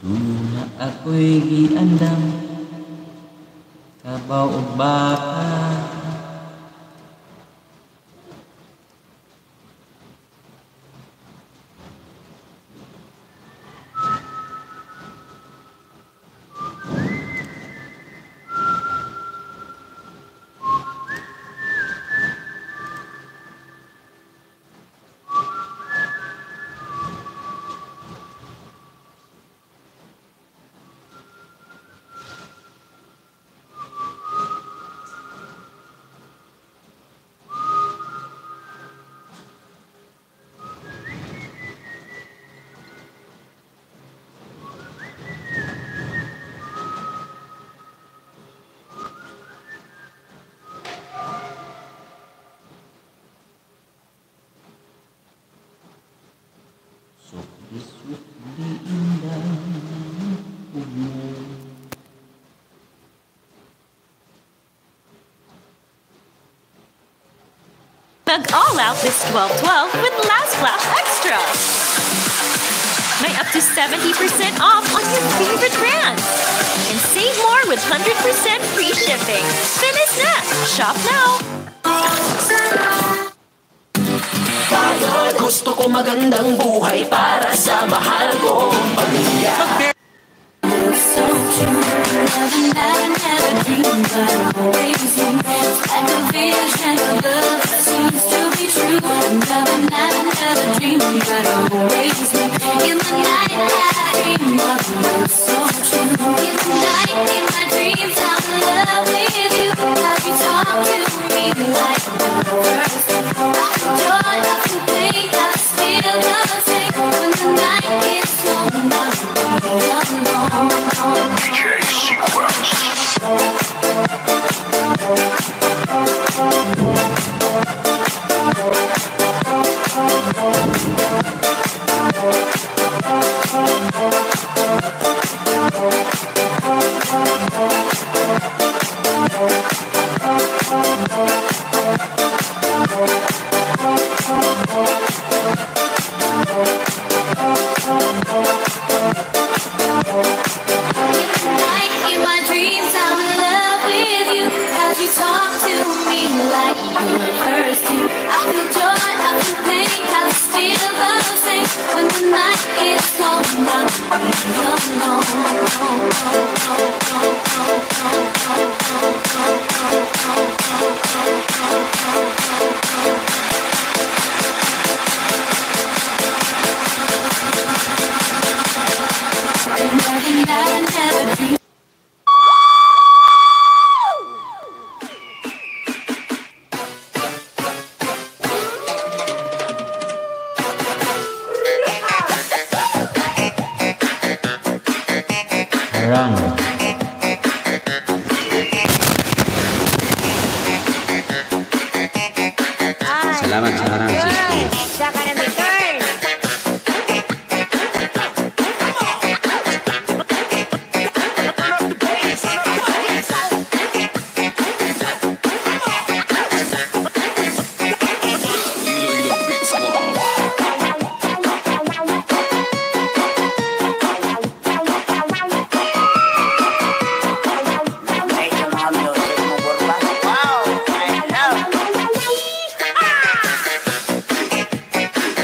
Suna ako'y giandam kabaw ug baka. Sukdi indah puno. Bug all out this 12/12 with Last Flash Extra. May up to 70% off on your favorite brands. And save more with 100% free shipping. Finish na! Shop now! Gusto ko magandang buhay para sa mahal kong pamilya. Run. Salamat sa harang, sister. Saka na may turn. Wow, I love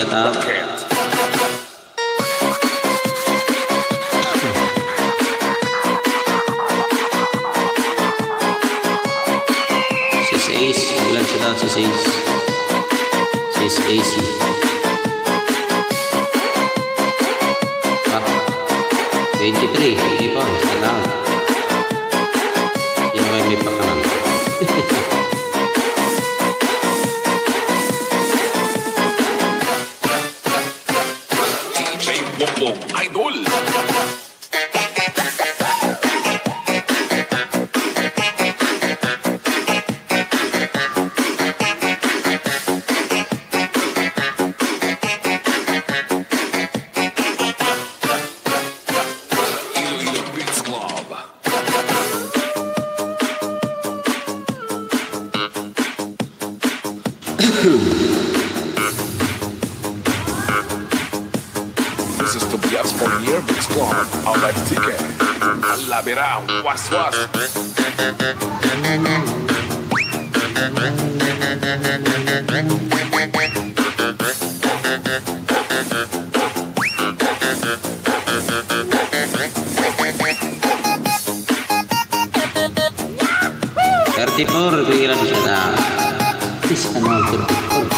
shout out. Sis Ace, bilang shout out Sis Ace. Sis AC. Ah, 23, hindi pa, shout out. Hindi na kayo may pakanan. DJ Bongbong Idol. 34, pigilan siya na. Is ano, 34.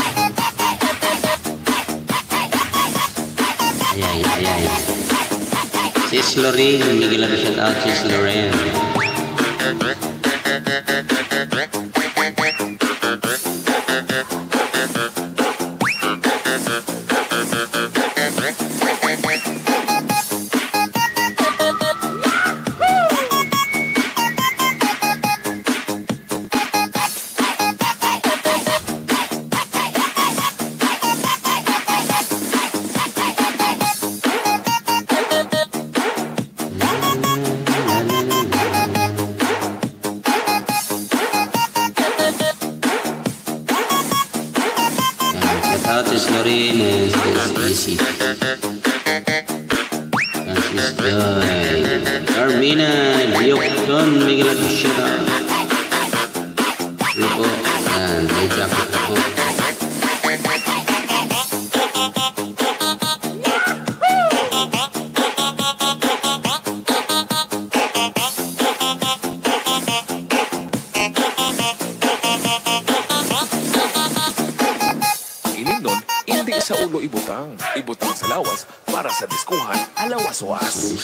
Ay. Sis Lorraine, pigilan siya na. Sis Lorraine. Sis Lorraine is easy. Francis Joy. Carmina, Diokton, Miguel Agushira. Lupo, yan, may jacket ako. Sa ulo ibutang sa lawas para sa diskuhan alawas-was.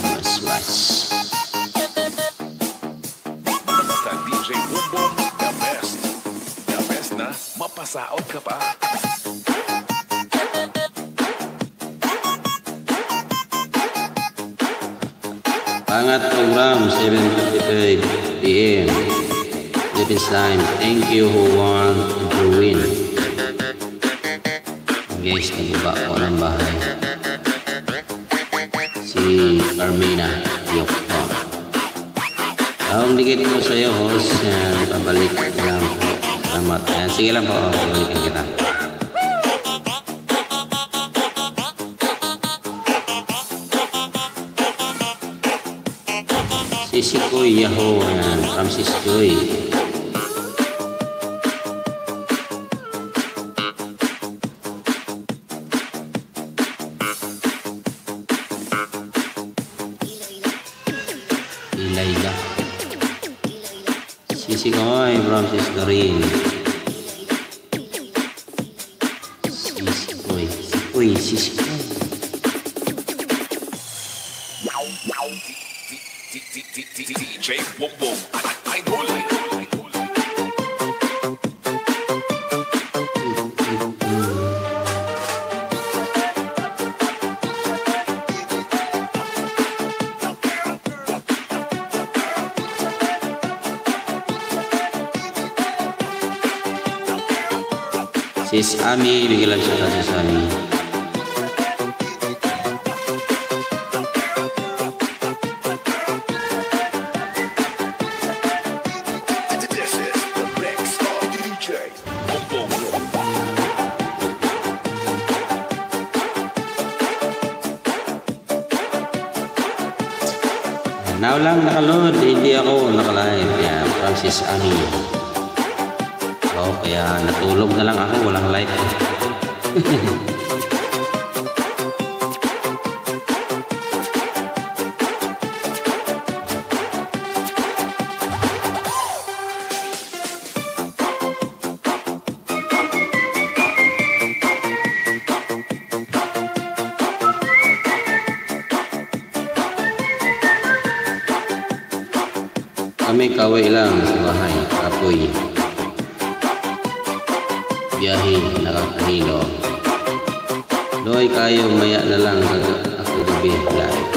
Basta DJ Bongbong, the best na mapasaot ka pa. Pangat program 7:55 PM Philippines time. Thank you who want to win. Guys, nagbaba ko ng bahay. Si Carmina Diokton. Ang dikit ko sa iyo, host. Pabalik lang po. Salamat. Ayan, sige lang po. Pabalikan kita. Si Sikoy Yahoo. Ayan, from si Sikoy. Sisikoy from Sis Lorraine. Sisikoy. DJ Bongbong Idol. Sis Ami, bigyan siya ka Sis Ami. This is the Black Star DJ Bongbong. Now lang nakaload, hindi ako nakalive. Yan, Francis Ami. Kaya natulog na lang ako, walang live. Kami kaway lang sa bahay, apoy. Biyahe, nakakahilo. Doy kayo, maya na lang ako gabi live.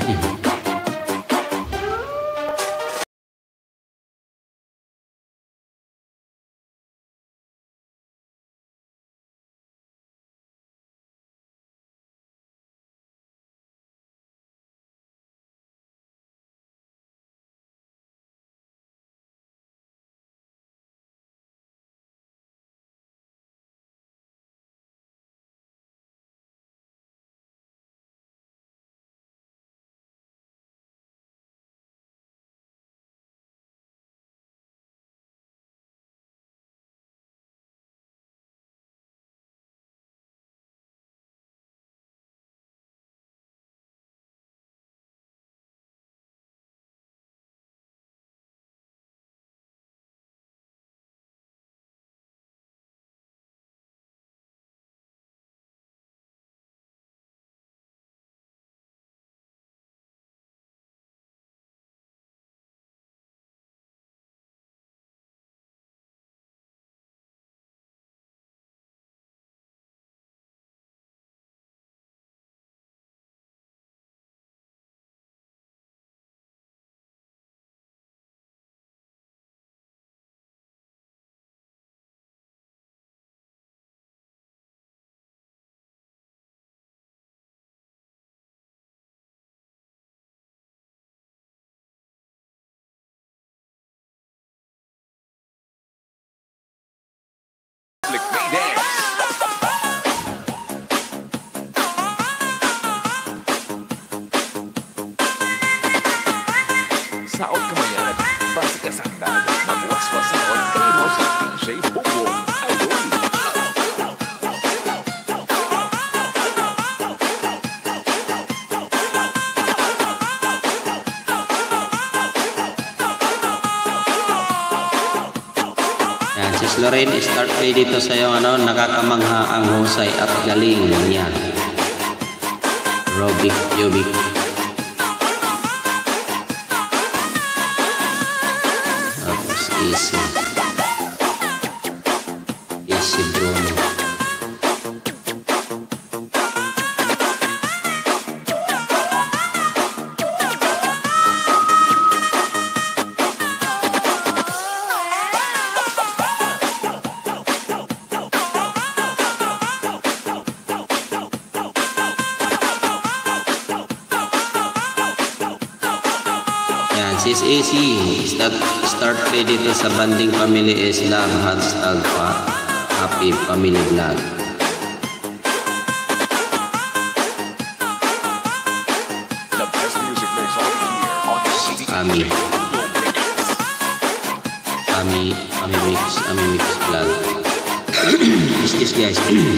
Flick me dance. Saot kamayan, basi kasangdan, magwaswas saot kayo sa DJ Bongbong Idol. Yan, Sis Lorraine, start play dito sa iyo, nakakamangha ang husay at galing niya. Robic, Jobic. Tapos easy. Easy Bruno. Sis AC, start play dito sa Banding Family Islam, hashtag pa, Happy Family Vlog. The best music mix on here on DJ Ami. Ami Mix Vlog. Excuse guys.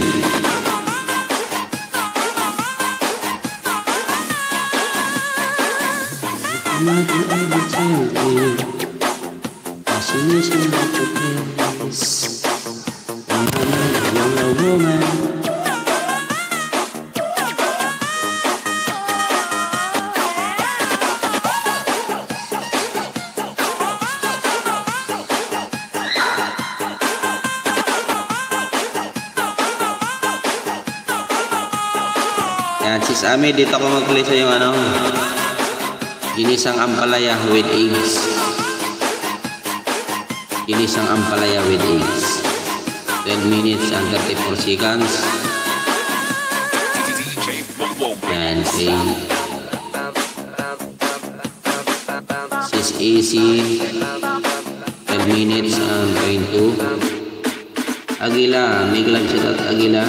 Yan, Sis Ami, dito ako mag-play sa yung ginisang ampalaya with eggs. Ginisang ampalaya with eggs. 12 minutes and 34 seconds. DJ Bongbong. Yan, play. Sis AC, 12 minutes and 22. Agila, may glad siya at Agila.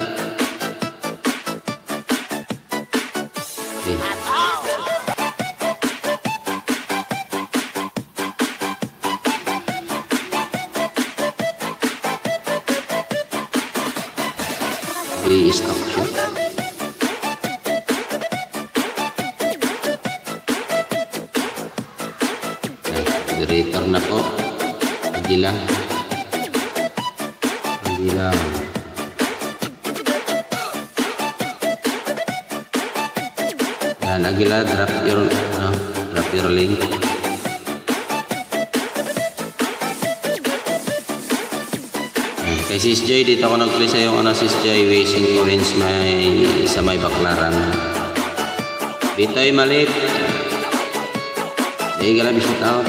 Okay. i-stop siya. Moderator na po. Agila. Agila. Yan, Agila, drop your link. Kay Sis Joy, dito ako nag-play sa yung Sis Joy, Wishing Orange sa may Baklaran. Dito ay malit. Hindi ka lang shout out.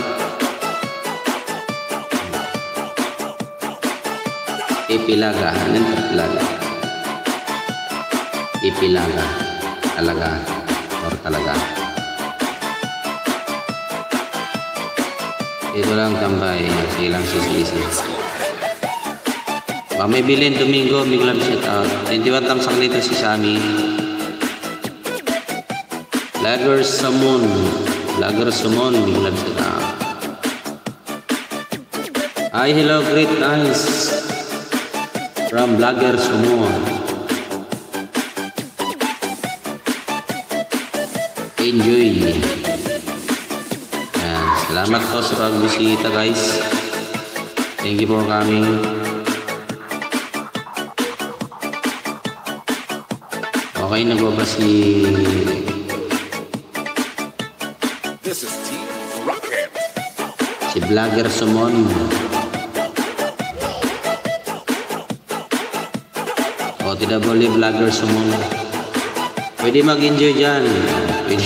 Ipilaga. Anong Ipilaga? Ipilaga. Talaga. Or talaga. Dito lang tambay. Sige lang sisisi. May bilin Domingo, biglang shout out. 21 tamsak dito si Sammy. Lager Samon, biglang shout out. Hi, hello, great nice. From Vlogger Samon. Enjoy. Yan. Salamat po sa pagbisita guys. Thank you for coming. Okay, nagwa ba si This is Team Rocket. Vlogger Sumon. O, tidak boleh Vlogger Sumon. Pwede mag-enjoy dyan. Pwede.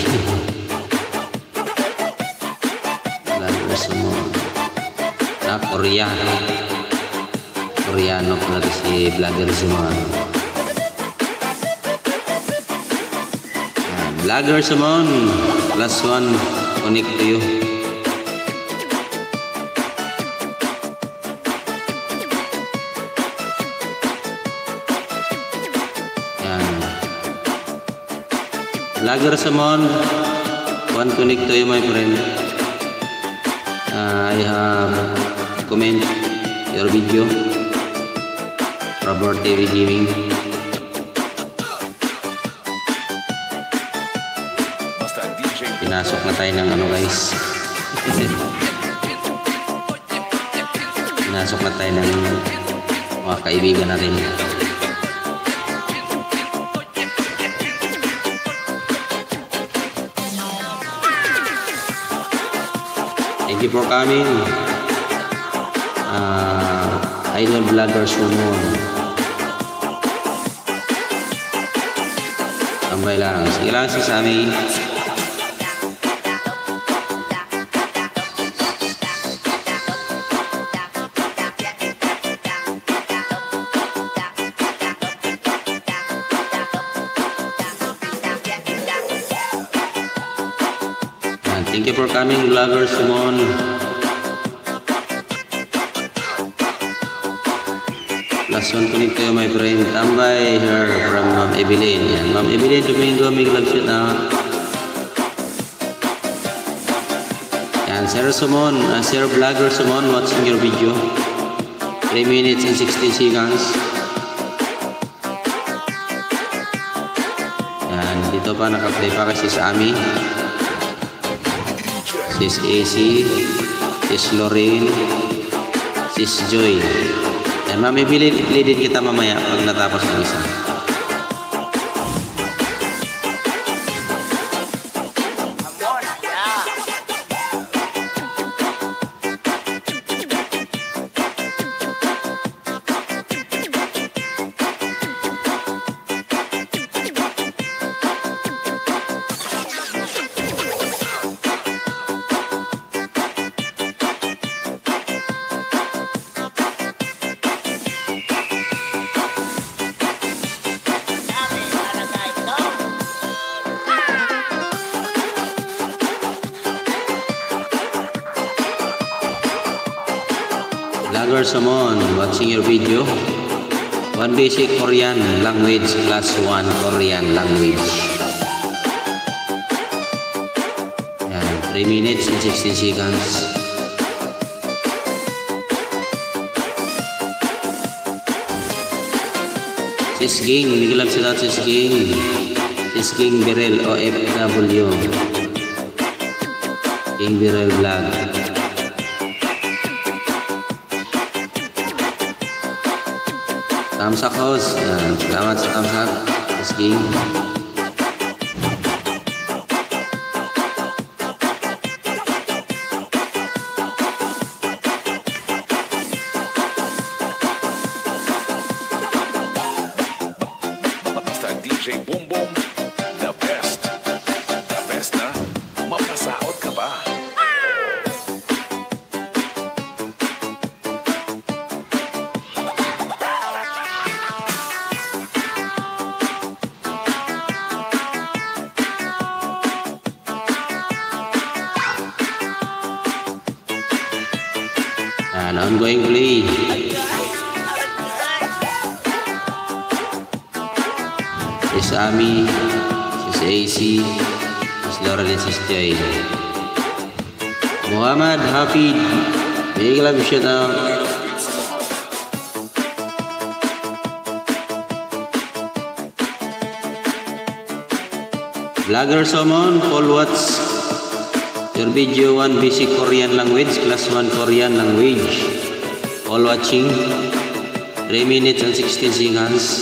Vlogger Sumon. Koreano pala si Vlogger Sumon. Vlogger Simon, plus one, connect to you. Yan. Vlogger Simon, one connect to you, my friend. I have comment your video. Robert TV Gaming. Pinasok na tayo ng guys. Pinasok na tayo ng mga kaibigan natin. Thank you for coming. Idol Vlogger Sumon. Tambay lang. Sige lang si Sammy. Thank you for coming, Vlogger Simon. Last one connect to you, my friend. Tambay here from Ma'am Evelyn. Yan. Ma'am Evelyn Domingo, may love shout out. Yan, Sir Simon, Sir Vlogger Simon, watching your video. 3 minutes and 16 seconds. Yan, dito pa naka-play pa kasi sa Ami. Sis AC, Sis Lorraine, Sis Joy. Yan, mamibili din kita mamaya pag natapos ng isa. Vlogger Simon, watching your video. One basic Korean language class 1 Korean language. Yan, 3 minutes and 16 seconds. Sis Ging, bigyan lang shout out Sis Ging. Sis Ging Birel OFW. Ging Birel Vlog. Thumbs up host. Salamat sa thumbs up. Sis Ging. Basta DJ Boom Boom, the best. The best na, mapasaot ka pa. Yan, ongoing play. Sis Ami, Sis AC, Sis Laurel, and Sis Joy. Muhammad Hafid, big love shout out. Vlogger Somon, Paul Watts. Your video 1 basic Korean language, class 1 Korean language. All watching. 3 minutes and 16 seconds.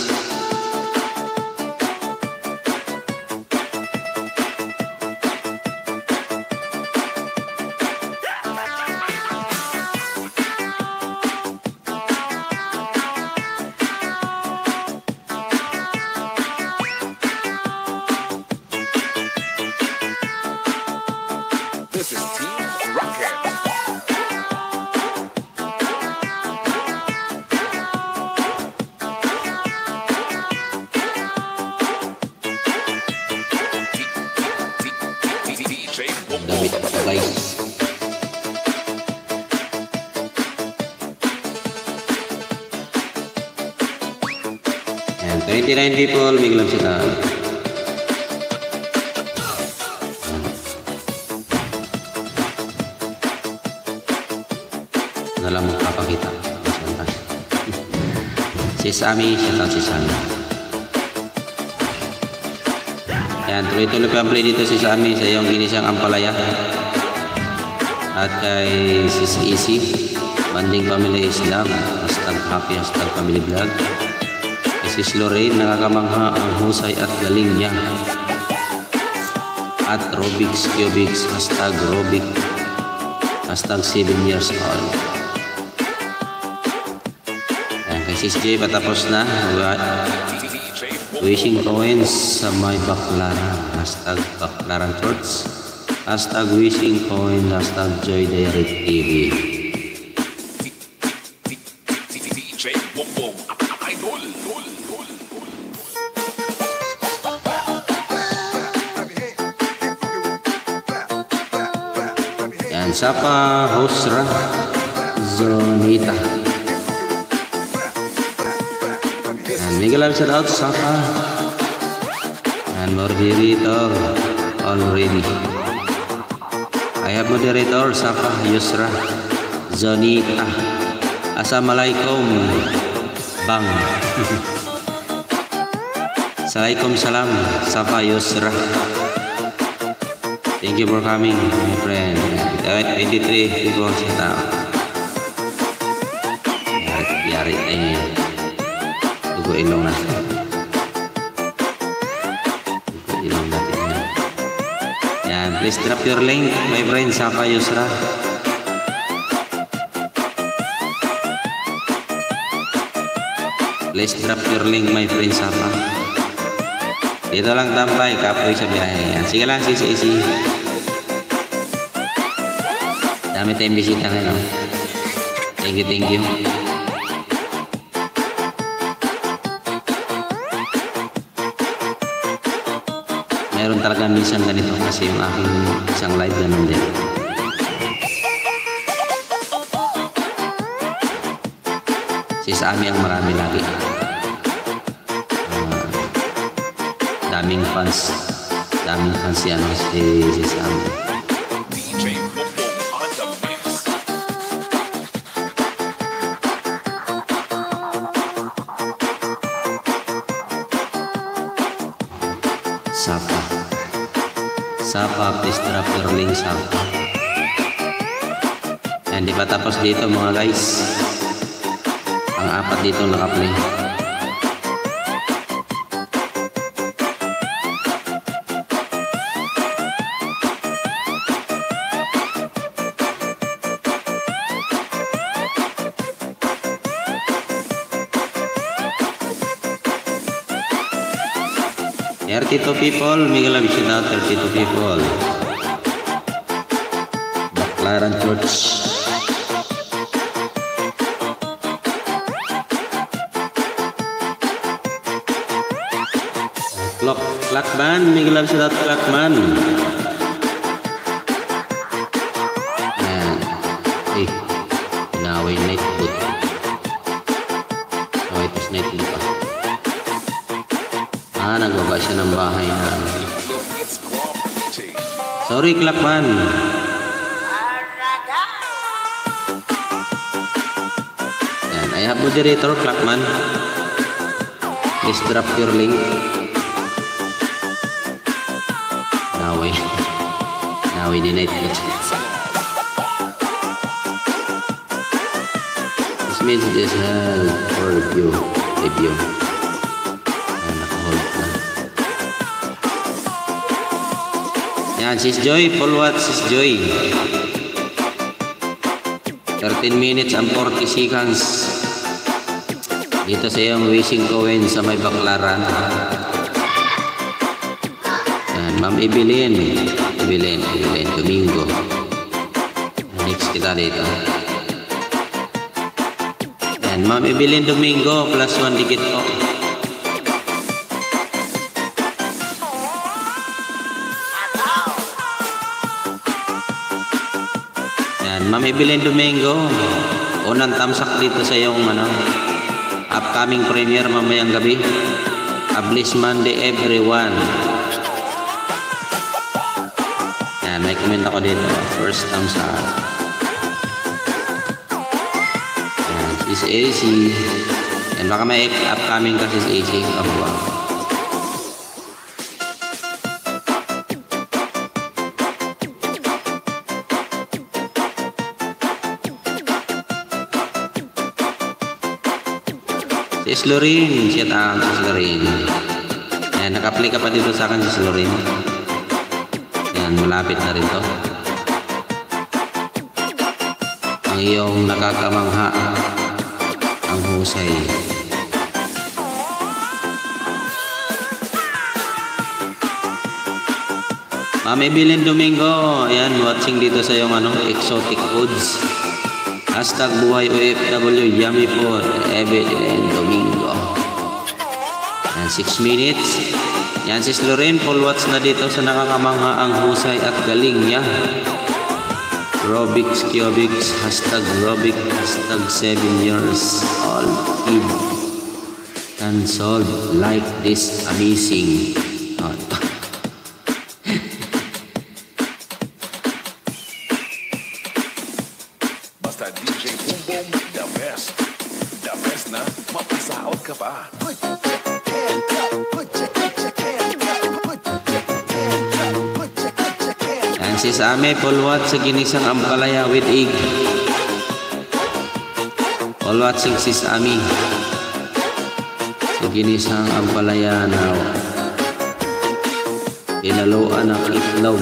This is Team Rocket. DJ Boom Damit Boom. pa guys. And 29 people, big love shout out. Na lang magpapakita. Sis Ami, shout out Sis Ami. Yan, tuloy-tuloy pa ang play dito Sis Ami sa iyong ginisang ampalaya. At kay Sis Easy, Banding Family Islam, hashtag happy, hashtag family vlog. Kay Sis Lorraine, nakakamangha ang husay at galing niya. At Robix Cubics, hashtag Robic, hashtag 7 years old. Yan, kay Sis J, patapos na. Wishing coins sa may Baklaran, hashtag Baklaran Church, hashtag wishing coin, hashtag Joy Direct TV. DJ Boom Boom. Idol. Yan, Sapa Hosra Zonita. Yan, mega love shout out Sapa. And moderator already. I have moderator Sapa Yusra Zonita. Assalamualaikum Bang. Assalamualaikum salam Sapa Yusra. Thank you for coming, my friend. 23 people shout out. Yari ini. Tunggu ilong natin. Tunggu ilong natin. Yan, please drop your link, my friend Sapa Yusra. Please drop your link, my friend Sapa. Dito lang tambay, kapoy sa biyahe. Yan. Sige lang, Isi. Dami tayong bisita ngayon. Thank you. Meron talaga minsan ganito kasi yung aking isang live ganun din. Sis Ami ang marami lagi. Daming fans si Sis Ami. DJ Boom Boom on the mix. Sapa. Sapa, please drop your link, Sapa. Yan, di pa tapos dito mga guys. Ang apat dito nakaplay. Thirty-two people, Miguel love shout out 32 people. Baclaran Church. Clockman, Miguel love shout out Clockman. Yan. Eh, inaway night boot. Oh, ito night boot pa. Nagbaba siya ng bahay na. Sorry, Clockman. Yan, I have moderator, Clockman. Please drop your link. Now we need it. This means this has for review. Yan, sis Joy, follow what sis Joy. 13 minutes and 40 seconds. Dito sa iyong wishing coin sa may Baclaran. Yan, Ma'am Evelyn Domingo. Next kita dito. Yan, Ma'am Evelyn Domingo, +1 dikit po. Ma'am Evelyn Domingo, unang tamsak dito sa iyong upcoming premiere mamayang gabi. A blessed Monday everyone. Yan, may comment ako dito. First tamsak. Yan, sis AC. Yan, baka may upcoming ka sis AC. Wow. Sis Lorraine, shout out sis Lorraine. Ayan, naka-apply ka pa dito sa akin sis Lorraine. Ayan, malapit na rin to. Ang iyong nakakamangha, ang husay. Ma'am Evelyn Domingo, ayan, watching dito sa iyong exotic foods. Hashtag buhay OFW, yummy food, Evelyn Domingo. Yan, 6 minutes. Yan, sis Lorraine, full watch na dito sa nakakamangha ang husay at galing niya. Robix, Cubics, hashtag Robix, hashtag 7 years old kid can solve like this amazing. Sis Ame, full watch sa ginisang ampalaya with egg. Full watching sis Ame sa ginisang ampalaya na inaluan ng itlog.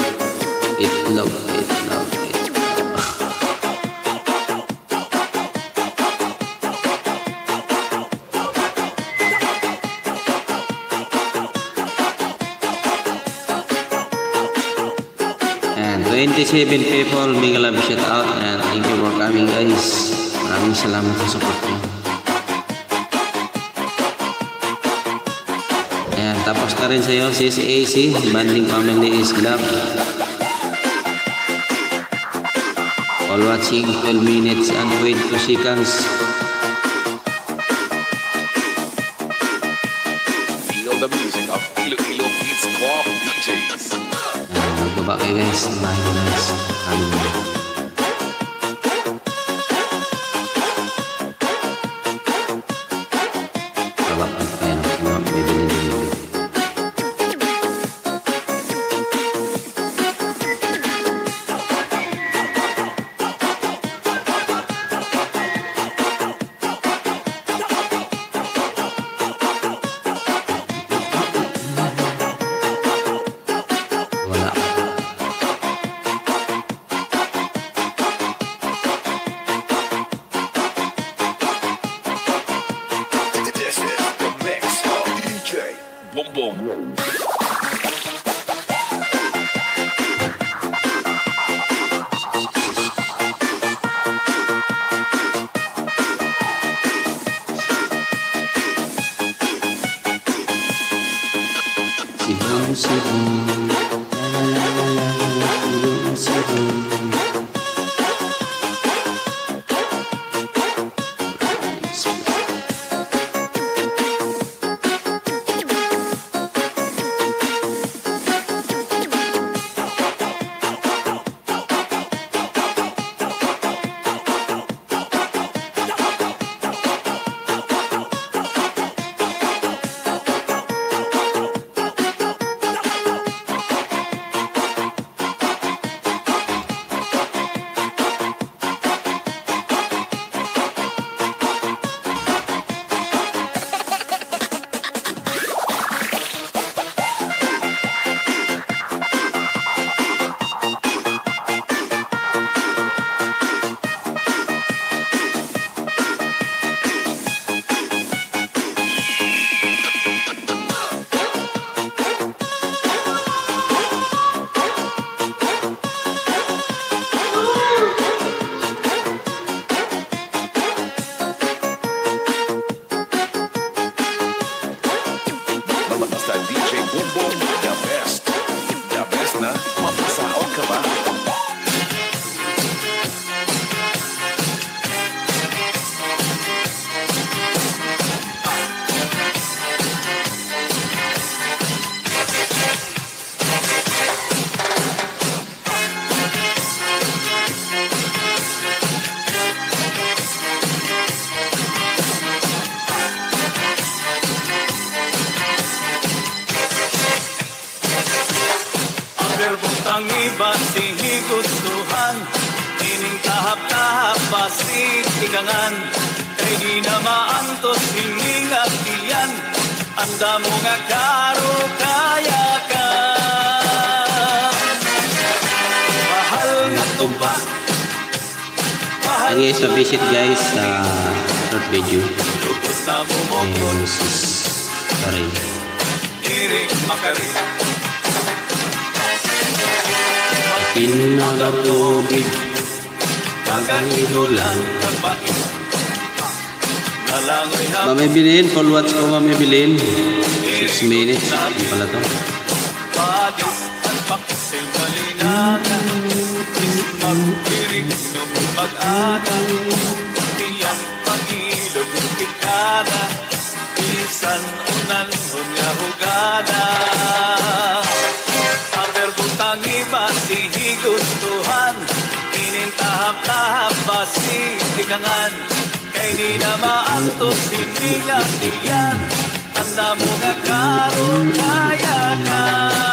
And 27 people, may love shout out and thank you for coming guys. Maraming salamat sa support nyo. And tapos na rin sa iyo sis AC, Banding Family is Love. All watching 12 minutes and 22 seconds. Feel the music of Iloilo Beats Club DJs. Magbaba kayo guys, mabahin guys. Basta DJ Bumbong, the best. The best na, mapasaot ka ba? Ang iba sinigustuhan, ining tahap-tahap basit ikangan, kay di na maantos hiling at iyan, anda mo nga karo kaya ka. Mahal na tumba, mahal Lagi sa visit guys sa short video. lubos na bumukol, Sorry. iring makarin. Pinagatubig, pagkahidulan. Nalangoy hapon Mami bilhin, full watch ko mami bilhin. 6 minutes. Ano pala to? Padis at paksil malinagan, magpirig ng mag-aga, tiyang pag-ilog pikada, isan unan hunya hugada. Aberbutang iba sinigustuhan, inintahap-tahap basi tikangan, kay di na maantos hindi nga tiyan, anda mo nga karon kaya ka.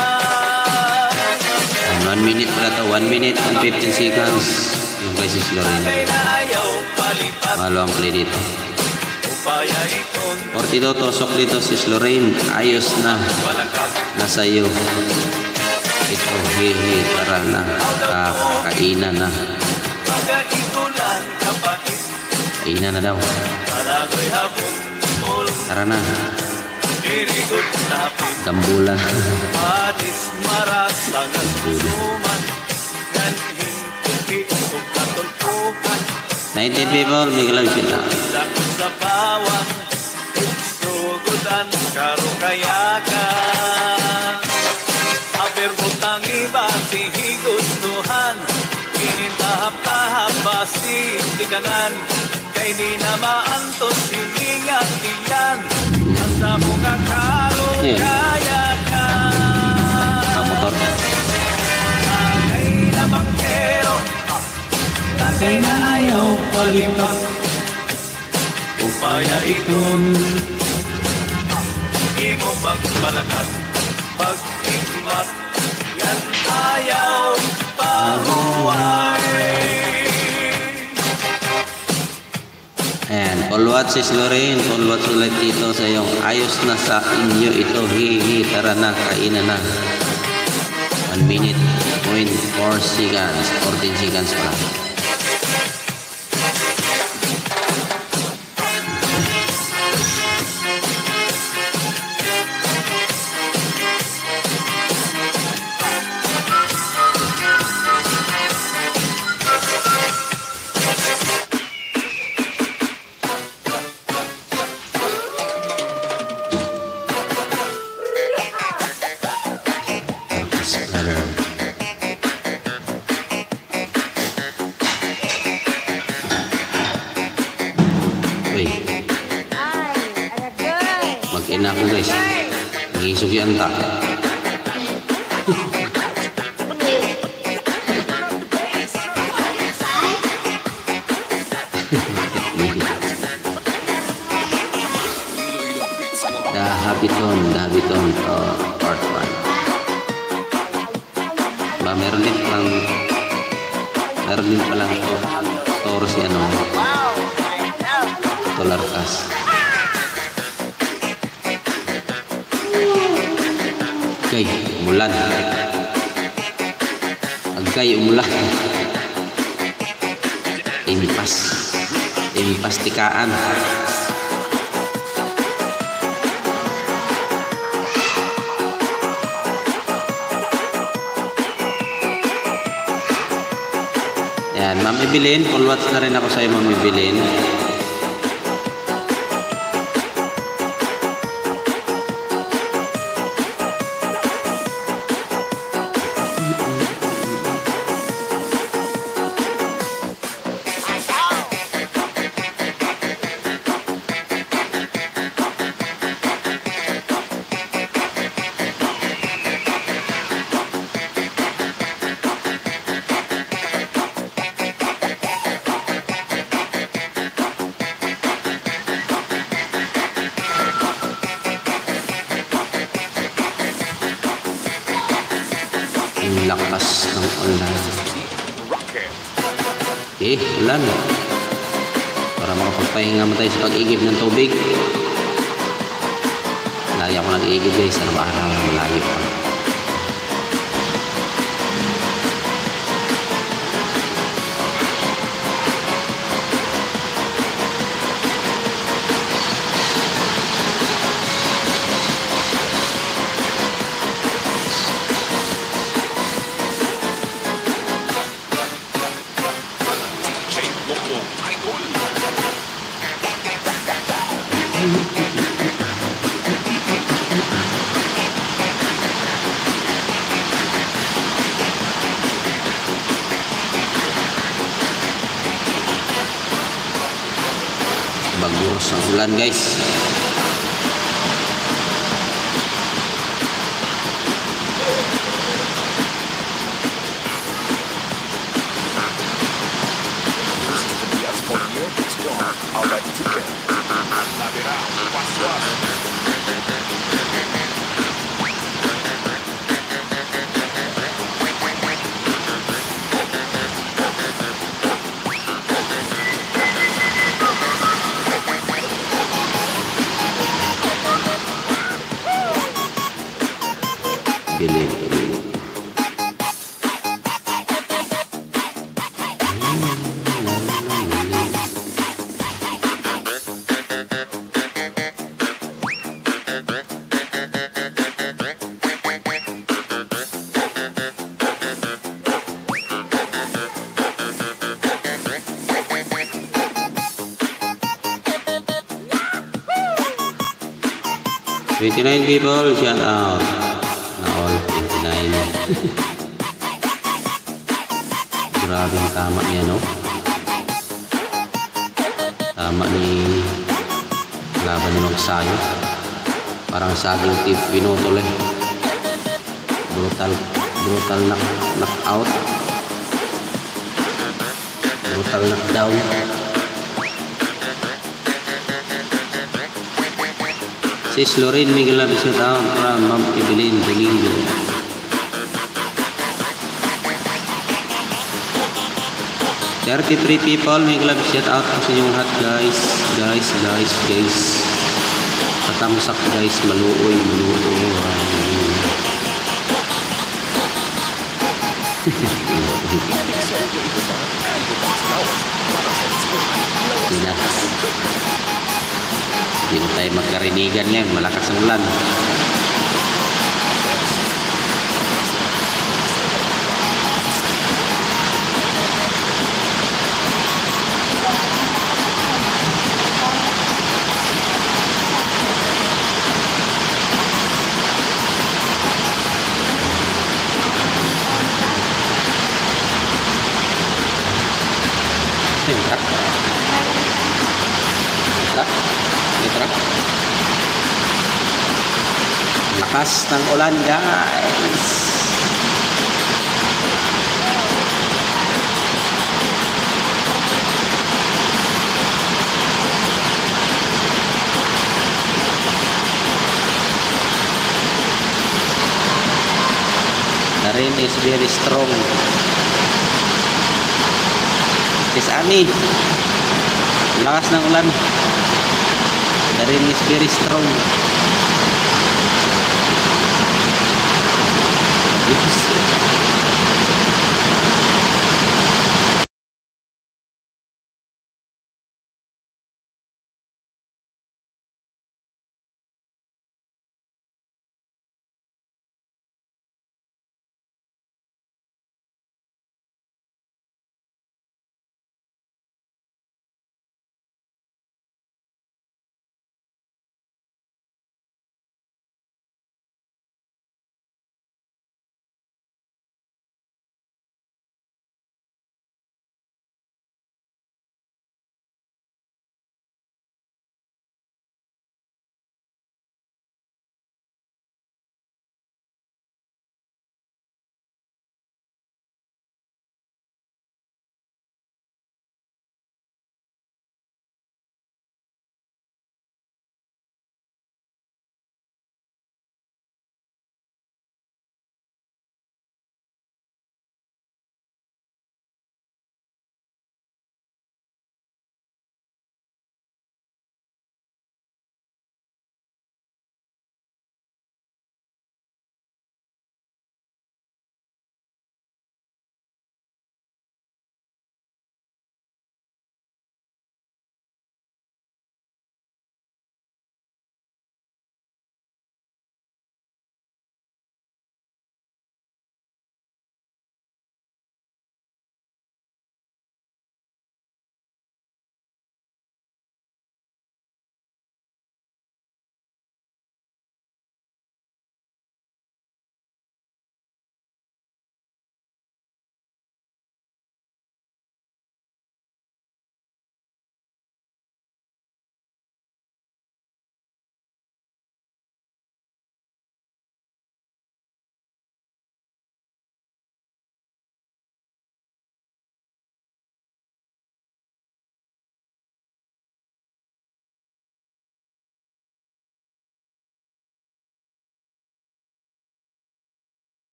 1 minute pala to. 1 minute and 15 seconds. Yung kay Sis Lorraine. Kay nayaw palipat Malo ang play dito. upaya ikon 42 tosok dito Sis Lorraine. Ayos na. balakak. Nasa iyo. Ito, hehe, tara na. Kainan na. Pagkaikulan kapait, Kainan na daw. talagoy hapon mul, Tara na. irigot napit, Tambulan. patis marasang at suman, ganhin kukit o katulpukan, 19 people, may galang sila. dakot sa bawang, sugudan karo kayakan. Aberbutang iba sinigustuhan, inintahap-tahap basi tikangan, kay di na maantos hilingat iyan, asa mo nga karo Yeah. kaya ka. Ang motor. Tagay na bangkero, tagay na ayaw palipas, upaya ikon, imo magpalakat, pag-ikmat, yan ayaw pahuway. Ayan, full watch Sis Lorraine. Full watch ulit dito sa iyong ayos na sa inyo ito. Hihi, tara na, kainan na. 1 minute, 0.4 seconds, 14 seconds pa. idol guys. Ngisog yan ta. Dahabiton part 1. Ba meron din palang toro si ano. Tolarkas. Okay, umulan. Agkay umulan. Impas tikaan. Yan, Ma'am Evelyn, follow-ups na rin ako sa iyo, Ma'am Evelyn. Lakas ng ulan. Ulan. Para makapagpahinga mo tayo sa pag-igib ng tubig. Lagi ako nag-igib guys. Araw-araw malayo pa. Bagus ang ulan guys. Bilin. $29 people, shout out. All 29. Grabe ang tama niya, no? Tama ni laban ni magsayo. Parang saging tip pinutol eh. Brutal knockout. Brutal knockdown. Sis Lorraine Miguel shout out from Ma'am Evelyn Domingo. $33 people, Miguel shout out sa inyong lahat guys. Patamsak guys, maluoy. Hindi na tayo magkarinigan ngayon, malakas ang ulan. Lakas ng ulan, guys. The rain is very strong. Sis Ani, lakas ng ulan. The rain is very strong. Yes.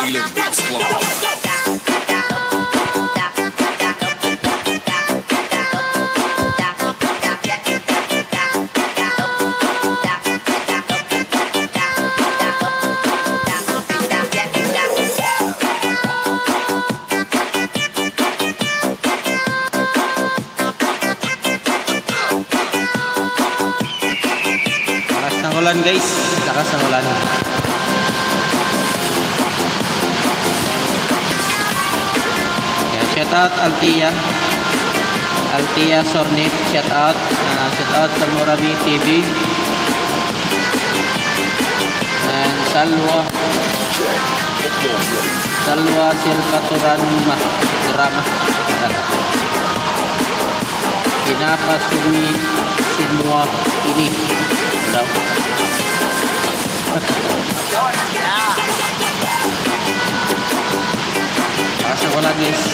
Iloilo Beats Club. Lakas ng ulan guys, lakas ng ulan. Yan, shout out Altia Sornit, shout out sa Murabi TV. And Salwa Sirkaturan Drama. Pinapasumi semua ini. Daw. Lakas ng ulan guys.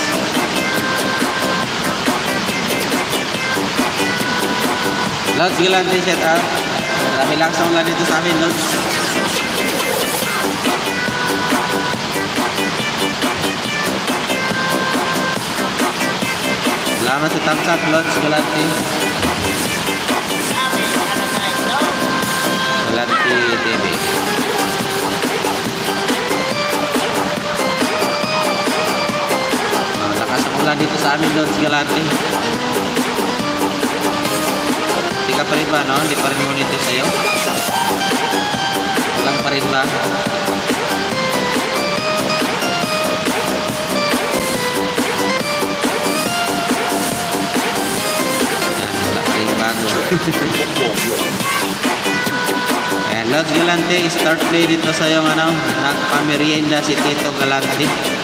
Lods, galante shout out. Marami lang sa ulan dito sa amin, Lods. Salamat sa thumbs up, Lods, galante. Galante TV. Lakas ng ulan dito sa amin, Lods, galante. Hindi ka pa rin ba, no? Hindi pa rin monitor sa'yo? Walang pa rin ba? Yan, wala pa rin bago. Ayan, Lods Galante, start play dito sa yung ano, nagpamerienda si Tito Galante.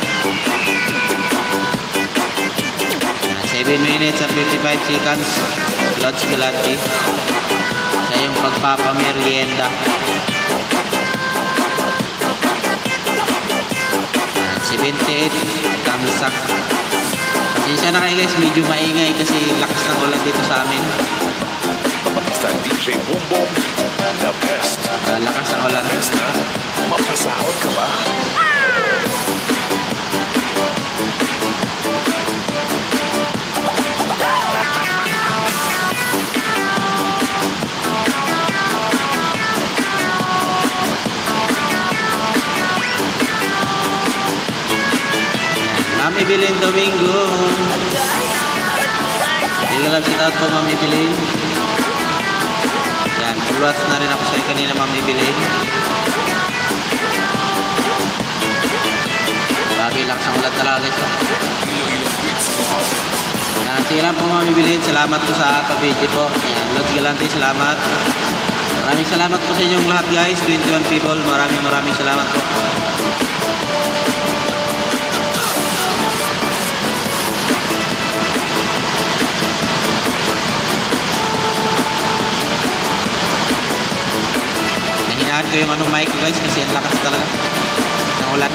Ayan, 7 minutes and 55 seconds. Lods Galante sa yung pagpapamerienda. 78 kamsak. Pasensya na kayo guys, medyo maingay kasi lakas ng ulan dito sa amin. Basta DJ Boom Boom, the best. Lakas ng ulan. Best na, mapasahod ka ba? Mami Bilin Domingo. Hindi lang shout out po Mami Bilin. Yan, puluwas na rin ako sa'yo kanina Mami Bilin. Grabe lang sa ulat talaga ito. Iloilo Beats Club. Yan, sige lang po Mami Bilin. Salamat po sa ka-video po. Yan, Lods Galante, salamat. Maraming salamat po sa inyong lahat guys. 21 people. Maraming salamat po. Nahinaan ko yung anong mic ko guys kasi ang lakas talaga ng ulan.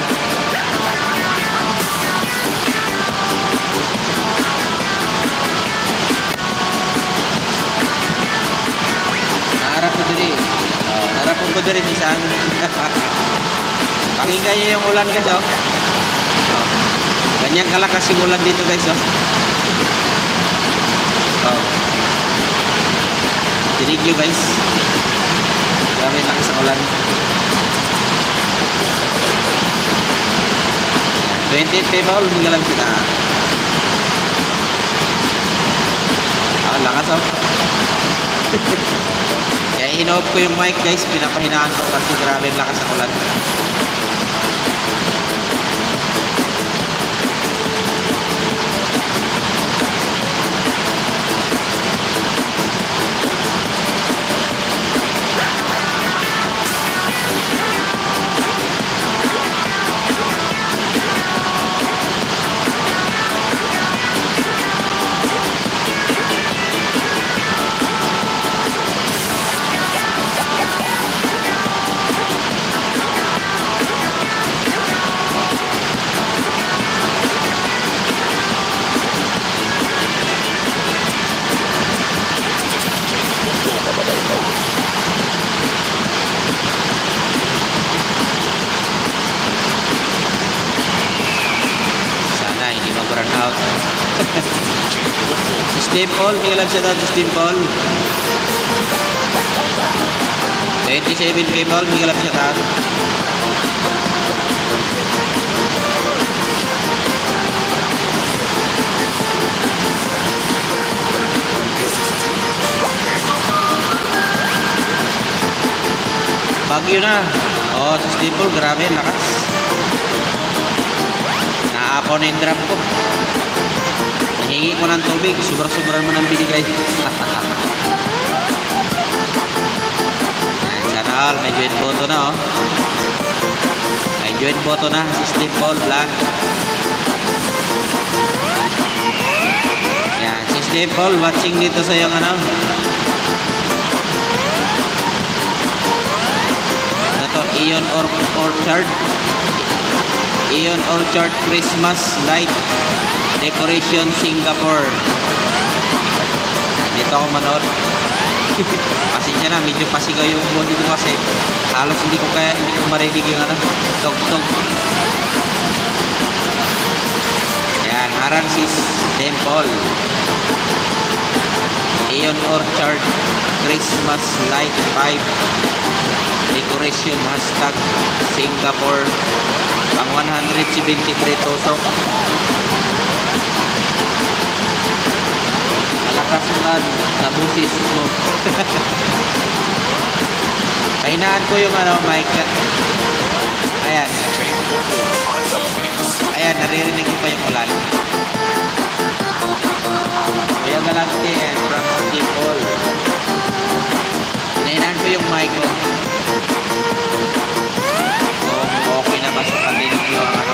Naharap ko diri. Naharap ko diri sa saan. Pakinggan niyo yung ulan guys oh. Ganyan kalakas yung ulan dito guys oh. Dinig nyo guys. Grabe lakas ang ulan. 20 people, hindi lang kita. Lakas oh. Kaya in-off ko yung mic guys, pinapahinaan ko kasi grabe lakas ang ulan. Dimple, bigyan lang siya dati, Dimple. 27 people, bigyan lang siya dati. Bagyo na. Oh, sa Dimple, grabe, lakas. Naapaw na yung drop ko. Nahingi ko ng tubig, sobra-sobra mo ng binigay. Sana all, may join photo na oh. May join photo na si Steve Paul Vlog. Yan, si Steve Paul watching dito sa yung ano. Ano to, Ion Orchard. Ion Orchard Christmas Light Decoration Singapore. Dito ako manood. Pasensya na, medyo pasigaw yung body ko kasi halos hindi ko marinig yung ano, tog-tog. Ayan, harang si Dimple. Ion Orchard Christmas Light 5 Decoration hashtag Singapore pang 173 tusok. Malakas na busis mo. Kahinaan ko yung ano, mic. Ayan. Ayan, naririnig ko pa yung ulan. Kaya galante and from Dimple. Kahinaan ko yung mic ko. Okay na ba sa paninig yung ano?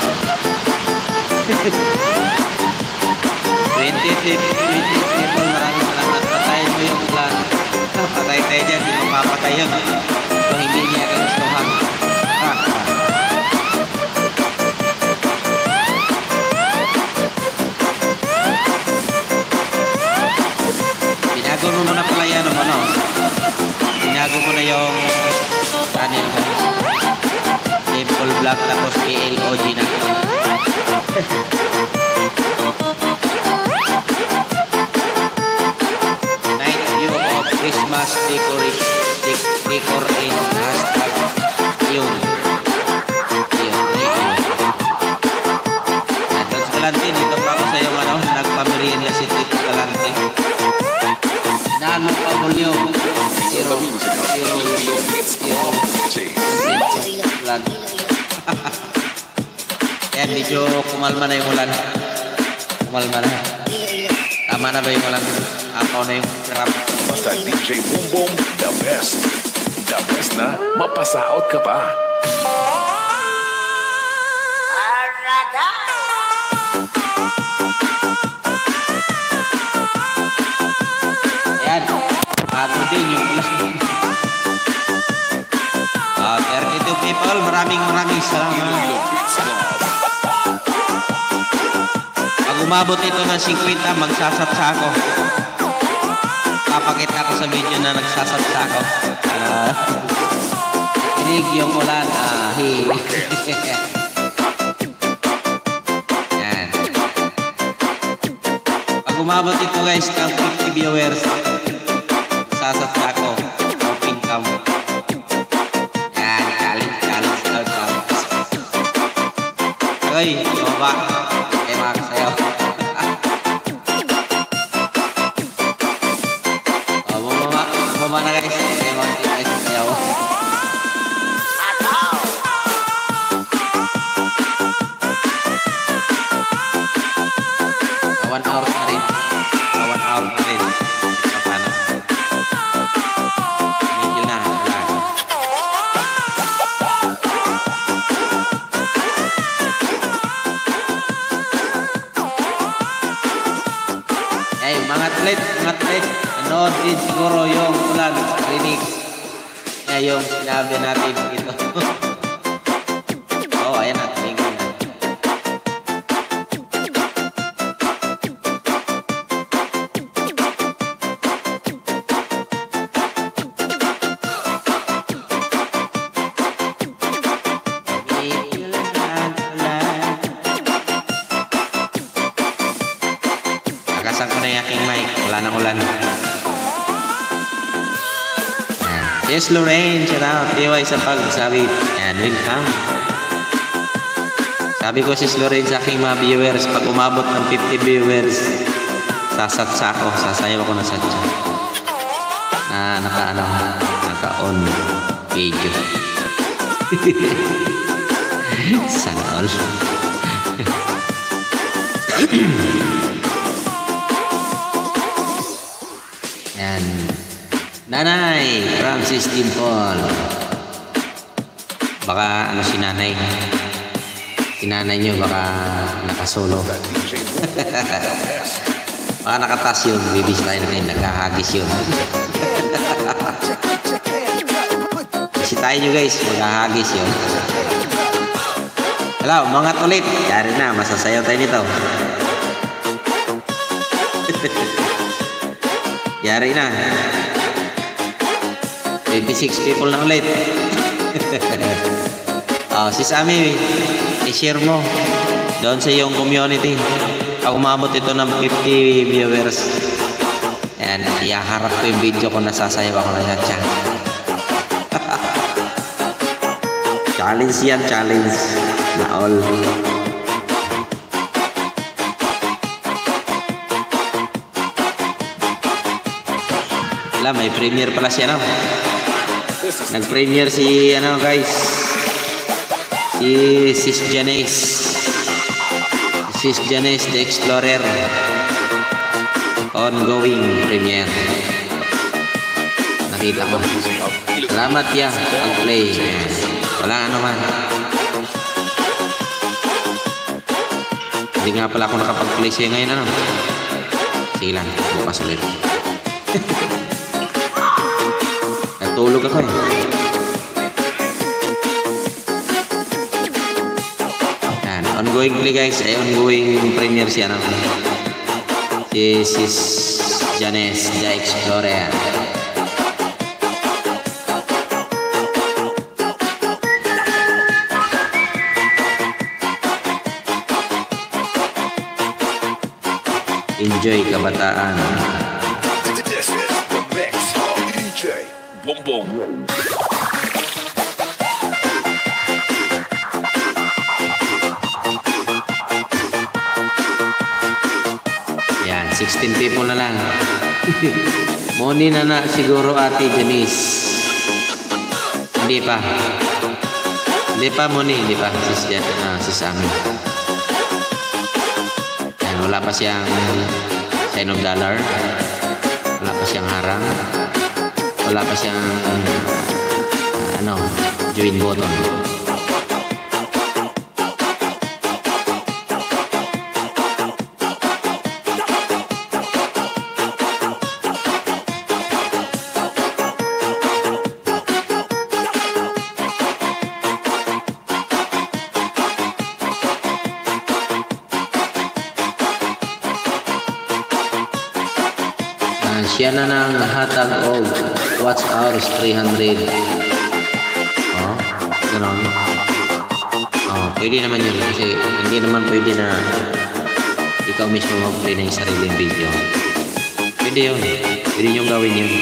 20 people, maraming salamat. Patayin mo yung ulan. Patay tayo dyan, hindi mo mapatay yun. Kung hindi niya kagustuhan. Binago mo muna pala yan, ano? Binago mo na yung channel ko. Dimple Vlog tapos ALOG na. Night view of Christmas decor in hashtag yun. At sa Galante, dito pa ako sa yung ano, nagpamerienda si Tito Galante. Nano pa volyo. Zero. Vlog. Ayan, medyo kumalma na yung ulan. Kumalma na. Tama na ba yung ulan? Ako na yung sarap. Basta DJ Boom Boom, the best. The best na, mapasaot ka pa. Ayan, ako din yung ulan. 32 people, maraming salamat. Pag umabot ito ng 50, magsasatsa ako. Papakita ako sa video na nagsasatsa ako. Kinig yung ulan. Yan. Pag umabot ito guys, ng 50 viewers, magsasatsa ako. Open cam. Yan, kalit. Oy, baba. Mga kasayaw. Bumama na guys. Mga kasayaw. 1 hour na rin. 1 hour na rin. Paano? Medyo na. Ay, mga atlet, nanood din siguro yung ulan clinic. Yung sinabi natin dito. Oh, ayan na, tingin na. Nakasan ko na yung aking mic. Wala nang ulan. Yes, Lorraine, shout out. Tiway sa pagsabi. Yan, welcome. Sabi ko si Lorraine sa aking mga viewers, pag umabot ng 50 viewers, sasatsa ako, sasayaw ako na satsa. Naka-on video. Sana all. Yan. Nanay, Francis Dimple. Baka ano si nanay? Si nanay nyo baka nakasolo. Baka nakatas yun. Bibis tayo na kayo. Nagkahagis yun. Kasi tayo nyo guys. Magkahagis yun. Hello, umangat ulit. Yari na. Masasayaw tayo nito. Yari na. 26 people na ulit. Oh, sis Ami, i-share mo doon sa iyong community. Pag umabot ito ng 50 viewers, ayan, ihaharap ko yung video ko, nasasayaw ako na chat. Challenge yan, challenge na all. Wala, may premiere pala siya, no? Nag-premiere si, ano guys, si Sis Janice the Explorer. Ongoing premiere. Nakita ko. Salamat ya, pag-play. Wala ano man. Hindi nga pala ako nakapag-play siya ngayon, ano? Sige lang, bukas ulit. Natulog ako eh. Yan, ongoing play guys, ay ongoing premiere siya, no? Si Sis Janice the Explorer. Enjoy kabataan. This is the mix of DJ Boom Boom. Yan, 16 people na lang. Moni na siguro Ate Janice. Hindi pa. Hindi pa Moni, hindi pa. Sis Ami. Yan, wala pa siyang sign of dollar. Wala pa siyang harang. Wala pa siyang join button. Siya na nang hatag og watch hours 300. Oh, gano'n. Oh, pwede naman yun kasi hindi naman pwede na ikaw mismo mag-play ng sariling video. Pwede yun. Pwede nyo gawin yun.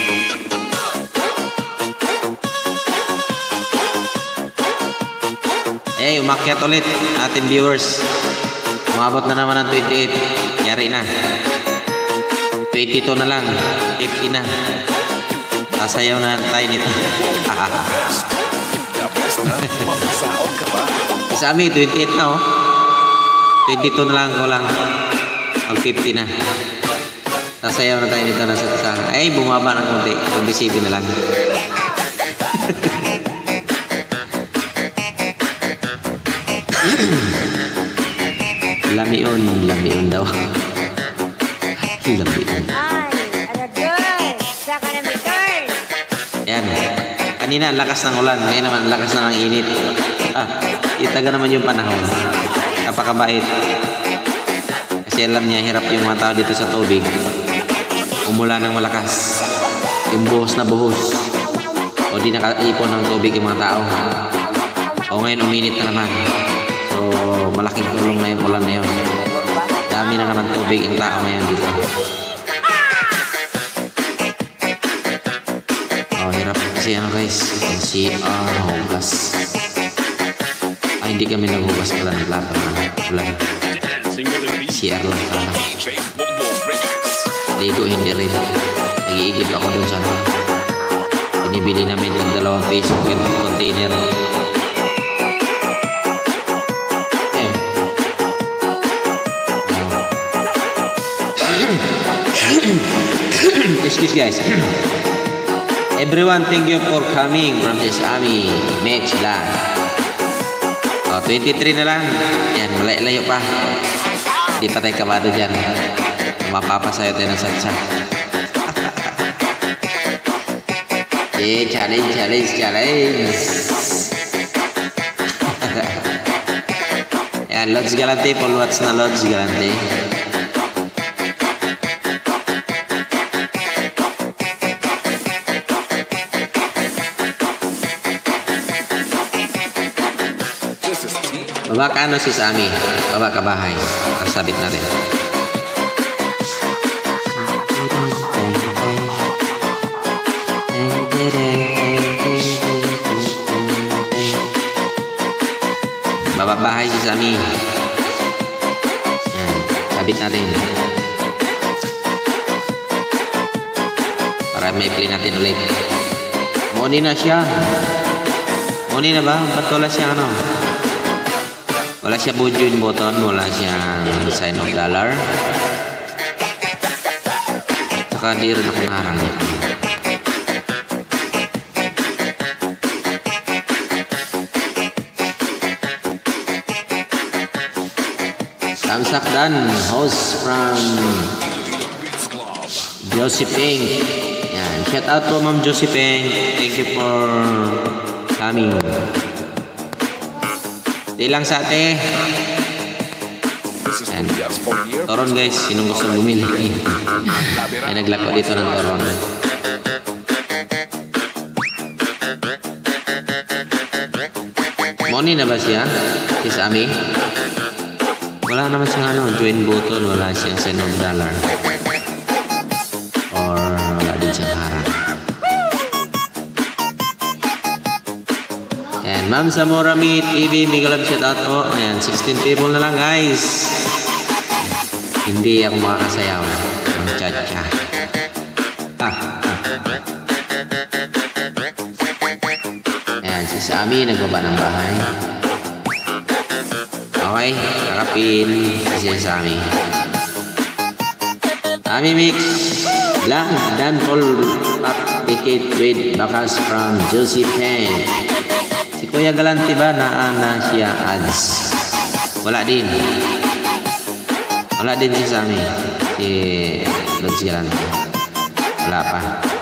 Eh, umakyat ulit ating viewers. Umabot na naman ng 28. Yari na. 22 na lang, 50 na. Sasayaw na tayo nito. Sa amin, 28 na oh. 22 na lang ko lang. Ang 50 na. Sasayaw na tayo nito na sa ay, bumaba ng konti. 27 na lang. Lamion daw. Yan. Kanina lakas ng ulan, ngayon naman lakas na ng init. Itaga naman yung panahon. Kapakabait. Kasi alam niya hirap yung mga tao dito sa tubig. Umulan ng malakas. Yung buhos na buhos. O di nakaipon ng tubig yung mga tao. O ngayon uminit na naman. So malaking tulong na yung ulan na yun. Dami Dami na naman tubig ang tao ngayon dito. Oh, hirap kasi ano guys. Yung CR, hugas. Ay, hindi kami naghugas pala ng plato. Wala. CR lang pala. Ligo hindi rin. Nag-iigib ako dun sa binibili namin yung 2 piso yung container. Excuse guys. Everyone, thank you for coming from this Ami Mix lang. 23 na lang. Yan, malayo pa. Hindi pa tayo kabado dyan. Mapapasayo tayo ng satsa. Challenge. Yan, Lods Galante. Follow-ups na Lods Galante. Baba ka ano si Sami? Baba ka bahay. Sabit natin. Baba bahay si Sami. Sabit natin. Para may play natin ulit. Muni na siya. Muni na ba? Ba't wala siya ano? Wala siya budget button, wala siyang sign of dollar. Saka di rin ako ngarang. Samsak Dan, host from Josephine. Yan, shout out to Ma'am Josephine. Thank you for coming. Di lang sa ate. Yan. Toron guys, sinong gusto bumili? Ay naglako dito ng toron. Money na ba siya? Si Sami? Wala naman siya ano, join button, wala siyang sign of dollar. Or wala din siyang harap. Ayan, Ma'am Zamora Meet TV, mega love shout out po. Ayan, 16 people na lang guys. Hindi ako makakasayaw. Ang cha-cha. Ayan, si Sami nagbaba ng bahay. Okay, nakapin si Sami. Ami Mix lang, Dan Paul Ticket with Bakas from Josephine. Si Kuya Galante ba na siya ads? Wala din. Wala din si Sami. Si Lods Galante. Wala pa.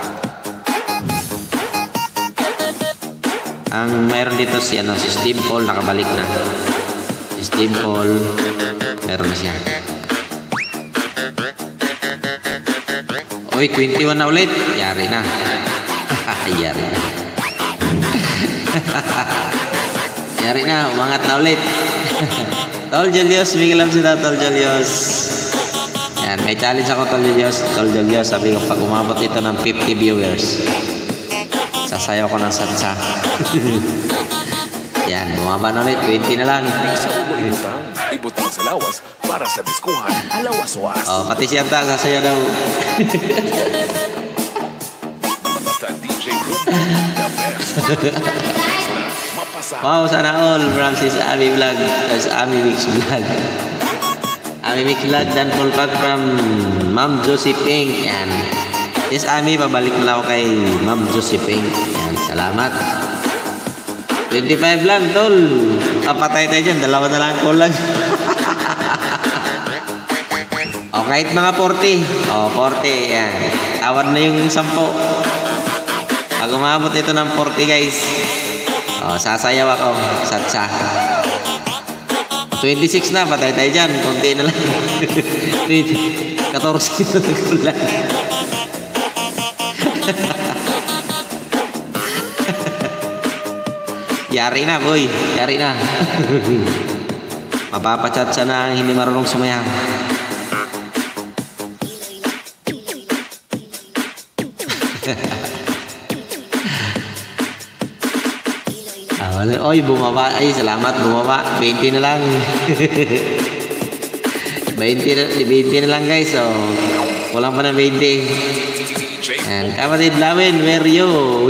Ang mayroon dito si Steve Paul nakabalik na. Si Steve Paul meron na siya. Uy, 21 na ulit. Yari na. Yari na. Yari na, umangat na ulit. Tol Julius, bigyan lang sila Tol Julius. Yan, may challenge ako Tol Julius. Tol Julius, sabi ko pag umabot ito ng 50 viewers, sasayaw ko ng satsa. Yan, bumaba na ulit, 20 na lang. Ibutang sa lawas para sa diskuhan. Alawas-was. Oh, pati siya ta, sasayaw daw. Basta DJ Rumba, the best. Wow, sana all from sis Ami Vlog, sis Ami Mix Vlog. Ami Mix Vlog dan full pack from Ma'am Josephine. Yan. Sis Ami, pabalik na lang ako kay Ma'am Josephine. Yan, salamat. 25 lang, tol. Kapatay tayo dyan, dalawa na lang kulang. O, kahit mga 40. O, 40, yan. Tawad na yung 10. Pag umabot ito ng 40, guys. O, sasayaw ako. Satsa. 26 na, patay tayo dyan. Kunti na lang. 14 na kulang. Yari na, boy. Yari na. Mapapachat siya na hindi marunong sumayaw. Oy, bumaba. Ay, salamat, bumaba. 20 na lang. 20 na lang guys. So, kulang pa ng 20. And kapatid Lawin, where you?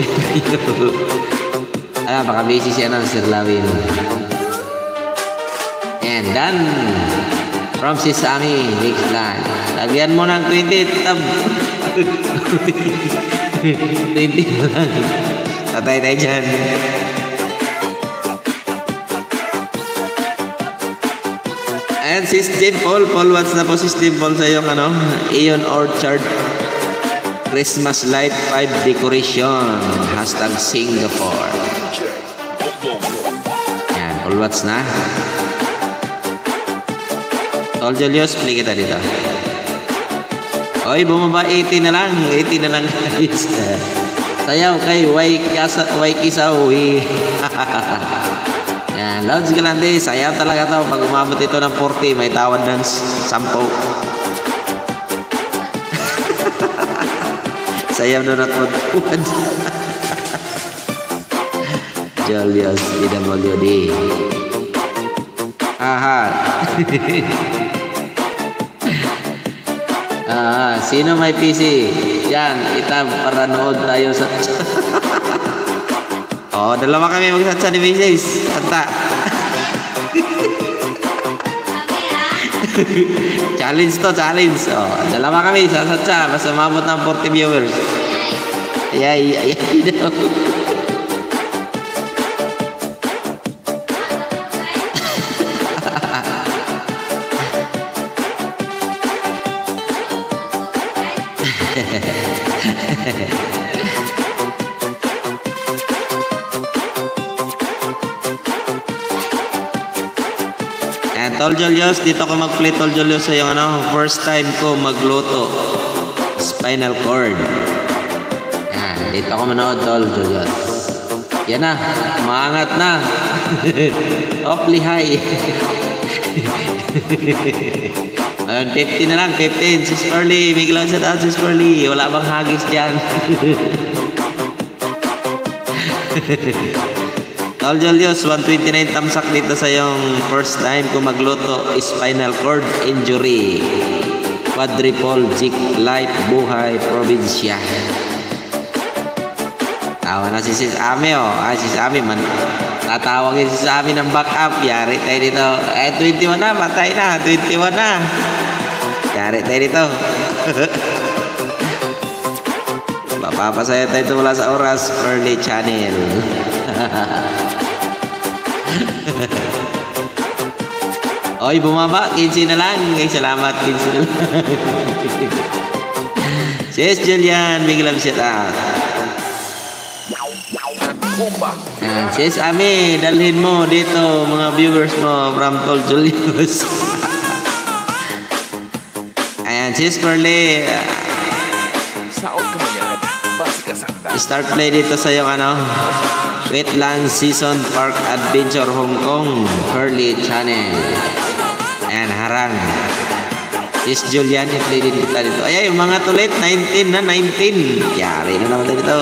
Baka busy siya ng Sir Lawin. And done. From si Sammy, next line. Lagyan mo ng 20 tab. 20 na lang. Tatay tayo dyan. And sis Dimple, what's na po sis Dimple sa iyong Aeon Orchard Christmas Light 5 Decoration #Singapore. Yan, Paul what's na. Tol Julius, play kita dito. Oy, bumaba 80 na lang guys. Sayaw kay Waikisawi. Yan, Lods Galante, sayaw talaga to. Pag umabot ito ng 40, may tawad ng 10. Sayaw na natwad. Julius, PWD. Aha. Sino may PC? Yan, itab para nood tayo sa... dalawa kami magsatsa ni Mrs. Kanta. Challenge. Dalawa kami sasatsa. Basta umabot ng 40 viewers. Ay. Tol Julius, dito ko mag-play Tol Julius sa yung first time ko magluto spinal cord. Dito ko manood Tol Julius. Yan na, maangat na. Awfully high. 50 na lang, 15. Sis Curly, may galaw sa taas Sis Curly. Wala bang hagis dyan? Tol Julius, 129 tamsak dito sa yung first time ko magluto spinal cord injury. Quadriplegic life buhay probinsya. Tawa na si Sis Ami Sis Ami man. Tatawagin si Sis Ami ng backup. Yari tayo dito. 21 na, patay na. 21 na. Yari tayo dito. Papapasaya tayo wala sa oras. Early channel. Oy, bumaba, 15 na lang. Salamat, 15 na lang. Sis Julian, biglang shout out. Sis Ami, dalhin mo dito mga viewers mo from Tol Julius. Ayan, Sis Curly. Start play dito sa yung Wetland Season Park Adventure Hong Kong Curly Channel. Ayan, harang. Sis Julian, i-play din kita dito. Ay, yung mga tulit, 19 na, 19. Yari na naman dito.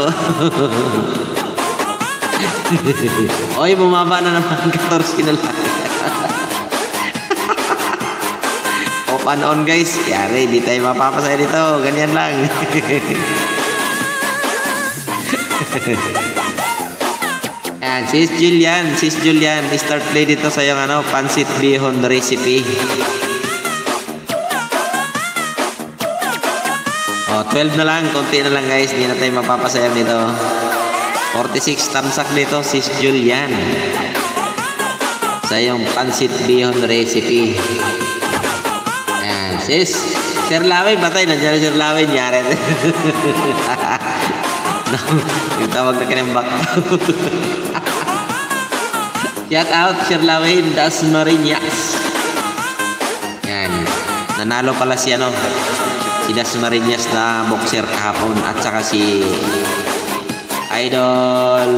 Oy, bumaba na naman, 14 na lang. Off and on guys. Yari, di tayo mapapasaya dito. Ganyan lang. Ayan, Sis Julian, start play dito sa yung pancit bihon recipe. 12 na lang, konti na lang guys, hindi na tayo mapapasayang dito. 46 tamsak dito, Sis Julian. Sa yung pancit bihon recipe. Ayan, Sis Sir Lawin, patay, nandiyan na Sir Lawin, yari. Yung tawag na kinembak. Shout out Sir Lawin Das Marinas. Yan, nanalo pala si si Das Marinas na boxer kahapon at saka si Idol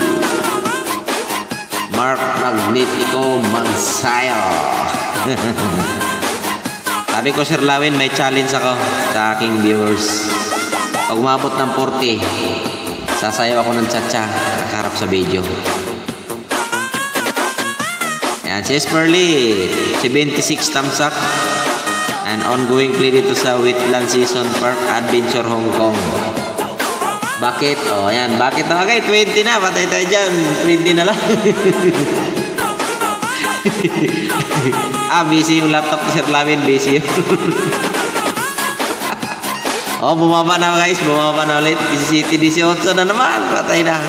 Mark Magnetico Mansayo. Sabi ko Sir Lawin, may challenge ako sa aking viewers. Pag umabot ng 40, sasayaw ako ng cha-cha nakaharap sa video. Ayan, si Esperly, 76 thumbs up. And ongoing play dito sa Wetland Season Park Adventure Hong Kong. Bakit? Oh, ayan. Bakit na? Okay, 20 na. Patay tayo dyan. 20 na lang. Busy yung laptop ni Sir Lamin. Busy yun. Oh, bumaba na guys. Bumaba na ulit. 18 na naman. Patay na.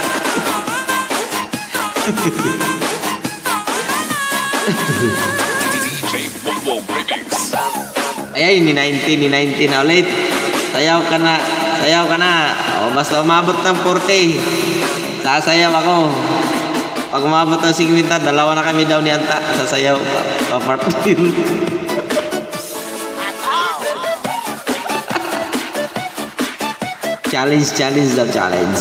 DJ Bobo Remix. Ayan, ni 19 na ulit. Sayaw ka na. Sayaw ka na. O, basta umabot ng 40. Sasayaw ako. Pag umabot ng 50, dalawa na kami daw ni Anta. Sasayaw. Papartin. Challenge daw, challenge.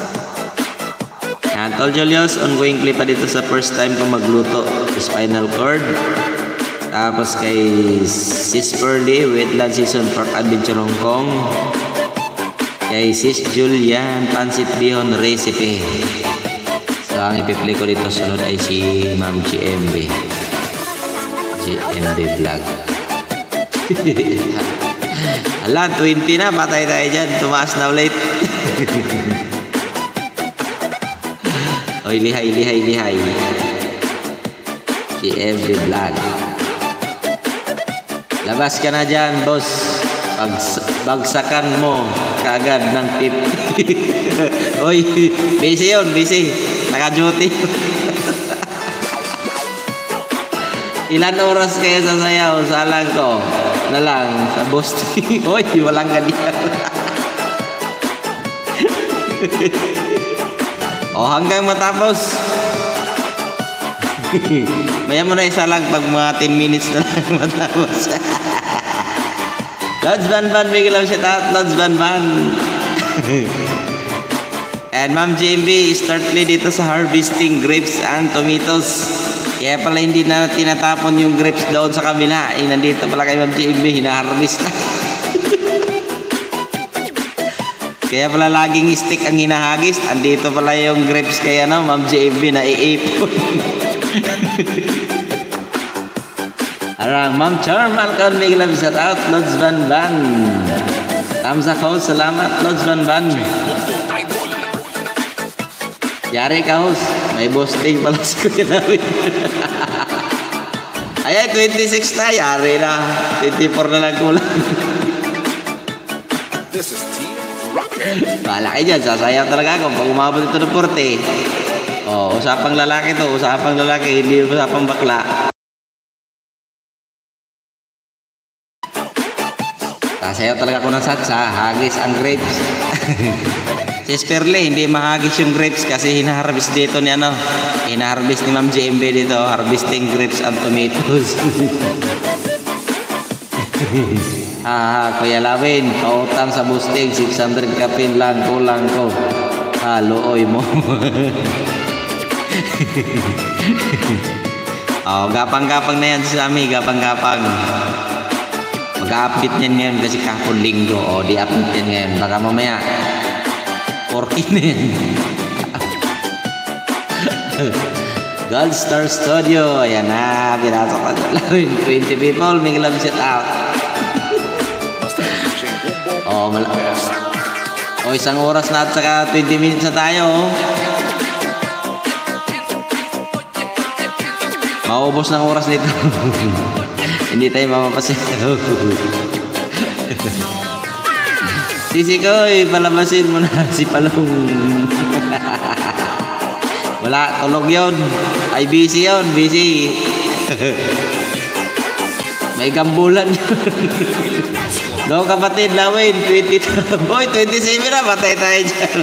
Yan, Tol Julius, ongoing clip pa dito sa first time ko magluto. Spinal cord. Tapos kay Sis Pearly, Wetland Season Park Adventure Hong Kong. Kay Sis Julian, Pansit Bihon Recipe. So, ang ipi-play ko dito sunod ay si Ma'am GMB. GMB Vlog. Ala, 20 na. Patay tayo dyan. Tumaas na ulit. Oy, lihay. GMB Vlog. Labas ka na dyan, boss. Bagsakan mo kaagad ng tip. Oy, busy yun, busy. Naka-duty. Ilan oras kayo sasayaw? Salang ko. Na lang, sa boosting. Oy, walang ganyan. O, hanggang matapos. Maya mo na isa lang pag mga 10 minutes na lang matapos. Lods Ban, bigyan lang shout out. Lods Ban. And Ma'am JMB, start play dito sa harvesting grapes and tomatoes. Kaya pala hindi na tinatapon yung grapes doon sa kabila. Nandito pala kay Ma'am JMB, hinaharvest na. Kaya pala laging stick ang hinahagis. Andito pala yung grapes kaya Ma'am JMB na iipon. Arang Ma'am Charm Alcon, may love shout out. Lods Ban. Thumbs up host, salamat Lods Ban. Yari ka host, may boosting pala sa kuya namin. Ayan, 26 na, yari na. 24 na lang kulang. This is Team Rocket. Bahala kayo dyan, sasayaw talaga ako pag umabot ito ng 40. Oh, usapang lalaki to, hindi usapang bakla. Sasayaw talaga ako ng satsa, hagis ang grapes. Si Sperle, hindi mahagis yung grapes kasi hinaharvest dito ni hinaharvest ni Ma'am JMB dito, harvesting grapes and tomatoes. Kuya Lawin, pautang sa boosting, 600 kapin lang, kulang ko. Looy mo. Oh, gapang-gapang na yan sa amin, gapang-gapang. Mag-update yan ngayon kasi kahapon linggo. O, di-update yan ngayon. Baka mamaya 40 na yan. Gold Star Studio. Ayan na, pinasok na lang. 20 people, may love shout out. Isang oras na at saka 20 minutes na tayo. Maubos ng oras nito. Hindi tayo mamapasin. Sisi ko, palabasin mo na si Palong. Wala, tulog yun. Ay, busy yun, busy. May gambulan yun. No, kapatid, Lawin, 20. Boy, 27 na, patay tayo dyan.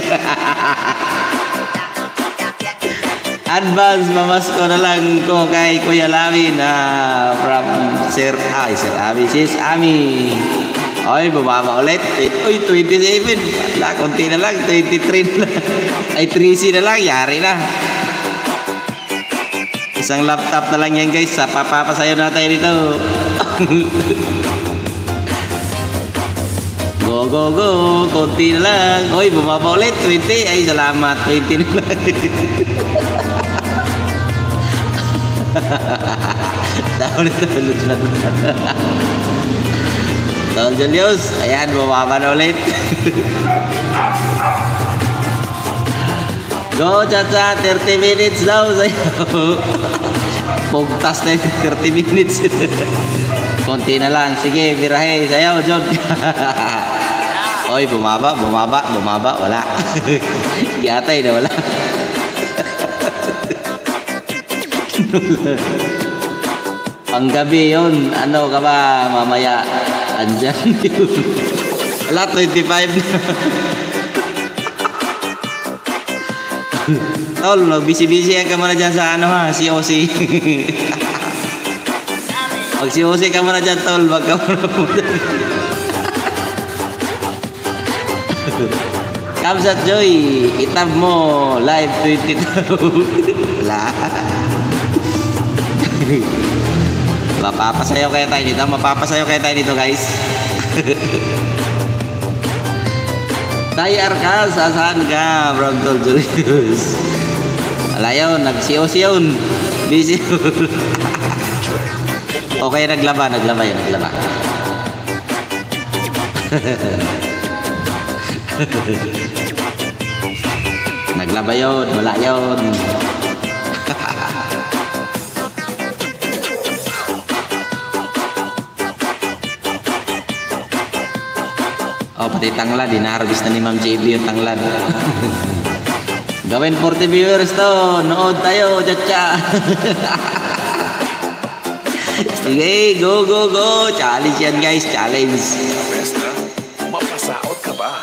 Advance, mamasko na lang ko kay Kuya Lawin from Sir Ami, Sis Ami. Oy, bumaba ulit. Uy, 27. Wala, konti na lang, 23 na lang. Ay, 3C na lang, yari na. Isang laptop na lang yan guys, papasayo na tayo dito. Go, go, go. Konti na lang. Oy, bumaba ulit. 20. Ay, salamat. 20 na lang. Ulit. Tol Julius. Ayan, bumaba na ulit. Go, Chacha. 30 minutes daw sa'yo. Pugtas na 30 minutes. Konti na lang. Sige, birahe. Sayaw, John. Oy, bumaba. Wala. Yatay na wala. Ang gabi yun. Ano ka ba? Mamaya. Andyan yun. Wala, 25 na. Tol, magbisi-bisi ka muna dyan sa ano ha, COC. Mag-COC ka muna dyan, tol. Wag ka muna muna. Kamsat Joy, itab mo, live 22. Wala. Mapapasayaw kaya tayo dito, guys. Tayo Arkas, saan ka, Bro Tol Julius? Wala yun, nag-COC yun. Busy yun. Okay, naglaba yun. Naglaba yun, wala yun. Oh, pati tanglad, dinarabis na ni Ma'am JB yung tanglad. Gawin 40 viewers to, nood tayo, Chacha. Sige, go. Challenge yan, guys, challenge. Pesta, mapasaot ka ba?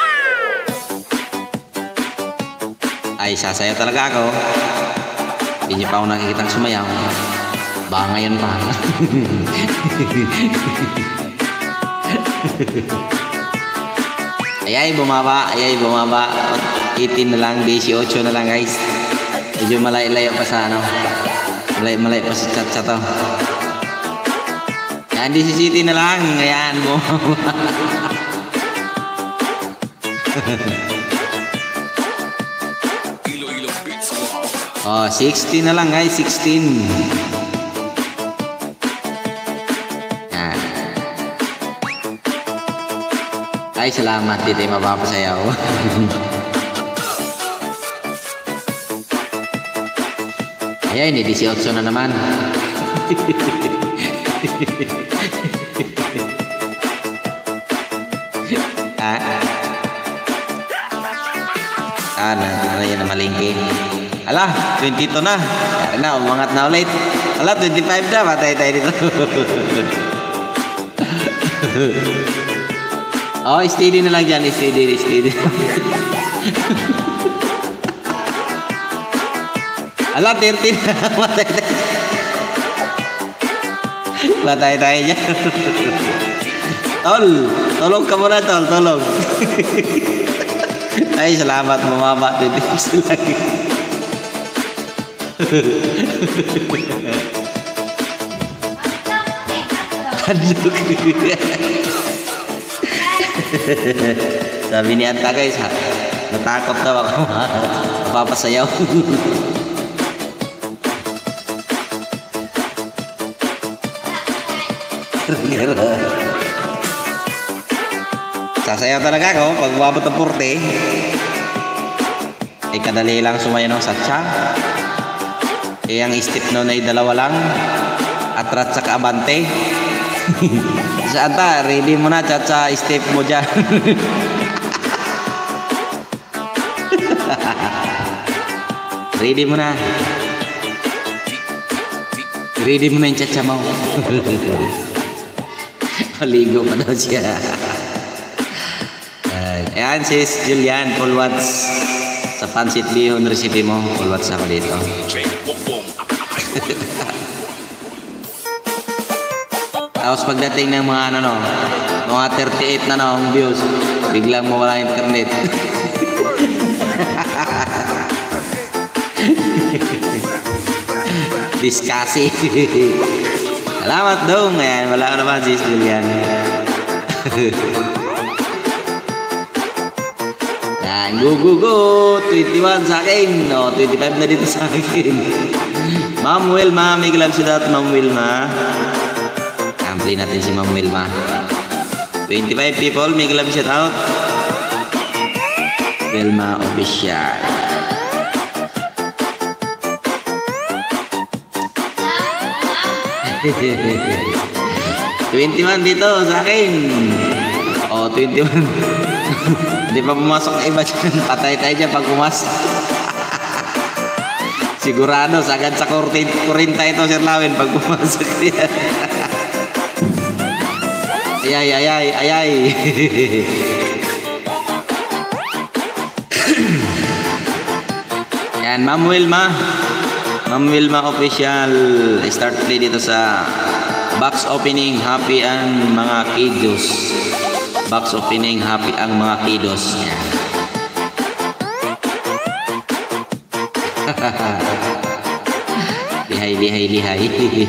Ay, sasayaw talaga ako. Hindi niyo pa ako nakikitang sumayaw. Baka ngayon pa. Ayay, bumaba. 18 na lang, 18 na lang, guys. Medyo malay-layo pa sa ano. Malay pa sa chat to. Yan, 17 na lang. Ayan, bumaba. Iloilo Beats Club. Oh, 16 na lang, guys. 16. Yan. Ay, salamat. Dito yung mapapasayaw. Ayan, 18 na naman. Ano yan na malingki. Ala, 22 na. Na, umangat na ulit. Ala, 25 na. Patay tayo dito. Oh, steady na lang dyan. Steady. Ala, 13 na. Patay tayo dyan. Tol, tulog ka muna, tol. Tulog. Ay, salamat. Bumaba. 26 lagi. Adluk. Sabi ni Anta, guys, ha? Natakot daw ako. Papasayaw. Sasayaw talaga ako pag umabot ng 40. Ay kadali lang sumayo ng satsa. Ang step noon ay 2 lang. Atrat sa kaabante. Saan ta? Ready mo na, Chacha. Step mo dyan. Ready mo na. Ready mo na yung Chacha mo. Maligo pa daw siya. Ayan, sis Julian, full watch sa Pansit Lihon recipe mo. Full watch ako dito. Tapos pagdating ng mga ano, mga 38 na views, biglang mawala internet. Discussi. Salamat dong. Ayan, wala ka naman sis Julian. Yan, go, go, go. 21 sa akin. No, 25 na dito sa akin. Ma'am Wilma, may gloves shout out, Ma'am Wilma. Yan, play natin si Ma'am Wilma. 25 people, may gloves shout out. Wilma Official. Hehehe. 21 dito sa akin. Oh, 21. Hindi pa pumasok ang iba dyan. Patay tayo dyan pag pumasok. Sigurado, sagad sa kurinta ito, Sir Lawin, pag pumasok yan. Ayay. Yan, Ma'am Wilma. Ma'am Wilma Official. Start play dito sa box opening. Happy ang mga kiddos. Box opening. Happy ang mga kiddos. Yan. Lihay.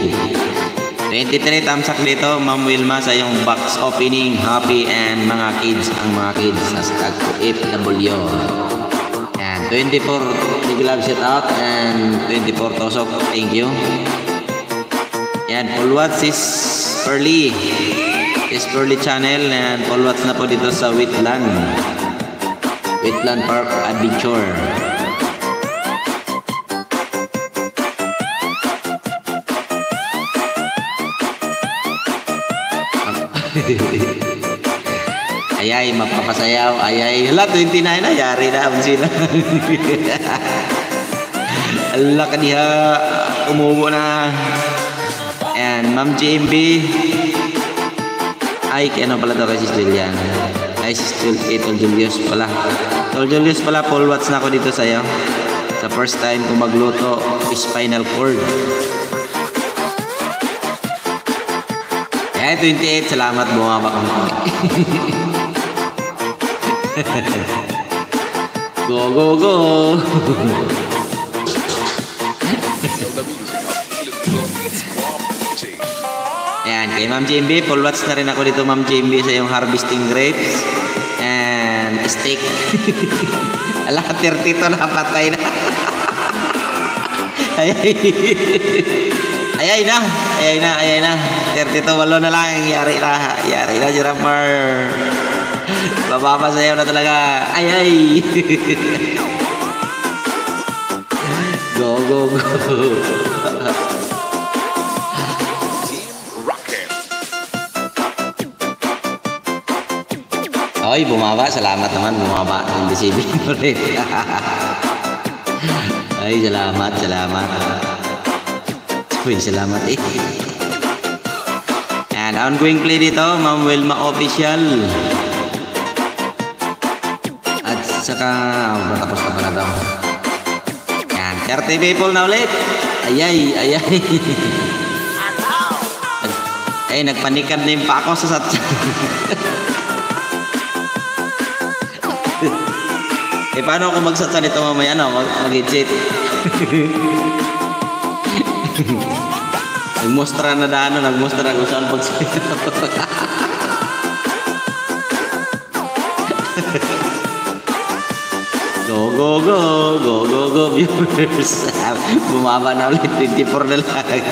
23 thumbs up dito, Ma'am Wilma, sa yung box opening. Happy and mga kids, ang mga kids. Hashtag FW. Yan, 24 big love shout out and 24 tosok. Thank you. Yan, Polwats is Pearly. Is Pearly channel. And Polwats na po dito sa Wheatland Park Adventure. Ayay, mapapasayaw. Ayay, hala, 29 na. Yari na ang sila. Ala ka diha. Umubo na. And Ma'am JMB. Ay, ano pala daw kay Sis Julian. Ay, Sis Tol Julius pala. Tol Julius pala, Paul Watts na ako dito sa'yo. Sa first time kong magluto, spinal cord. Ay, 28. Salamat, bumaba kang Go. Ayan, kay Ma'am JMB, Paul Watts na rin ako dito, Ma'am JMB, sa yung harvesting grapes and steak. Ala, 32 na patay na. Ayay na. 32, 8 na lang. Yari na, Jeramar. Babapasayaw na talaga. Ayay. Go. Oy, bumaba. Salamat naman. Bumaba. Hindi sibig ulit. Ay, salamat. Uy, salamat eh. And ongoing play dito, Ma'am Wilma Official. At saka, matapos na pala daw. Yan, 30 people na ulit. Ayay. Ay, nagpanikan din pa ako sa satsa. Paano ako magsatsa nito mamaya? Mag-hit. Nagmostra na daan, nagmostra kung saan pagsalita. Go, viewers. Bumaba na ulit, 24 na lang.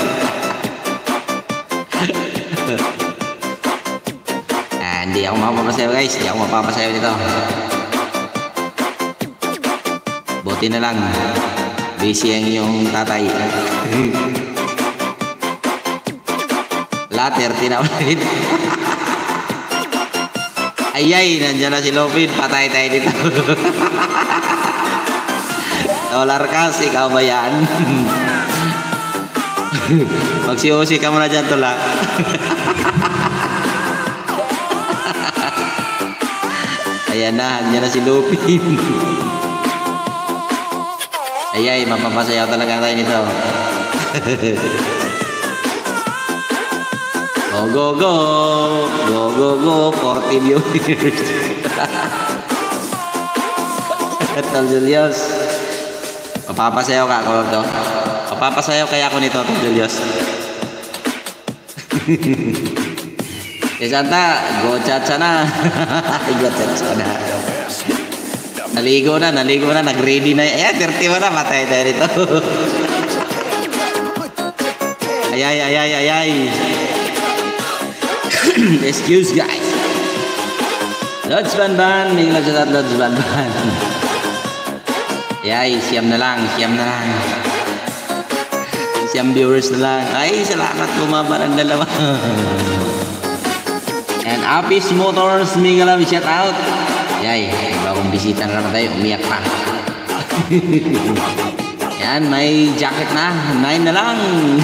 Hindi ako mapapasayaw, guys. Hindi ako mapapasayaw dito. Buti na lang. Busy ang iyong tatay. Later, tinawalid. Ayay, nandiyan na si Lopin. Patay tayo dito. Dollar kas, ikaw ba yan? Magsiusi ka muna dyan, tulak. Ayan na, nandiyan na si Lopin. Ayay, mapapasayaw talaga tayo nito. Go, 40 viewers. Tol Julius, mapapasayaw ka ako to. Mapapasayaw kaya ako nito, Tol Julius. Santa, go chat sana. Go chat sana. Naligo na, nag-ready na. Ayan, 31 na, matay tayo rito. Ay. Excuse guys. Lods Banban, may lods at Lods Banban. Ay, siyam na lang. Siyam viewers na lang. Ay, salamat, bumaba ng dalawa. And Apis Motors, may galang shout out. Ay, bagong bisita na naman tayo, umiyak pa. Yan, may jacket na, 9 na lang.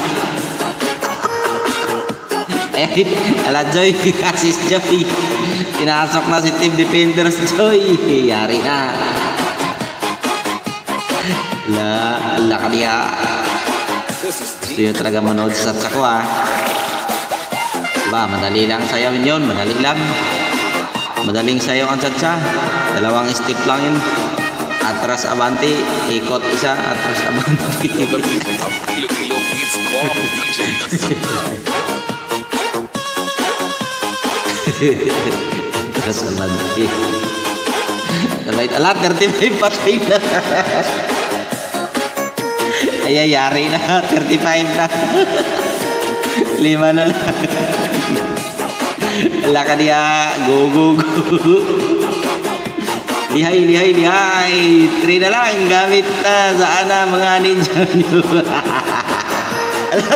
Ay, ala Joy, Asis Joy. Pinasok na si Team Defenders Joy. Yari na. Ala ka niya. Gusto yun talaga manood sa sako Ba, madali lang sayawin yun, madali lang. Madaling sayaw ang satsa. 2 step lang yun. Atras abanti, ikot isa, atras abanti. Iloilo Beats Bomb DJ. Atras abanti. Sabay, ala, 35 patay na. Ay, yari na. 35 na. 5 na lang. Ala ka niya. Go. Lihay. 3 na lang. Gamit na. Saan na mga ninja nyo? Ala,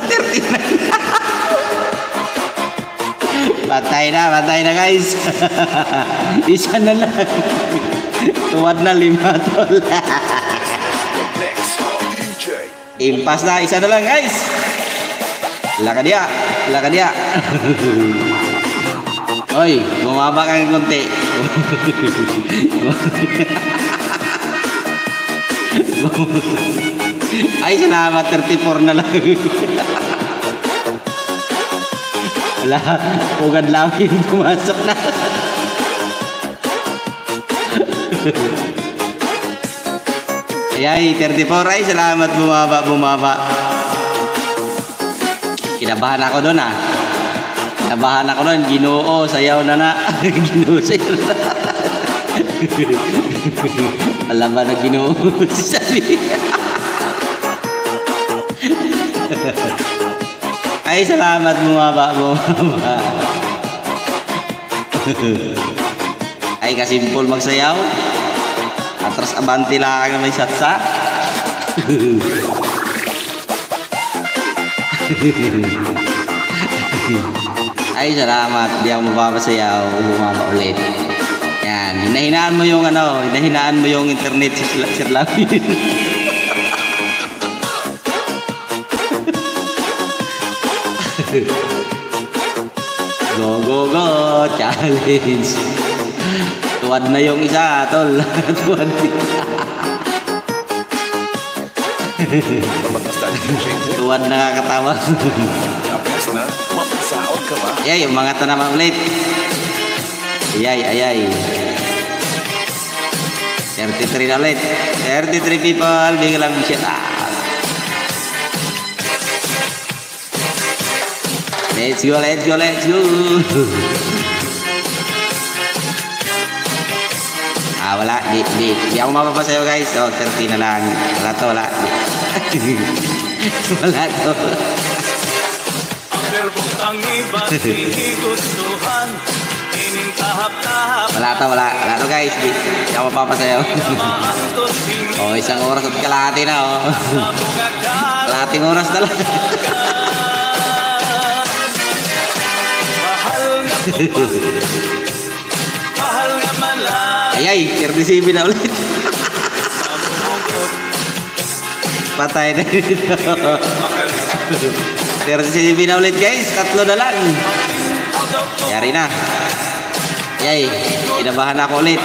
39 na. Patay na guys. Isa na lang. Tuwad na 5 tol. Next DJ. Impas na. Isa na lang guys. Ala ka niya. Oy, bumaba ka ng konti. Ay, salamat. 34 na lang. Wala, ugad lang yung pumasok na. Ay, 34. Ay, salamat. Bumaba. Kinabahan ako doon Ginoo, sayaw na. Ginoo, sayaw na. Alam ba na Ginoo? Sabi. Ay, salamat, bumaba. Ay, kasimple magsayaw. Atras abanti lang na may satsa. Ay, salamat. Di ako mapapasayaw. Bumaba ulit. Yan. Hinahinaan mo yung internet Sir Lavin. Go. Challenge. Tuwad na yung isa, tol. Tuwad. Tuwad na kakatawa. Tapos na, mapasaot ka ba? Ay, umangat na naman ulit. Ay. 33 na ulit. 33 people, biglang shit out. Let's go. Wala. Di ako mapapasayo guys. 30 na lang. Wala to. Wala to. Ang verbong tangibat, hihigustuhan, inintahap-tahap, Wala to guys. Di ako mapapasayo. maantos, Isang oras at kalahati na. hinabugagad, Kalahating oras na lang. mahal na malay, Ay, 37 na ulit. Patay na dito. 37 na ulit guys. 3 na lang. Yari na. Ay, kinabahan ako ulit.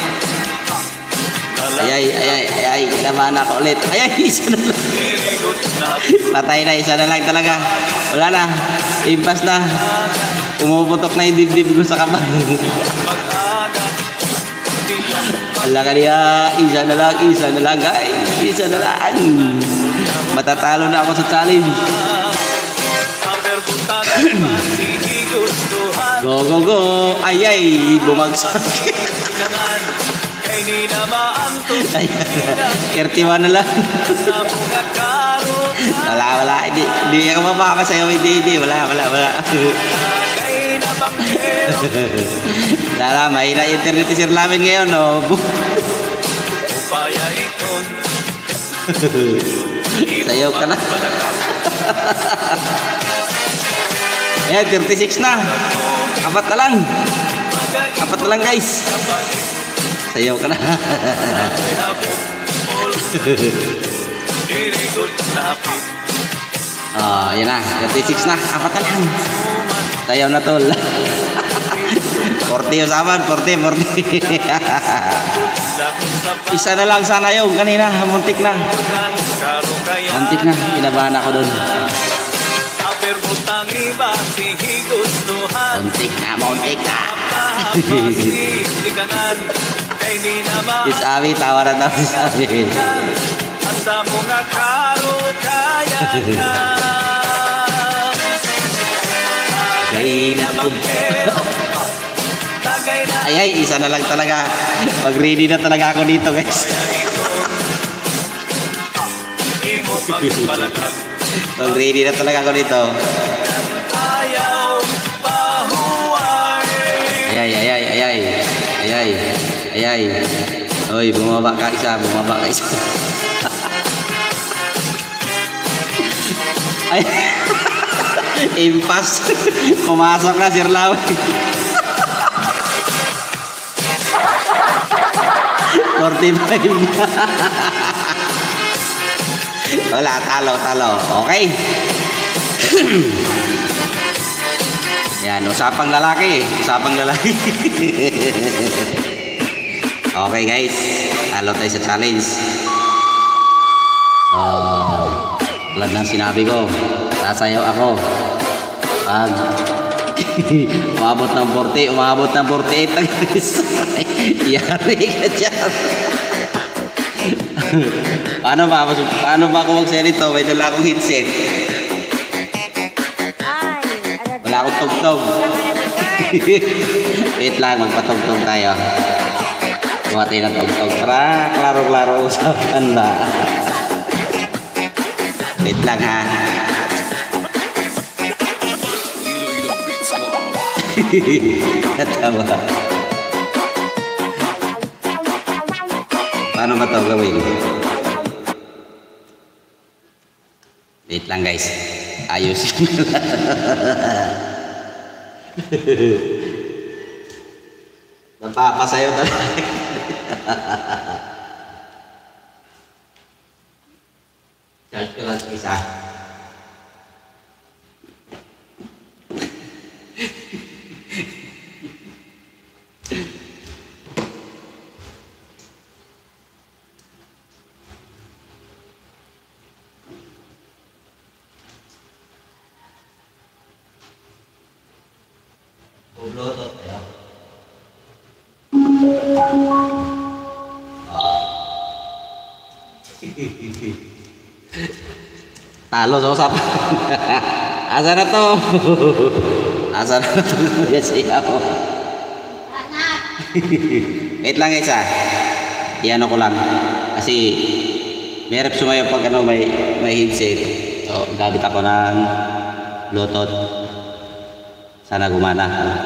Ay, kinabahan ako ulit. Ay, isa na lang. Patay na, isa na lang talaga. Wala na. Impas na. Umuputok na yung dibdib ko sa kamay. Wala ka niya. Isa na lang guys. Isa na lang. Matatalo na ako sa challenge. ang verbong tangibat, hihigustuhan, Go. Ay, bumagsak. naman, kay di naman to Ay, 31 na lang. sa mga karo Wala. Hindi ako mapapasayaw. Hindi. Wala. kay nabanggero Wala, mahina internet sir namin ngayon, no? upaya ikon Sayaw ka na. Ayan, 36 na. Apat na lang, guys. Sayaw ka na. dirigod napit Ayan na, 36 na. Apat na lang. Sayaw na, tol. 40 usapan, 40. Isa na lang sana yung kanina. Muntik na. karo kaya Muntik na. Inabahan ako doon. aper butang iba higustuhan Muntik na. Pahapasi kanan kay di naman Si Sabi, tawa na daw si Sabi. sa mga karo kaya na Kay nabanggero tagay na Ay, isa na lang talaga. Mag-ready na talaga ako dito, guys. imo pagpalaglag Mag-ready na talaga ako dito. ayaw pahuway Ay. Oy, bumaba ka isa. Ay. Impas. Pumasok na, Sir Lawi. 45. Wala, talo. Okay. Yan, usapang lalaki. Okay, guys. Talo tayo sa challenge. Tulad ng sinabi ko, sasayaw ako. Pag umabot ng 48 ang guys. Yari ka dyan. Paano ba ako mag-share ito? May dala akong headset. Wala akong tugtog. Wait lang, magpatugtog tayo. Buha tayo ng tugtog. Para klaro-klaro usapan na. Wait lang, ha. Natawa. Paano ba ito gawin? Wait lang, guys. Ayusin ko lang. Napapasayaw talaga. Charge ko lang sa isa. Bluetooth tayo. Talo sa usapan. Asa na to? Yes, ako. Wait lang, guys, Iano ko lang. Kasi merep sumayo pag may headset. So, gamit ako ng Bluetooth. Sana gumana.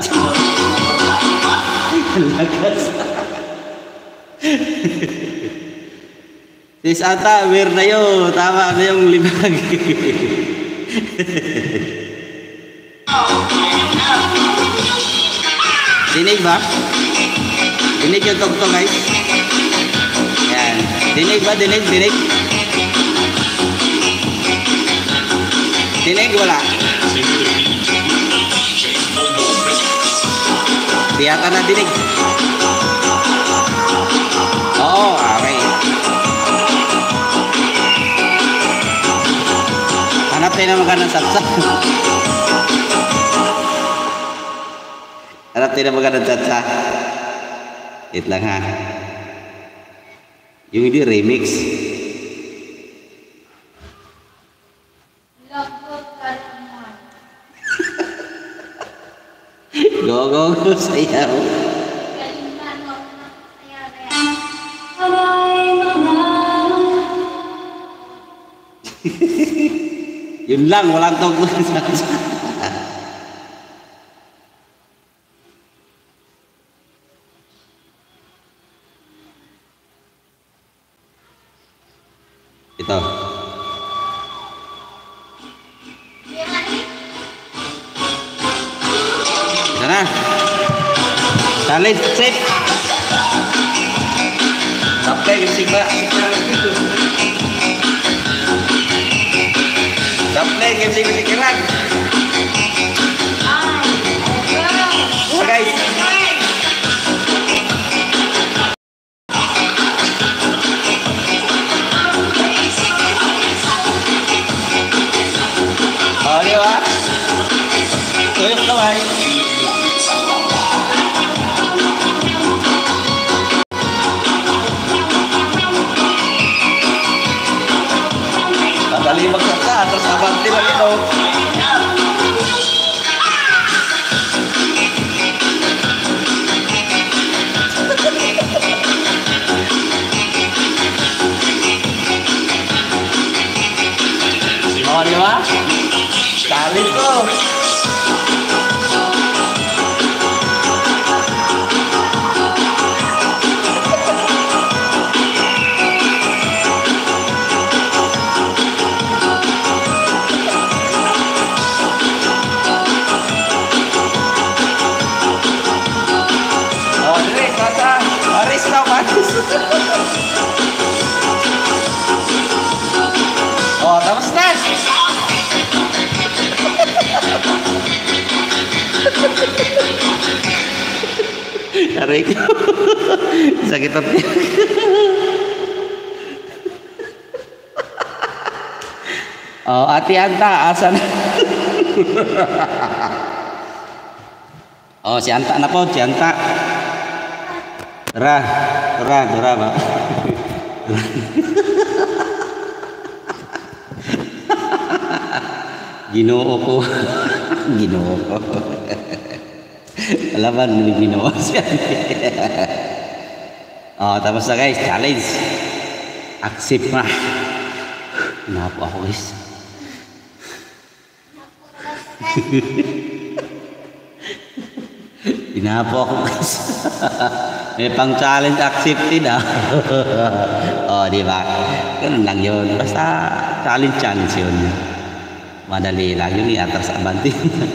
Lakas. Sis Ata, weird na yun. Tama na yung libag. Dinig ba? Dinig yung tugtog, guys. Yan. Dinig ba? Dinig? Dinig, wala. Tiyata na dinig. Oo, okay. Hanap tayo ng magandang satsa. Hanap tayo ng magandang satsa. Wait lang, ha. Yung hindi remix. Go, sayaw. Yun lang, walang tungkol. Ito. Ito na. Challenge, safe. Sampai sigma. Sampai game sigma. Oh, guys. Oh, di ba? Tuyok naman. Madali magsaka, terus abang di balik itu. Oh, di ba? Sekali tuh. Oh, tapos na! Aray ko. Sakit at oh, Ate Anta, asa na? Oh, si Anta na po, si Anta. Dora ba? Ginoo ko. Ginoo ko. Alaman, may ginawa siya. Oh, tapos na guys, challenge. Accept na. Hinapo ako guys. Hinapo ako guys. May pang challenge accepted ah. Oh, di ba? Ganun lang yun. Basta challenge yun. Madali lang yun, iatras sa abanti.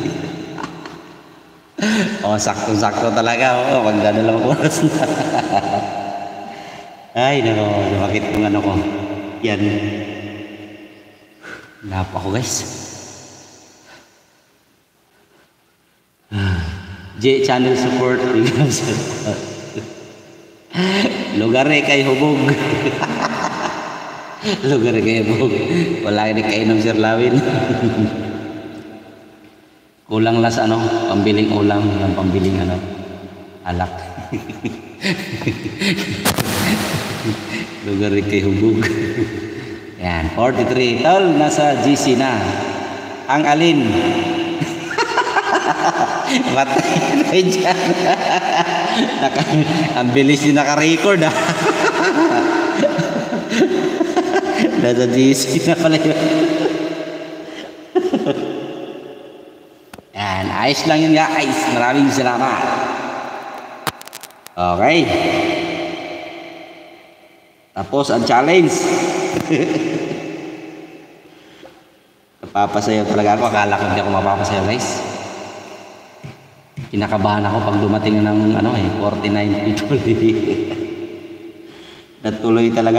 Oh, sakto-sakto talaga. Oh, magdadalawang oras na. Ay, nako, lumakit kong ano ko. Yan. Napa ako, guys. J channel support. Lugar kay hubog. Lugar kay hubog. Wala ni kainom Sir Lawin. Kulang las ano, pambiling ulam, pambiling ano, alak. Lugar kay hubog. Yan, 43. Tol, nasa GC na. Ang alin? Matay na dyan. Ang bilis yung naka-record ah. Nasa GC na pala yun. Yan, ayos lang yun guys. Maraming salamat. Okay. Tapos ang challenge. Napapasayaw talaga ako. Akala ko hindi ako mapapasayaw guys. Kinakabahan ako pag dumating ng ano 49 people. Natuloy talaga.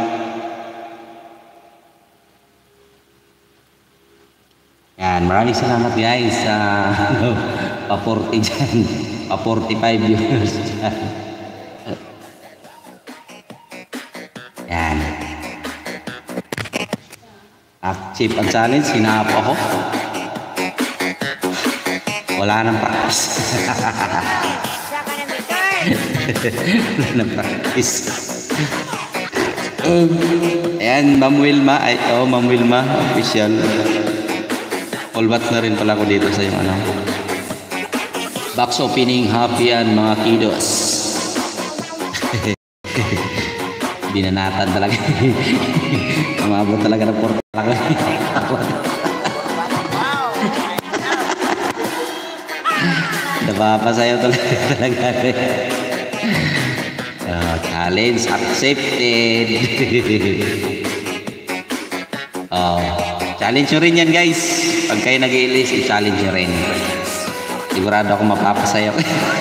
Yan, maraming salamat guys sa pa-40 dyan. Pa-45 viewers dyan. Yan. Active ang challenge, hinapo ako. Wala nang practice. Wala nang practice. Ayan, Ma'am Wilma. Ay, oh, Ma'am Wilma, official. All but na rin pala ko dito sa yung ano. Box opening, happy yan mga kiddos. Binanatan talaga. Umabot talaga ng portal ako. Mapapasayaw talaga. Challenge accepted. Challenge nyo rin yan guys. Pag kayo nag-i-ilis, i-challenge nyo rin. Sigurado ako mapapasayaw.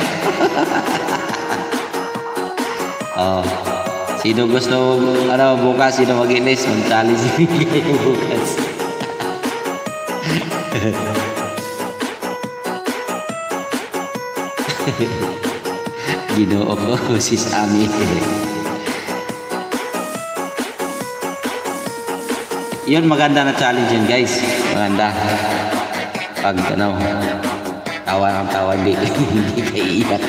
Sino gusto bukas, sino mag-ilis, mag-challenge kayo bukas. Ginoo ko si Sammy. Yun, maganda na challenge yun guys. Maganda. Pag tawa ng tawa, hindi kayo iiyak.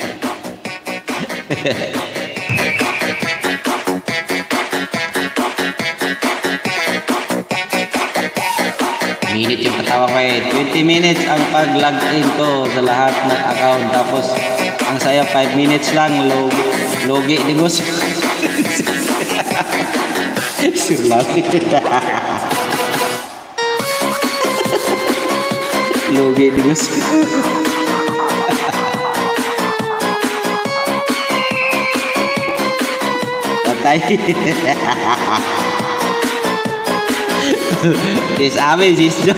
Minute yung katawa ko 20 minutes ang pag-login ko sa lahat ng account. Tapos, ang saya 5 minutes lang. Logi negosyo. Surlaki. Logi negosyo. Patay. Sis amin, sis Jo.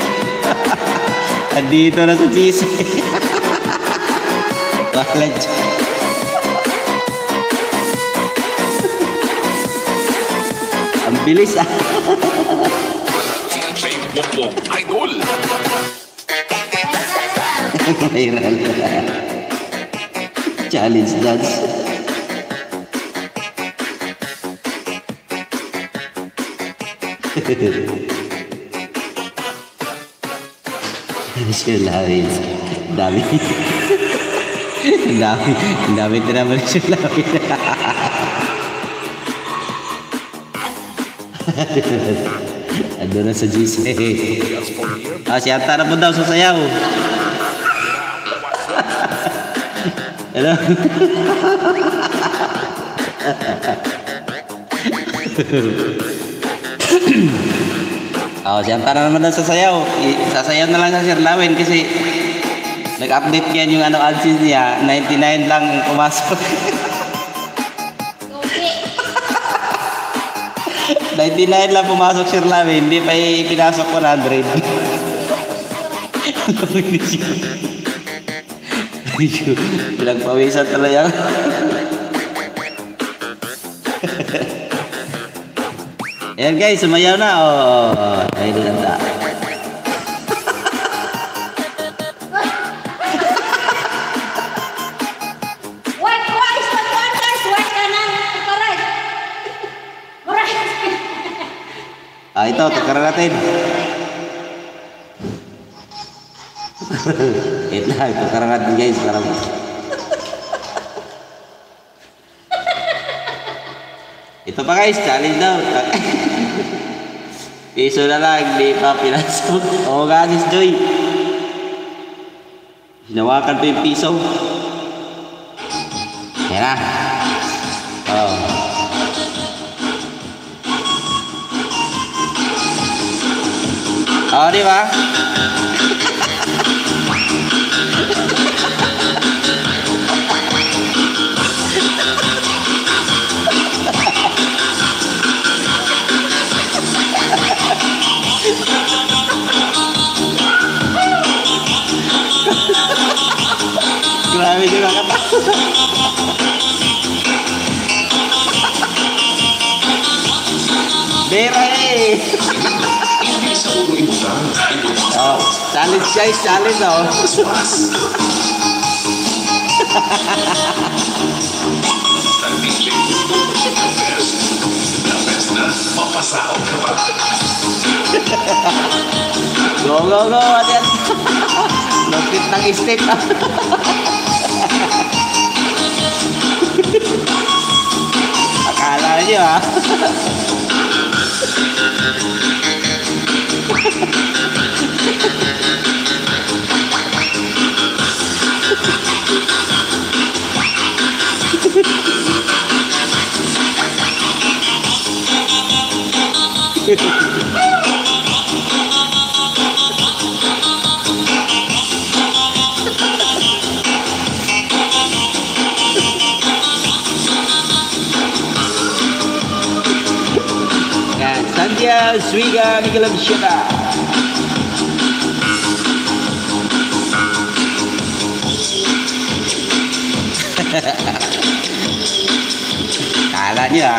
Andito na sa sis. Baklan. Ang bilis ah. Idol. Viral. Challenge dance. Sir Lawin. Dami. Dami tinaman Sir Lawin. Ando na sa GC. Si Ata na po daw sasayaw. Hello. Si Anta na naman daw sasayaw. Sasayaw na lang sa Sir Lawin kasi nag-update yan yung AdSense niya. 99 lang pumasok. 99 lang pumasok Sir Lawin. Hindi pa pinasok 100. Pinagpawisan talaga. Ayan guys, sumayaw na. Ay, ganda. Ito, tukaran natin. Ito na, tukaran natin guys. Ito pa guys, challenge daw. Piso na lang, di pa pinasok. Gasis Joy. Hinawakan pa yung piso. Yan na. Di ba? Grabe juga kata. Beray. Challenge guys, challenge daw. Go, atin. Lupit ng step. Akala niyo ha. Swiga ni Kalam Syeda. Kalah dia.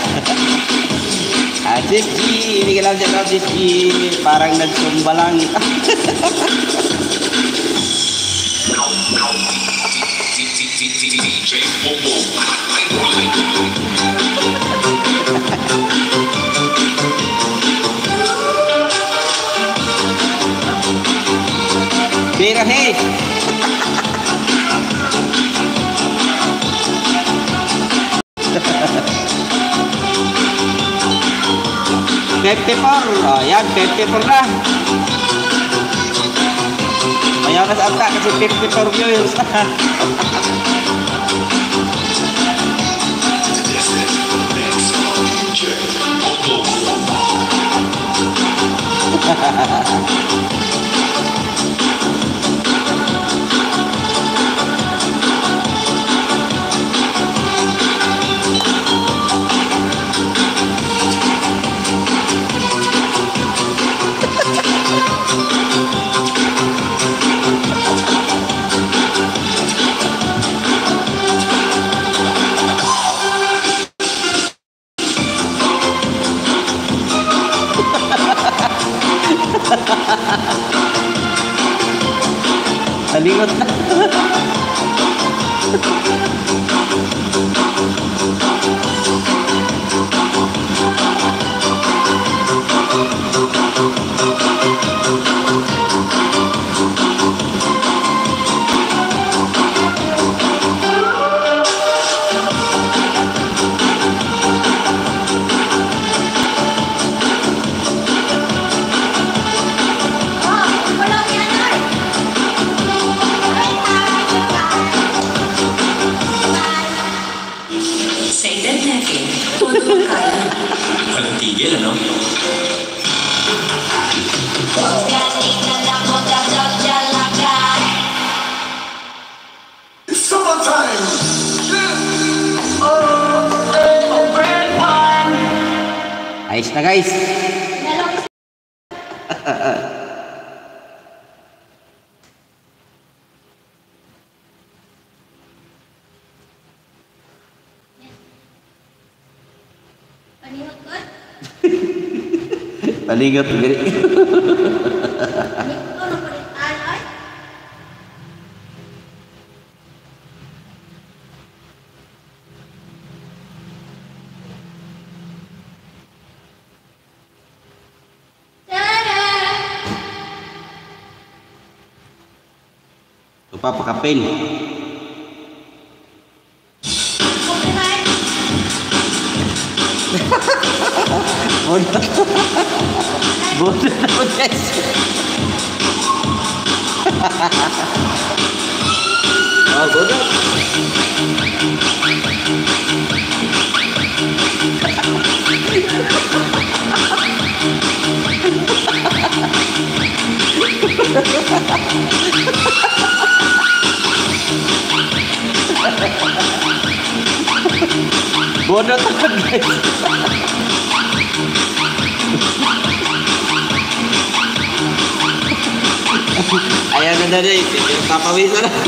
Asik Ji, ini Kalam Syeda Asik Ji, parang nagsumbalang. Mira, hey. Pepper, oh yan, pepper na. Ayaw na sa ata kasi pepper viewers. Talingot na. Walang tigil, ano? It's summertime! Ayos na guys. Palingot gini. Lupa pakapin. Bodoh. Bodoh guys. Oh, bodoh. Bodoh takut guys. Ayan na dari, papawisan na.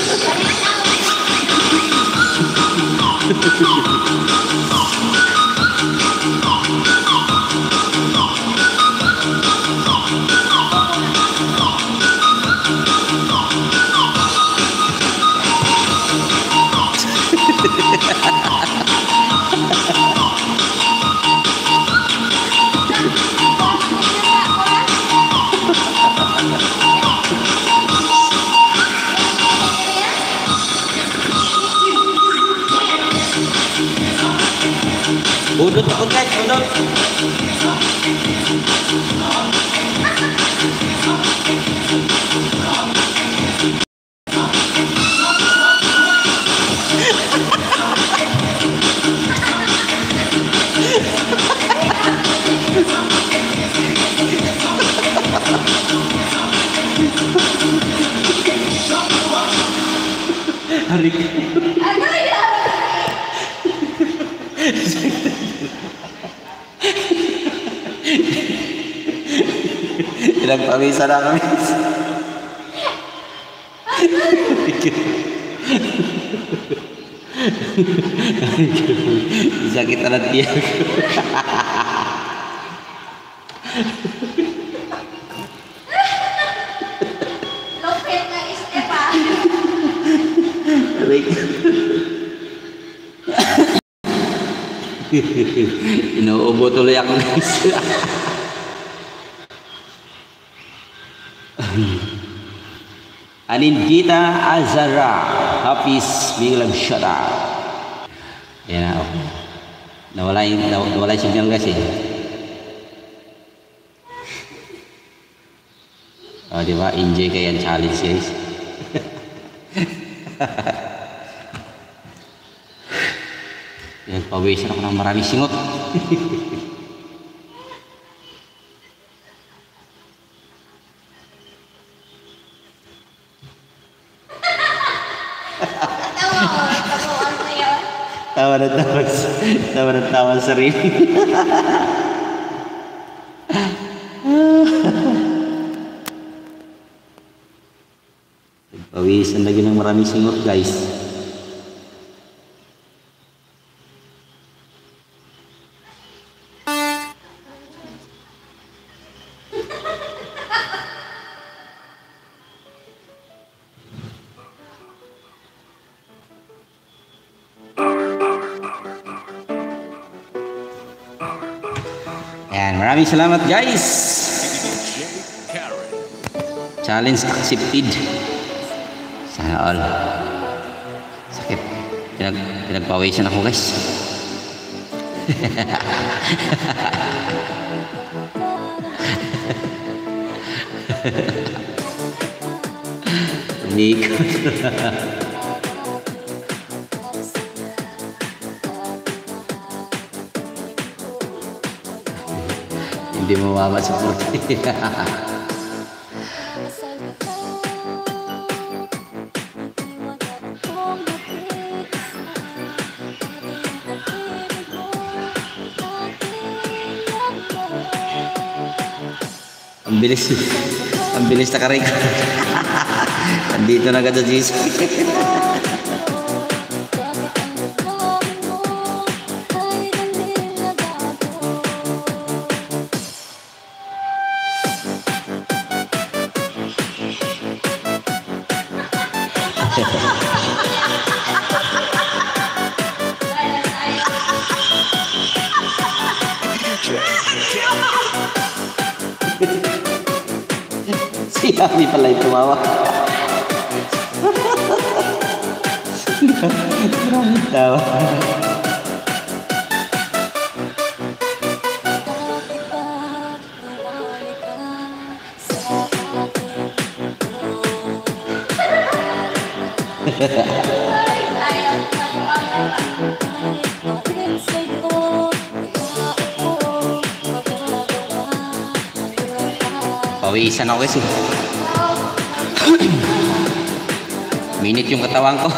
Udut takut guys, udut. Hari ini. Pinagpawisan na kami. Sakit na tiyan. Lupit na step ah. Inuubo tuloy ako guys. Anindita Azara Hafiz bilang shut up. Yan na, okay. Nawala yung signal guys eh. Oh, di ba? Enjoy kayo ang challenge guys. Pawisan ako ng maraming singot. Tawa na tawa sa sarili. Pawisan lagi ng maraming singot guys. Ayan, maraming salamat guys. Challenge accepted. Sana all. Sakit. Pinagpawisan ako guys. Nikot. Hindi mo mapasupport. Ang bilis na karig. Andito na agad sa GC. Si Ami pala yung tumawa. Maraming tawa. Pawisan ako kasi. Minit yung katawan ko.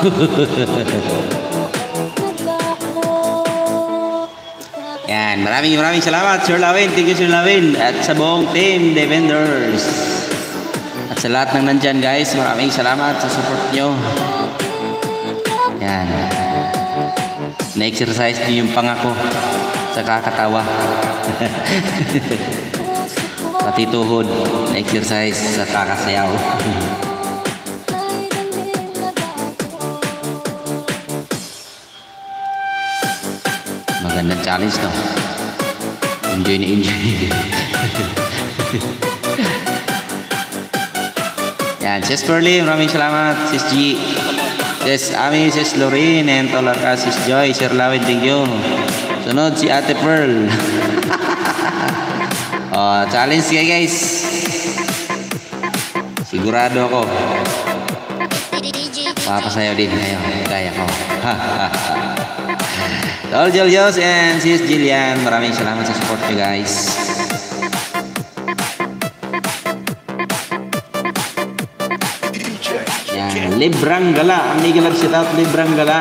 Yan, maraming salamat Sir Lawin. Thank you Sir Lawin. At sa buong team Defenders. At sa lahat ng nandyan guys, maraming salamat sa support nyo. Yan. Na-exercise nyo yung pangako sa kakatawa. Pati tuhod, na-exercise sa kakasayaw. Magandang challenge no. Enjoy na enjoy. Yan, Sis Pearly, maraming salamat. Sis G, Sis Ami, Sis Lorraine, and tolak ka Sis Joy, Sir Lawin, thank you. Sunod si Ate Pearl. Oh, challenge kayo guys. Sigurado ako papasayaw din kayo. Kaya ko. Tol Julius and Sis Jillian, maraming salamat sa support nyo guys. Yan, Librang Gala. Ang mega love shout out Librang Gala.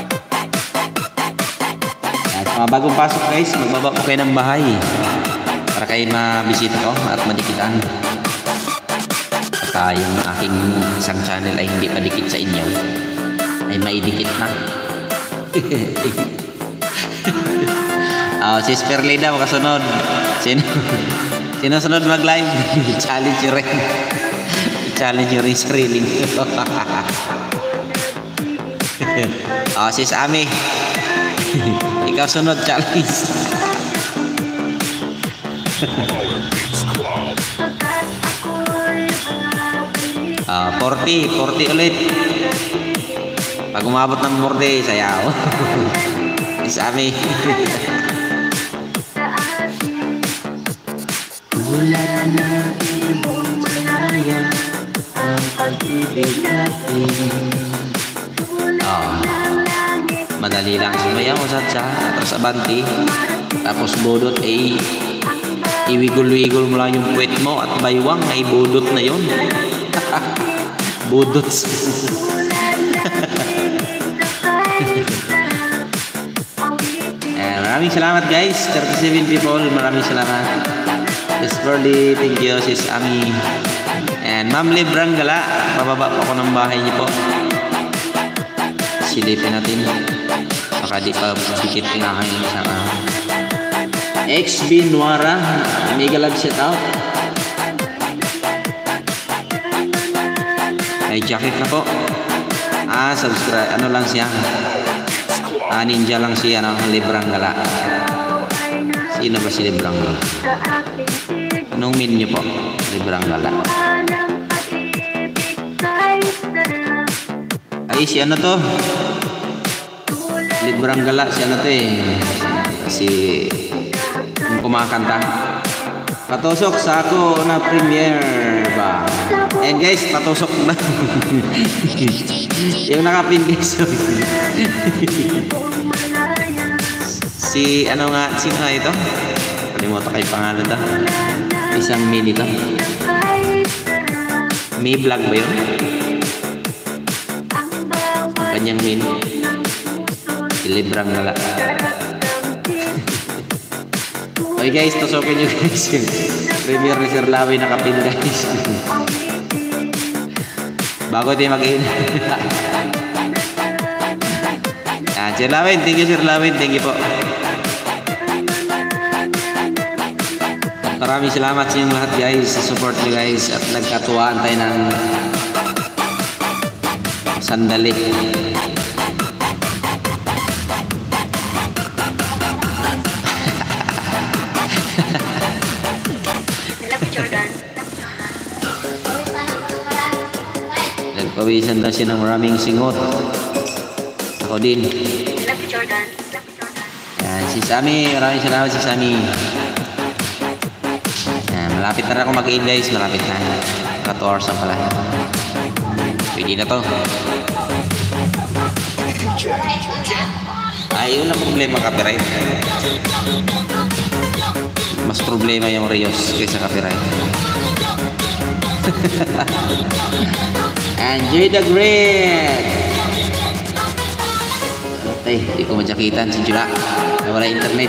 At mga bagong pasok guys, magbaba po kayo ng bahay. para kayo mabisita ko at madikitan. At yung aking isang channel ay hindi padikit sa inyo, ay maidikit na. Oh, si Sperlida makasunod. Sino sunod mag-live? Challenge nyo rin. Challenge nyo rin sarili nyo. Oh, sis Ami. Ikaw sunod, challenge. 40 ulit. Pag umabot ng 40, sayaw. Sis Ami. Wala na ibang malaya ang pag-ibig natin. Madali lang sumayaw sa tsa, tapos abanti, tapos budot ay iwigol-wigol mo lang yung puwet mo at baywang ay budot na yun. Budot. Maraming salamat guys, 37 people, maraming salamat. Sis Pearly, thank you. Sis Ami and Ma'am Librang Gala, bababa po ako ng bahay niyo po. Silipin natin baka di pa sikit nga kayo sa XB Nuara, mega love shout out. May jacket na po. Subscribe, ano lang siya, ninja lang siya ng Librang Gala. Sino ba si Librang Gala? Anong menu po? Librang Gala. Ay, si ano to? Librang Gala, si ano to eh. Si yung kumakanta. Patusok sa ako na premiere ba? And guys, patusok na. Yung nakapin guys. Si ano nga, sino nga ito? Kalimutan kayo pangalan to. Isang mini to. May vlog ba yun? Ang kanyang mini. Librang Gala. Okay guys, tusokin nyo guys. Premier ni Sir Lawi nakapin guys. Bago tayo mag-in. Sir Lawin, thank you Sir Lawin, thank you po. Maraming salamat sa inyong lahat guys, sa support nyo guys. At nagkatuwaan tayo ng sandali. Nagpawisan daw siya ng maraming singot. Ako din. Yan, si Sami, maraming salamat si Sami. Yan, malapit na ako mag-in guys, malapit na. 4 hours na pala. Pwede na to. Ay, yun ang problema copyright. Mas problema yung Rios kaysa copyright. Enjoy the great. Ay, di ko madyakitan si Jula. Wala internet.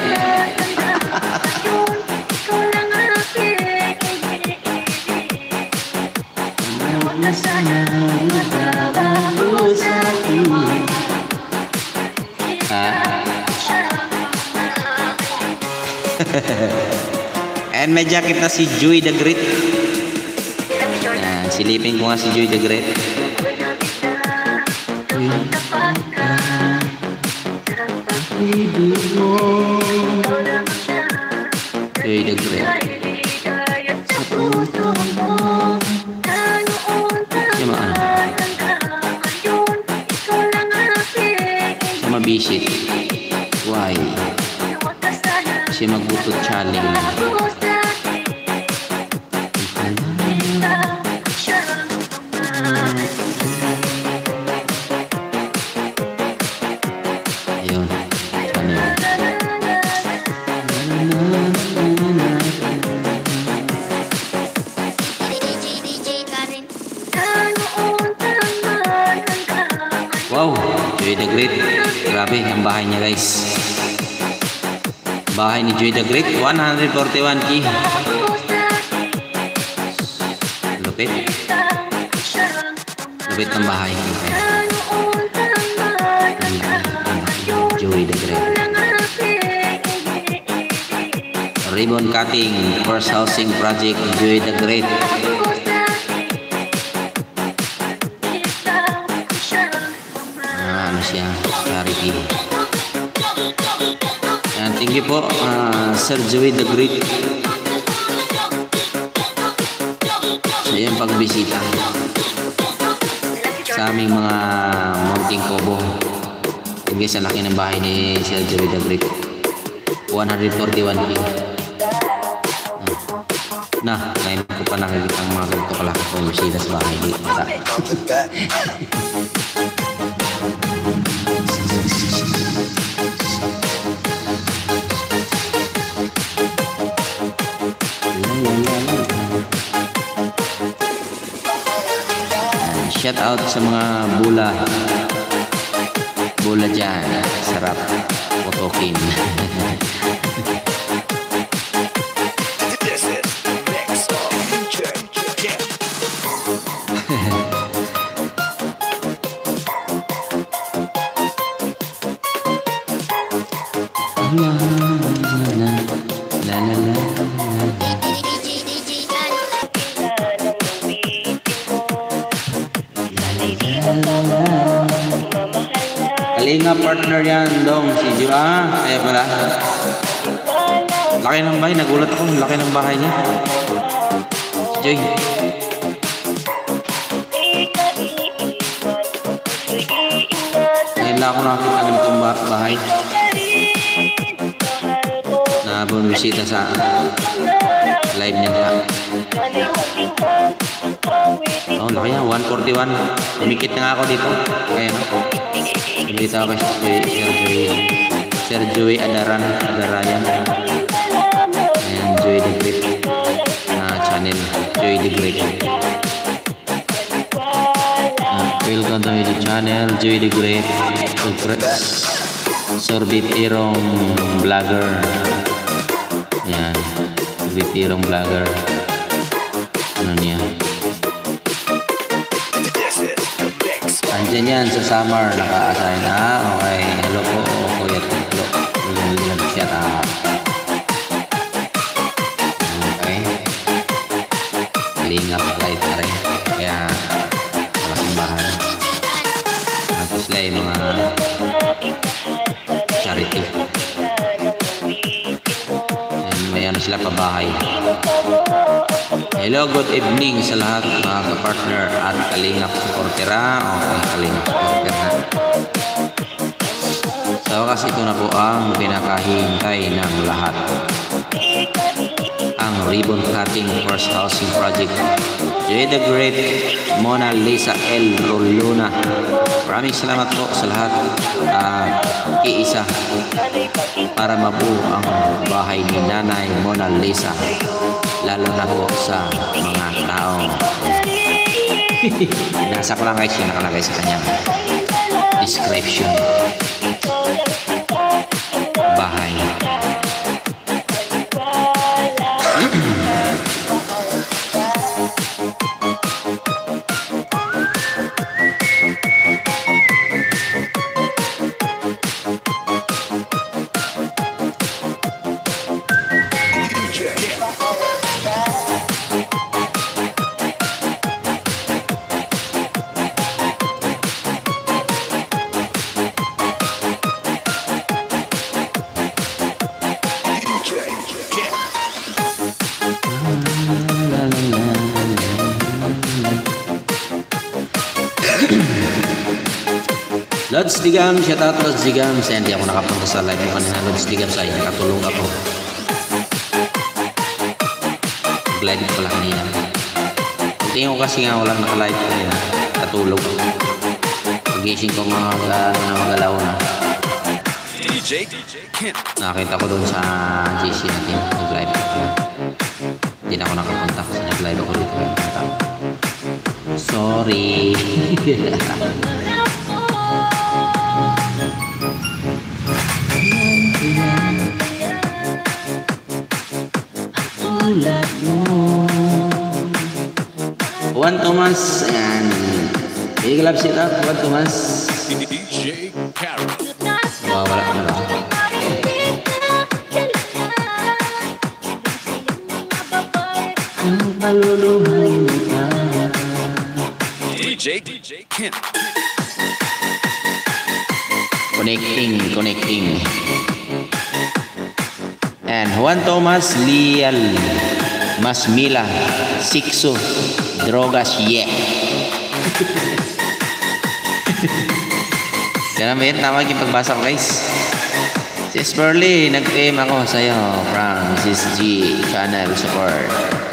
And may jacket na si Joy the Great. Yan, silipin ko nga si Joy the Great. Joy the Great. Yung mga ano? Sa mabisit. Why? Kasi magbutot challenge. Ayun. Ano yun? Wow, Joy the Great. Grabe, ang bahay niya guys. Bahay ni Joy the Great, 141K. Lupit. Lupit ng bahay. Joy the Great. Ribbon cutting, first housing project, Joy the Great. Ano siya? Charity. Yan, thank you po, Sir Joey the Great, sa iyong pagbisita sa aming mga Mounting Kobo. Thank you sa laki ng bahay ni Sir Joey the Great. 141K. Ngayon ko pa nakikita ang mga ganito kalaki kong bisita sa bahay dito. Shout out sa mga bula dyan, sarap potokin. Kalinga partner yan, Dong, si Joy. Kaya pala. Laki ng bahay, nagulat ako, laki ng bahay niya. Si Joy. Ngayon lang ako nakakita ng itong bahay. Na bumisita sa live niya nila. Oh, laki yan, 141. Lumikit na nga ako dito. Kaya na. Dito ako kay Sir Joey Adaran. Adarayan. Ayan, Joey the Great. Channel, Joey the Great. Welcome to the channel, Joey the Great. Sorbitirong vlogger. Ayan, sorbitirong vlogger. Ano niya? Andyan yan sa summer, naka-assign. Okay. Hello po, Kuya Tuklo. Nag-chat okay. Lingap light na rin. Kaya, malaking bahay. Tapos sila yung mga charity. And may ano sila pa bahay. Hello, good evening sa lahat mga kapartner at Kalingap supportera. Okay, Kalingap supportera. Sa wakas, ito na po ang pinakahintay ng lahat. Ang ribbon cutting first housing project. Joy the Great, Mona Lisa L. Roluna. Maraming salamat po sa lahat at kiisa para mabuo ang bahay ni Nanay Mona Lisa. Lalo na po sa mga taong nasa ko lang guys yung nakalagay sa kanyang description. Bahay. Lods Digam, shout out Lods Digam. Saya hindi ako nakapunta sa live mo kanina. Lods Digam sa iyo, nakatulong ako. Glad ko pala kanina. Tingin ko kasi nga walang nakalive kanina. Katulog ako. Pagising ko magalaw na. Nakita ko doon sa GC natin. Nag-live ako. Hindi na ako nakapunta kasi nag-live ako dito. Sorry. Juan Thomas. Ayan. Big love sit up, Juan Thomas. DJ Carol. Wala ka na ba? Ang paluluhay mo pa. DJ Ken. Connecting. And Juan Thomas, Lial, Masmila, Sikso, Drogas, yeah. Yan naman yun, tama yung pagbasa ko guys. Sis Pearly, nag-PM ako sa'yo from Sis G channel support.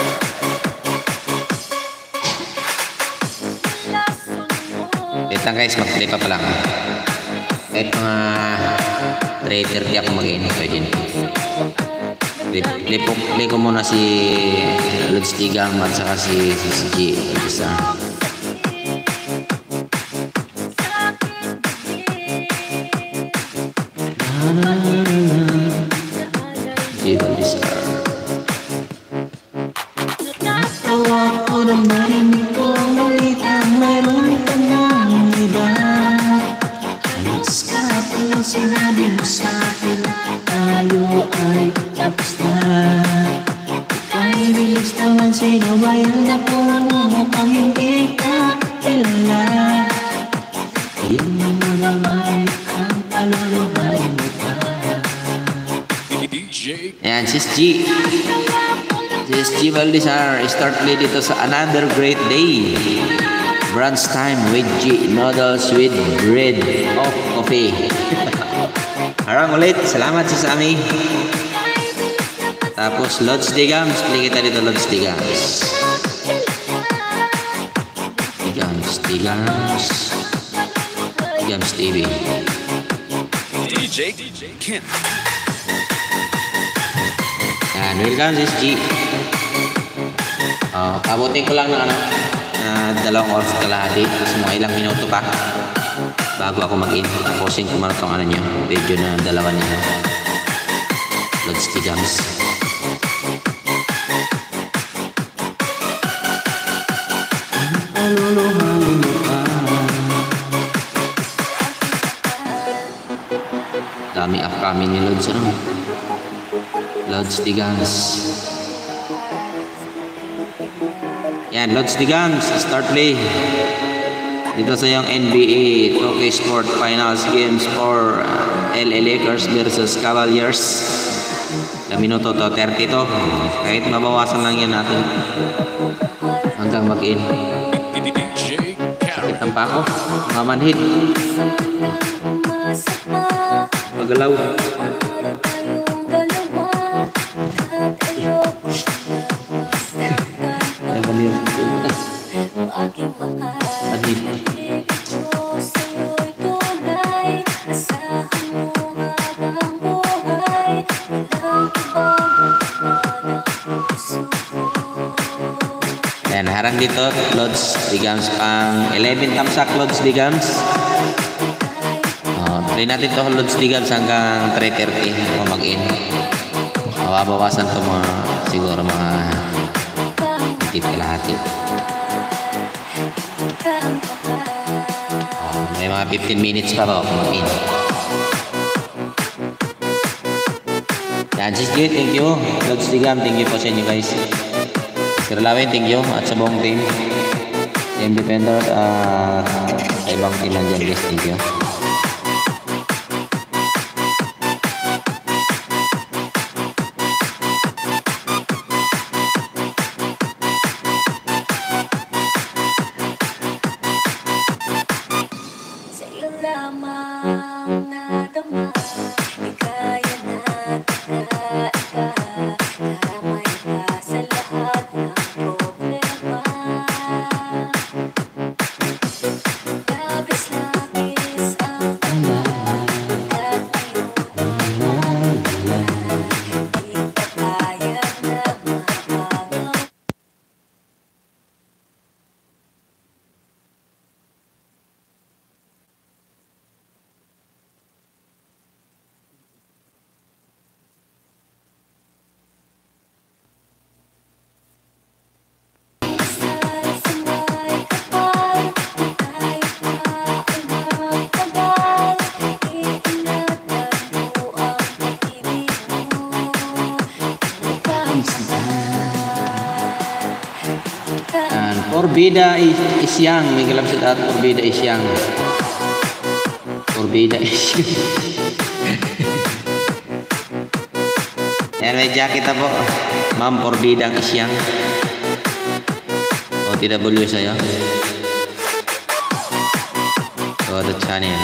Wait lang guys, mag-play pa lang. Kahit mga 3:30 ako mag-in, pwede na. Play ko muna si Lods Tigam at saka si G. Isa. Natawa ko na marinig ko ang balitang mayroon ka ng iba. Alas ka pero sinabi mo sa'kin tayo ay tapos na. Ika'y bilis naman sinawayan ako mukhang hindi ka kilala. Yun ang malamay ang paluluhay mo pa. DJ Ayan, Sis G. Sis G Valdizar, start play dito sa another great day. Brunch time with G. Noodles with bread of coffee. Harang ulit. Salamat sa Sami. Tapos Lods Digams. Play kita dito Lods Digams. Digams TV. DJ Ken. Yan, welcome Sis G. Pabutin ko lang ng 2 oras kalahati. Kasi mga ilang minuto pa bago ako mag-in. Tapusin ko muna itong nyo, video na 2 niya. Lods Tigams. Paluluhay mo pa. Dami upcoming ni Lods. Lods Tigams. Yan, Lods Digams, start play. Dito sa yung NBA 2K Sport Finals Games for LA Lakers versus Cavaliers. Na minuto to, 30 to. Kahit mabawasan lang yan natin. Hanggang mag-in. DJ Sakit Carol. ang pa ako. Mamanhid. Magalaw. Yan, harang dito, Lods Digams pang 11 tamsak Lods Digams. Try natin to Lods Digams hanggang 3:30 ako mag-in. Mababawasan to mga siguro mga higit kalahati. May mga 15 minutes pa ako mag-in. Yan, Sis G, thank you. Lods Digam, thank you po sa inyo guys. Sir Lawin, thank you. At sa buong team. Team Defenders at sa ibang team nandiyan guys, thank you. Sa'yo lamang nadama, di kaya na karamay ka sa lahat ng problema. Labis-labis Porbida Isyang. May galap sa lahat. Porbida Isyang. Porbida Isyang. Yan, may jacket na po. Ma'am Porbida Isyang. O, TW sa'yo. So, the channel.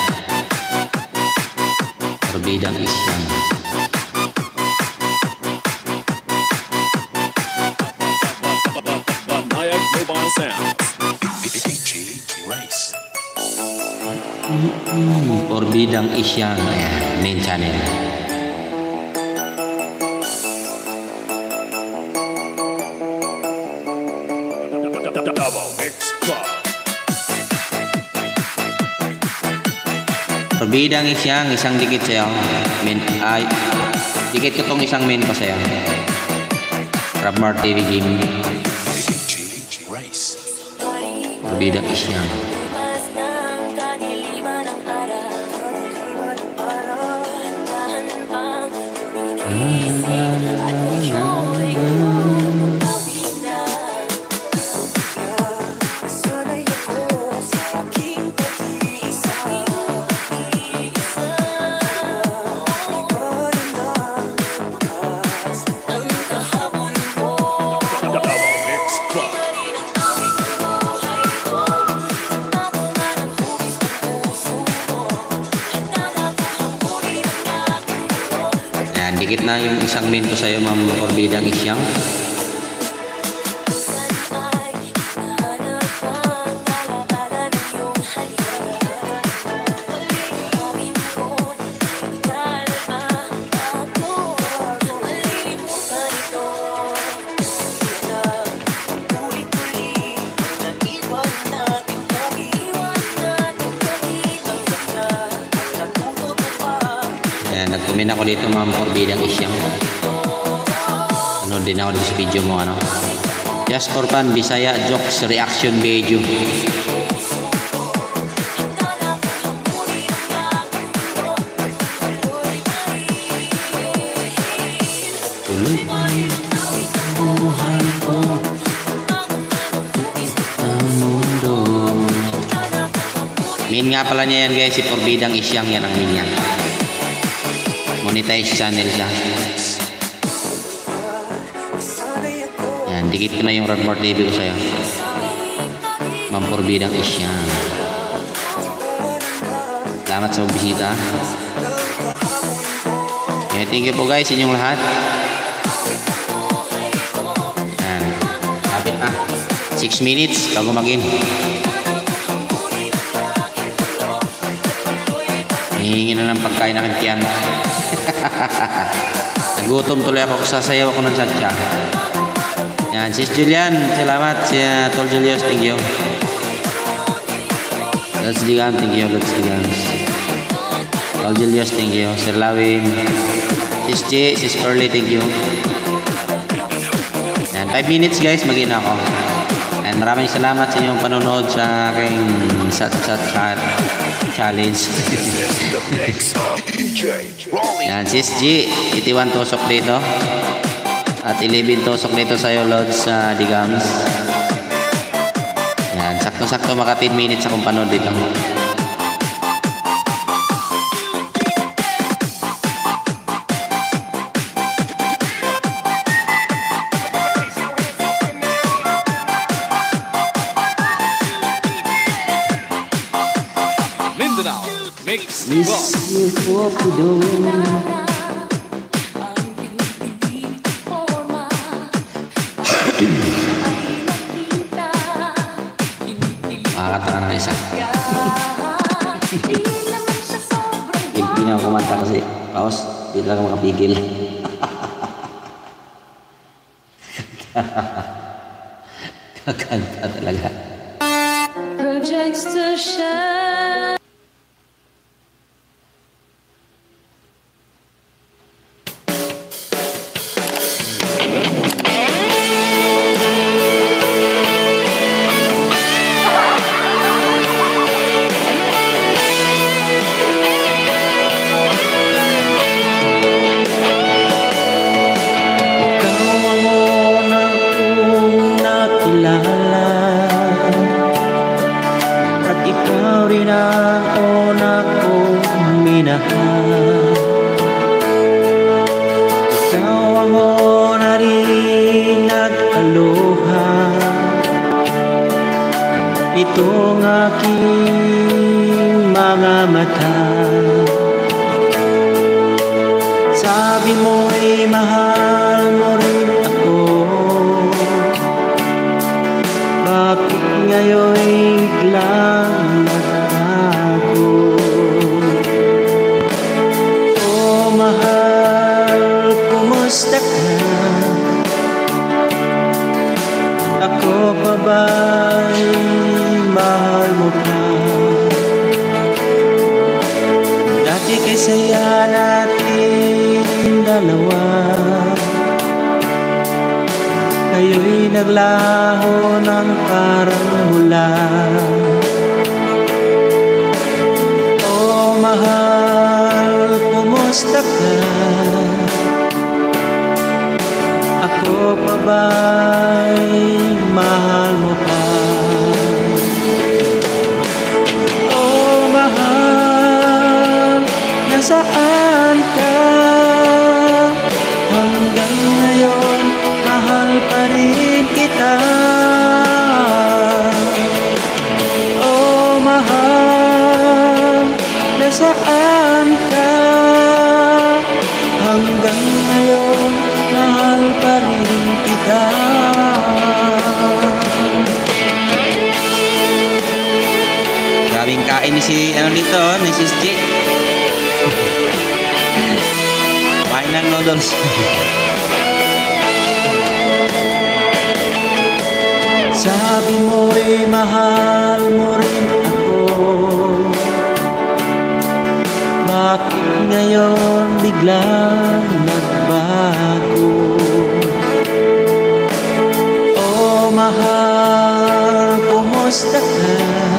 Porbida Isyang. Porbidang Isyang. Ayan, main channel. Porbidang Isyang, isang dikit sa'yo. Ay, dikit ko tong isang main pa sa'yo. Rabmar TV Gaming. Porbidang Isyang. Lumas ng kadiliman ng araw. Dahan ang tumitingin at ako'y gawin na. Sanay ako sa aking pag-iisa. Ang kahapon ko. Ayan, dikit na yung isang main ko sa'yo, Ma'am Porbidang Isyang. Ayan, nag-comment ako dito, Ma'am Porbidang Isyang. Ano din ako dito sa video mo, ano. Just for fun, Bisaya jokes reaction video. Tuloy ang buhay ko ang mundo. Main nga pala niya yan, guys, si Porbidang Isyang, yan ang main niya. Monetize channel siya. Yan, dikit ko na yung Radmore TV ko sa'yo. Ma'am Porbidang Isyang. Salamat sa bisita. Okay, thank you po guys, inyong lahat. Yan. Kapit na. 6 minutes bago mag-in. Hihingi na ng pagkain ng tiyan. Nagutom tuloy ako, sasayaw ako ng satya. Yan, Sis Julian, salamat. Si Tol Julius, thank you. Let's Digam, thank you. Let's Digam. Tol Julius, thank you. Sir Lawin. Sis J, Sis Early, thank you. Yan, 5 minutes guys, mag-in ako. And maraming salamat sa inyong panonood sa aking sat-sat challenge. Yan, Sis G, 81 tusok dito. At 11 tusok dito sa'yo, Lods sa Digams. Yan, sakto-sakto maka 10 minutes akong panood dito. Miss you for Pudo. Makakatawa na isa. Hindi na ako kumanta kasi paus, hindi talaga makapigil. Kakanta talaga. Projects to shine. Ikaw ang una kong nakilala. itong aking mga mata. Sabi mo'y mahal mo rin ako, bakit ngayon'y biglang nagbago? Oh mahal, kumusta ka? Ako pa ba'y mahal mo pa? Dati kay saya natin dalawa, kayo'y naglaho ng parang mula. Oh mahal, kumusta ka? Ako pa ba'y mahal mo pa? Oh mahal, nasaan ka? Hanggang ngayon, mahal pa rin kita. Oh mahal, nasaan ka? Hanggang ngayon, mahal pa rin kita. Grabing kain ni si ni Sis J. Kain ng noodles. Sabi mo'y mahal mo rin ako, bakit ngayon biglang nagbago? Oh mahal, kumusta ka?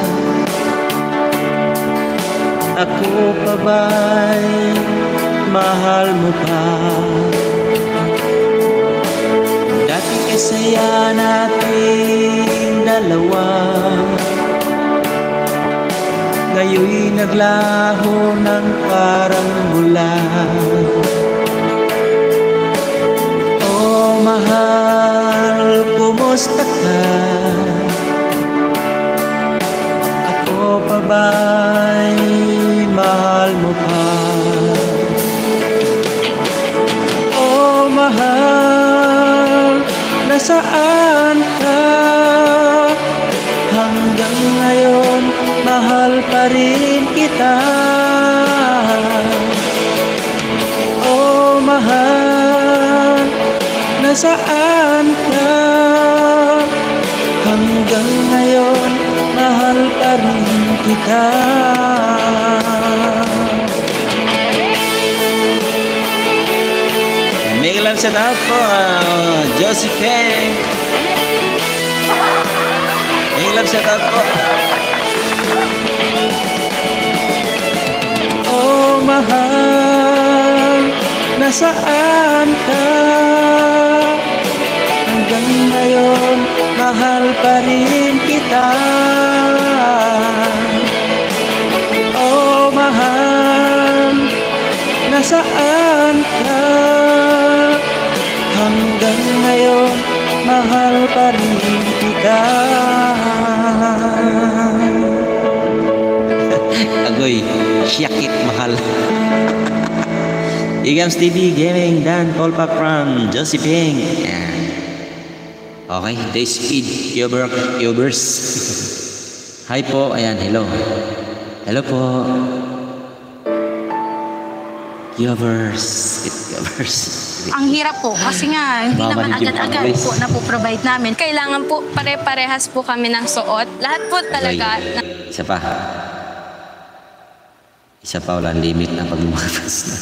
Ako pa ba'y mahal mo pa? Dati kay saya natin dalawa, ngayo'y naglaho ng parang mula. Oh mahal, kumusta ka? Ako pa ba'y mahal mo pa? Oh mahal, nasaan ka? Hanggang ngayon, mahal pa rin kita. Oh mahal, nasaan ka? Hanggang ngayon, mahal pa rin kita. Make love set up po, Josie Peng. Make love set up po. Oh mahal, nasaan ka? Hanggang ngayon, mahal pa rin kita. Oh mahal, nasaan ka? Hanggang ngayon, mahal pa rin kita. Agoy, syakit mahal. Igams TV Gaming dan Polpak from Josie Peng. Yan. Okay, Day Speed Yobers. Hi po, ayan, hello. Hello po. Yobers. Ang hirap po kasi nga hindi Mama naman ni Jim agad-agad Always. po na po provide namin. Kailangan po pare-parehas po kami ng suot. Lahat po talaga. Okay. Isa pa. Isa pa, walang limit na pag lumakas na.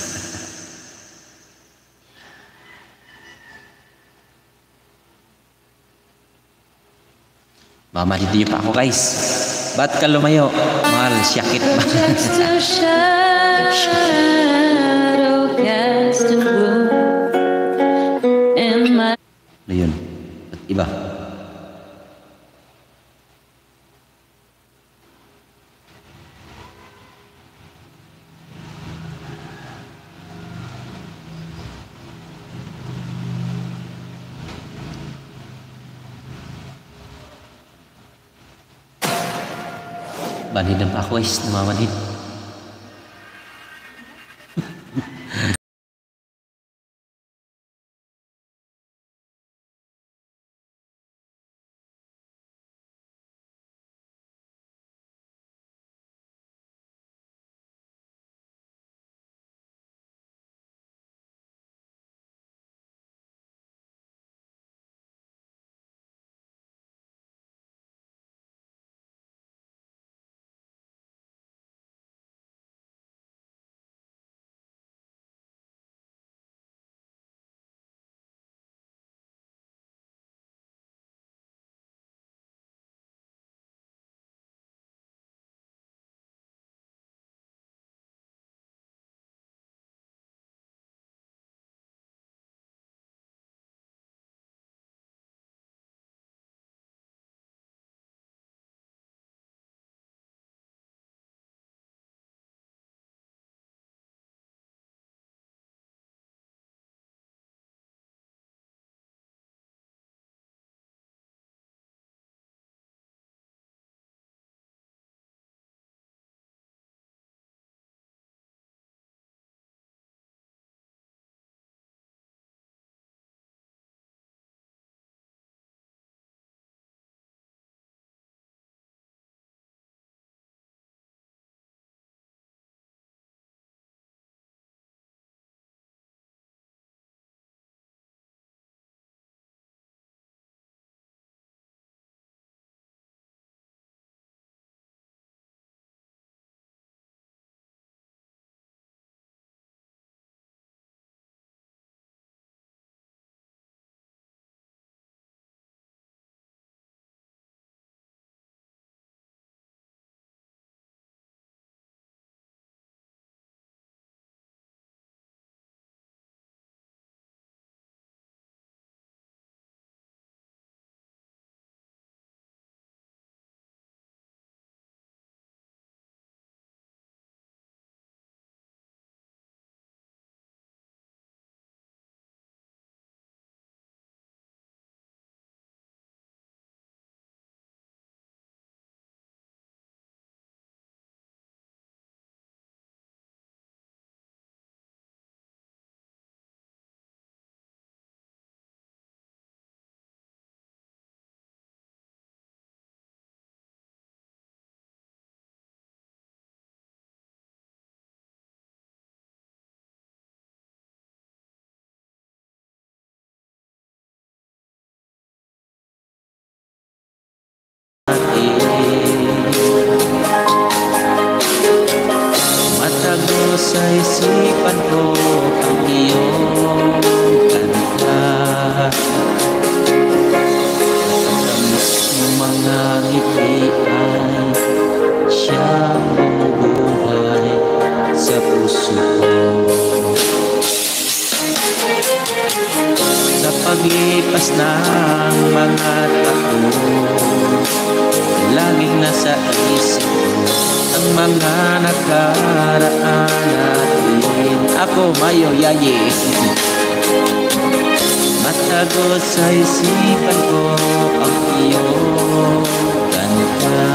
Mamalitin niyo pa ako, guys. Ba't ka lumayo? Mahal, syakit ba? Just a shadow cast a blue in my Ano yun? Ba't iba? Banid ng pakwes, namamanid. Matago sa isipan ko ang iyong kanta. Matamis ng mga ngiti ay siyang bumubuhay sa puso ko. Sa paglipas ng mga taon, laging nasa isip ko ang mga nakaraan natin. Ako Mayo Yaye. Matago sa isipan ko ang iyong kanta.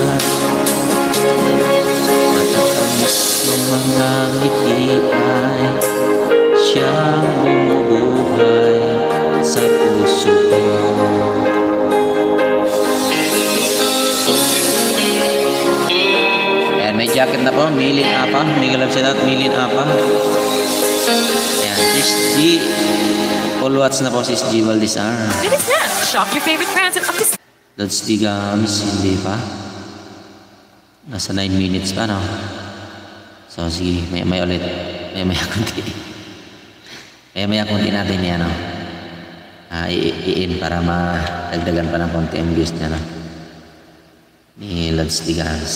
Matatamis ng mga ngiti ay siyang bumubuhay sa puso ko. Ayan, may jacket na po, Milin Apa. May galap siya natin, Milin Apa. Ayan, Sis G. All watch na po, Sis G Valdizar. It is now. Shop your favorite brands at up to... Lods Digams, hindi pa. Nasa 9 minutes pa, no? So, sige, may ulit. May kunti. May kunti natin yan, no? I-in para madagdagan pa ng konti ang views niya, no? Ni Lods Digams.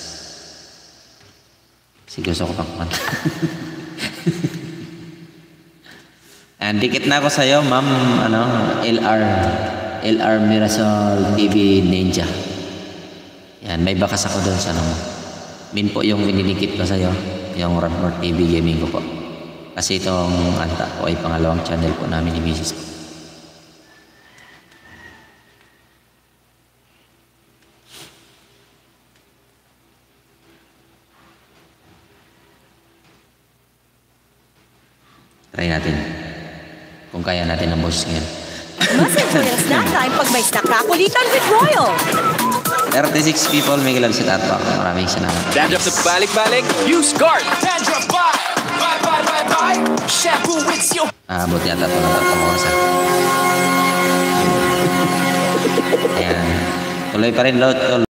Sige, gusto ko pakpanta. And dikit na ako sa'yo, ma'am, LR Mirasol TV Ninja. Yan, may bakas ako doon sa min po yung ininikit ko sa'yo, yung Rodmore TV Gaming ko po. Kasi itong anta po ay pangalawang channel po namin ni Mrs. ko. Try natin. Kung kaya natin ang boss ngayon. Mas enjoy ang snack time pag may snack kakulitan with Royal. 36 people may galab si Tatpak. Maraming salamat. Dandruff sa balik-balik, use guard. Dandruff, bye. Bye. Shampoo with you. Buti yata ito na tatang oras. Ayan. Tuloy pa rin, Lot.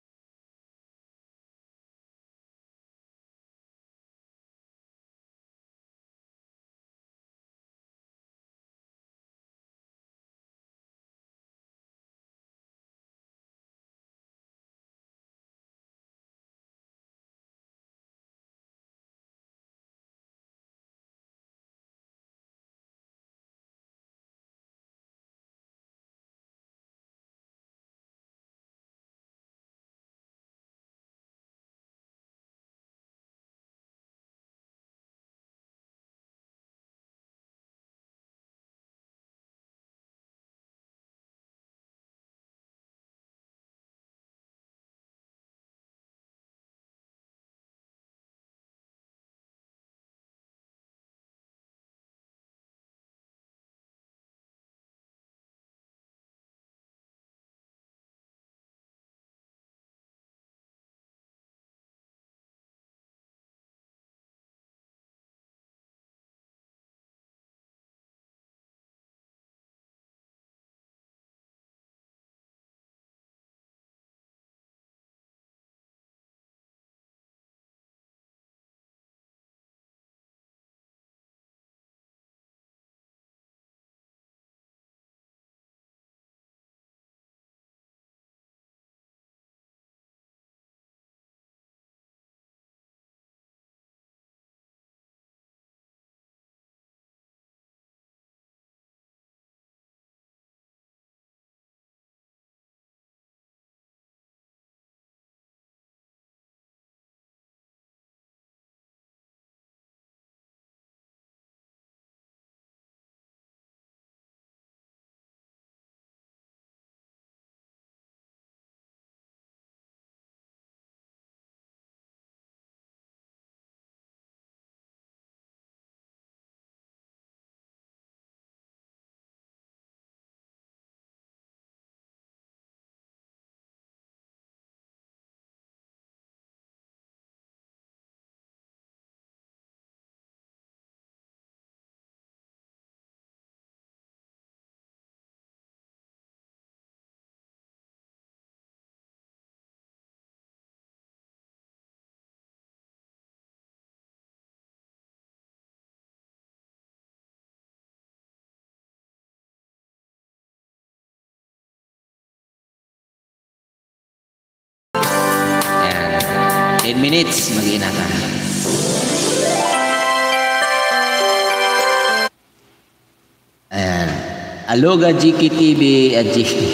Ayan. 10 minutes. Mag-inatan. Ayan. Aloga GKTV at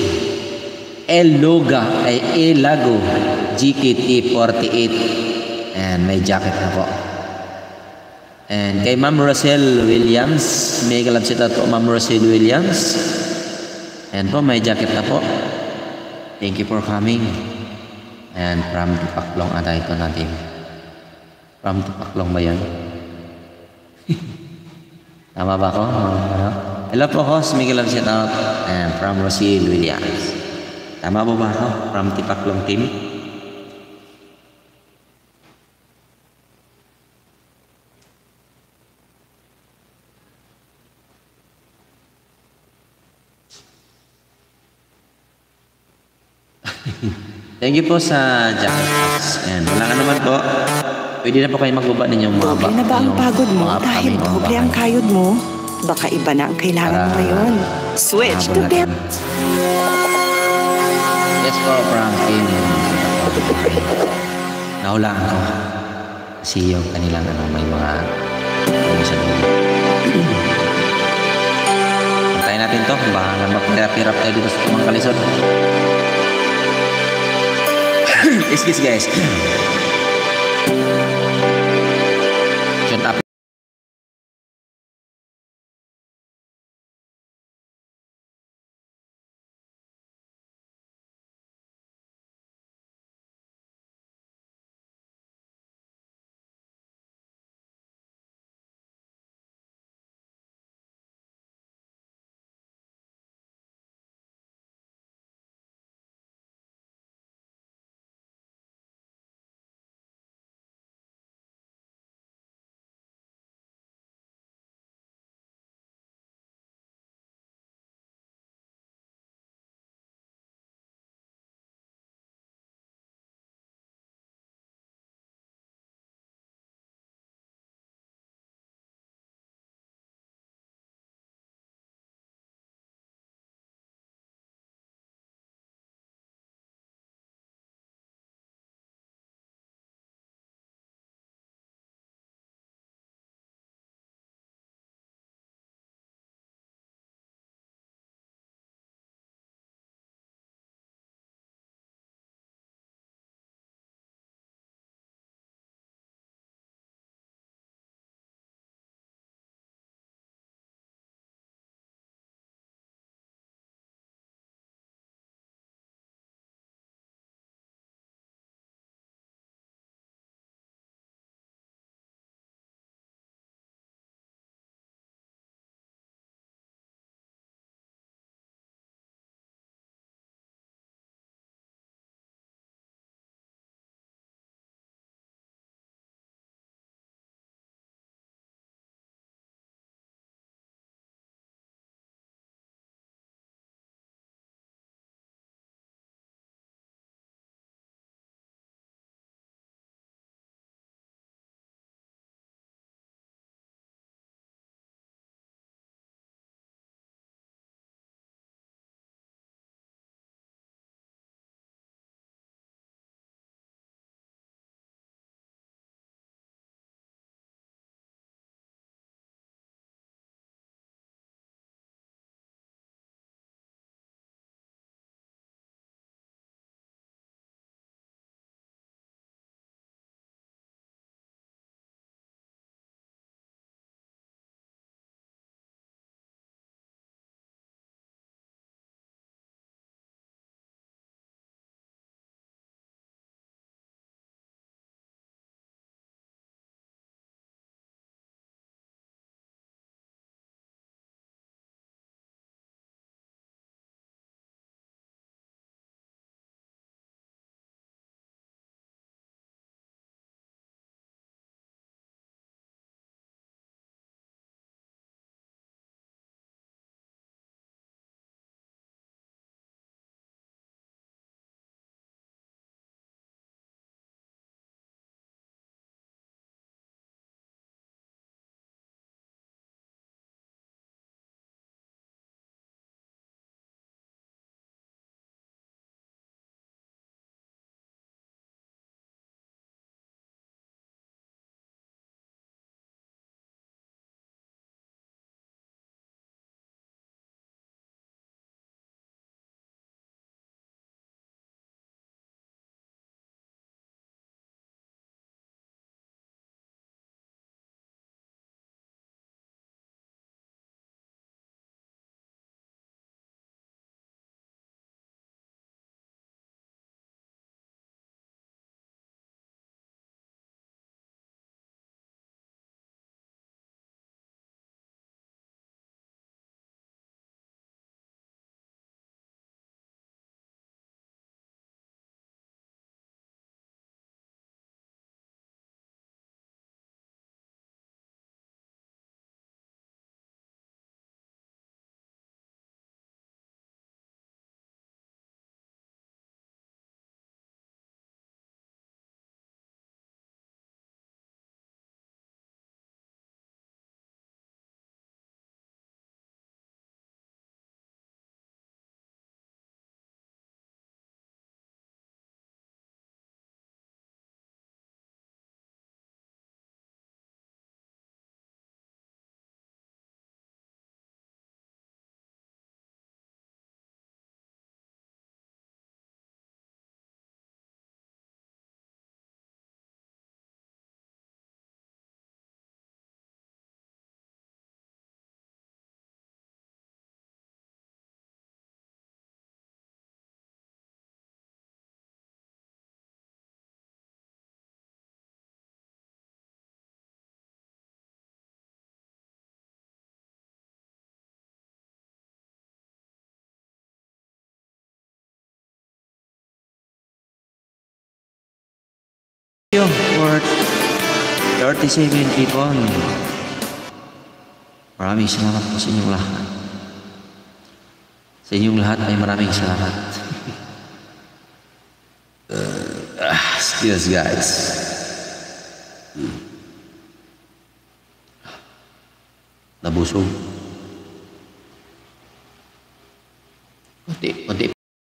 Eloga ay Elago GKT48. Ayan, may jacket na po. And kay Ma'am Rosel Williams, may galabsita po Ma'am Rosel Williams. Ayan po, may jacket na po. Thank you for coming. And from Tupaklong ata ito natin. From Tupaklong ba yan? Tama ba ko? Ano? Hello po, host. May galabsita and from Rosel Williams. Tama po ba ako? From Tupaklong team? Thank you po sa jacket. Ayan, wala ka naman po. Pwede na po kayo magbaba ninyong mga doble na ba ang pagod mo dahil doble ang kayod mo? Baka iba na ang kailangan mo ngayon. Switch to bed. Yes po, from team. Nahulaan ko. Kasi yung kanilang may mga sa dulo. Antayin natin to. Baka mag-hirap-hirap tayo dito sa tumang kalisod. Excuse guys. Shut up. you for 37 people. Maraming salamat po sa inyong lahat. Sa inyong lahat ay maraming salamat. Excuse guys. Nabusog. Kunti.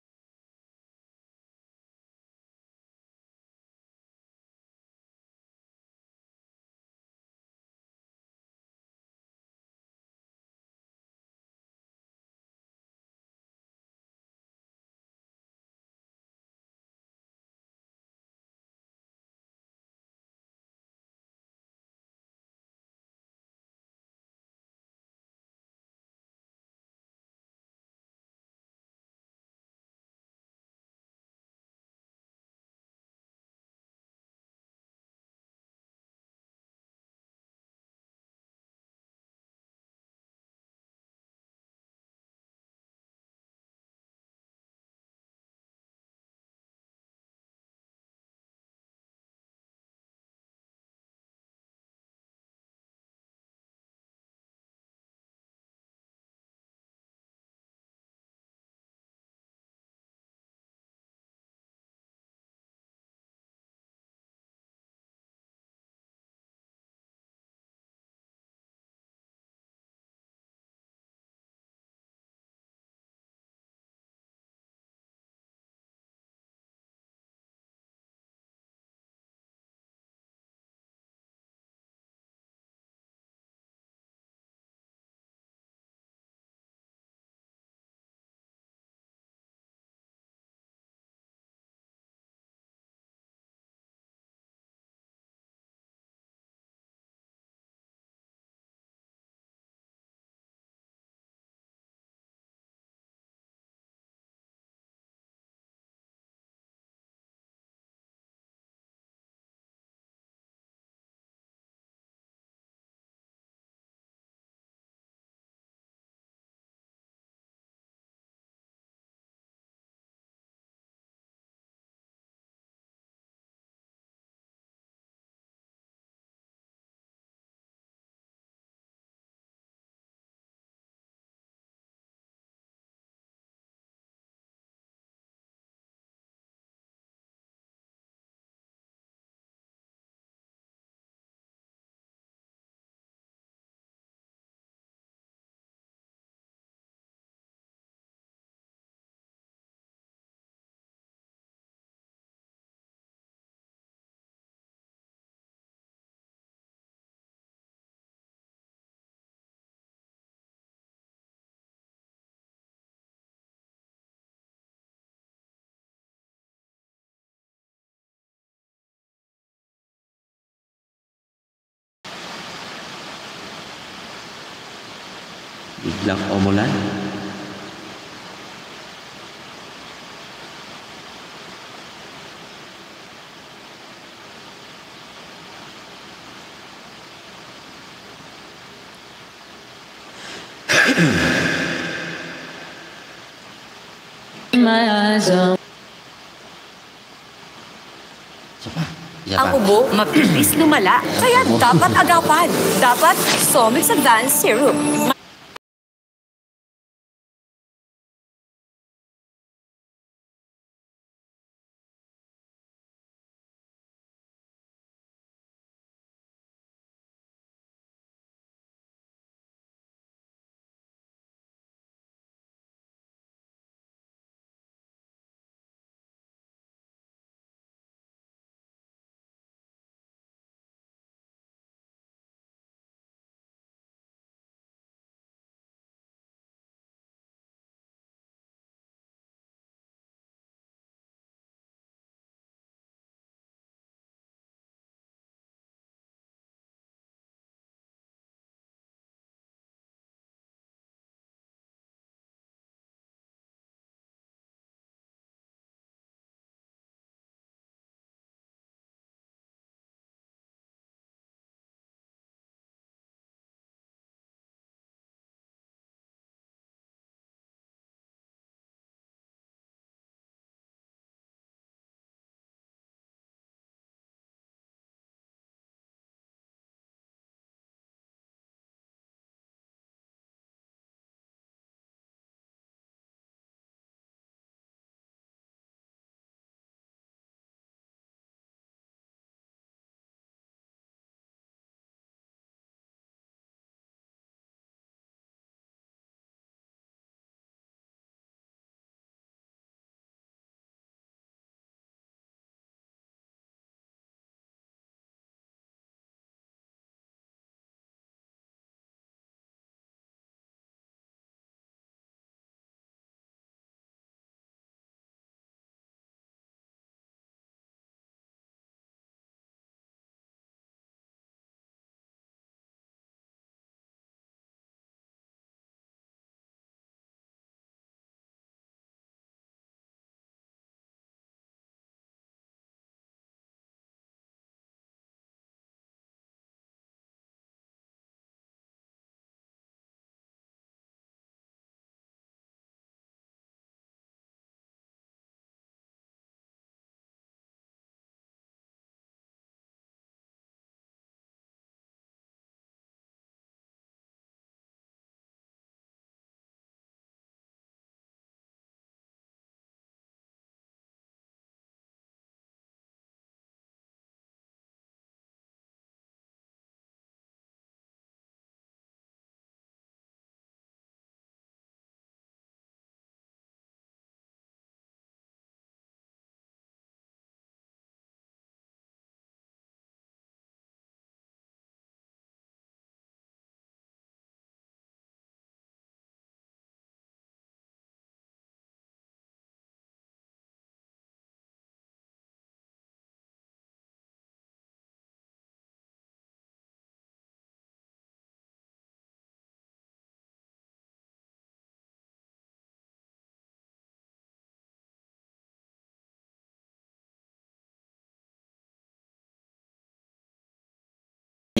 Biglang umulan. Ang ubo, mabilis lumala, kaya dapat agapan. Dapat Somix Advanced Serum.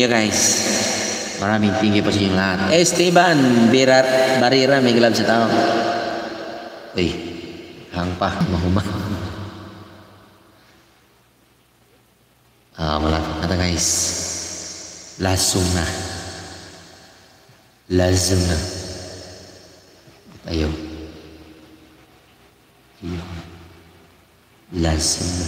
Yeah guys, maraming tinggi po sa inyong lahat. Esteban Barira, may glove sa tao. Uy, hang pa, mahuma. Malapit na guys. Lasong na. Tayo. Lasong na.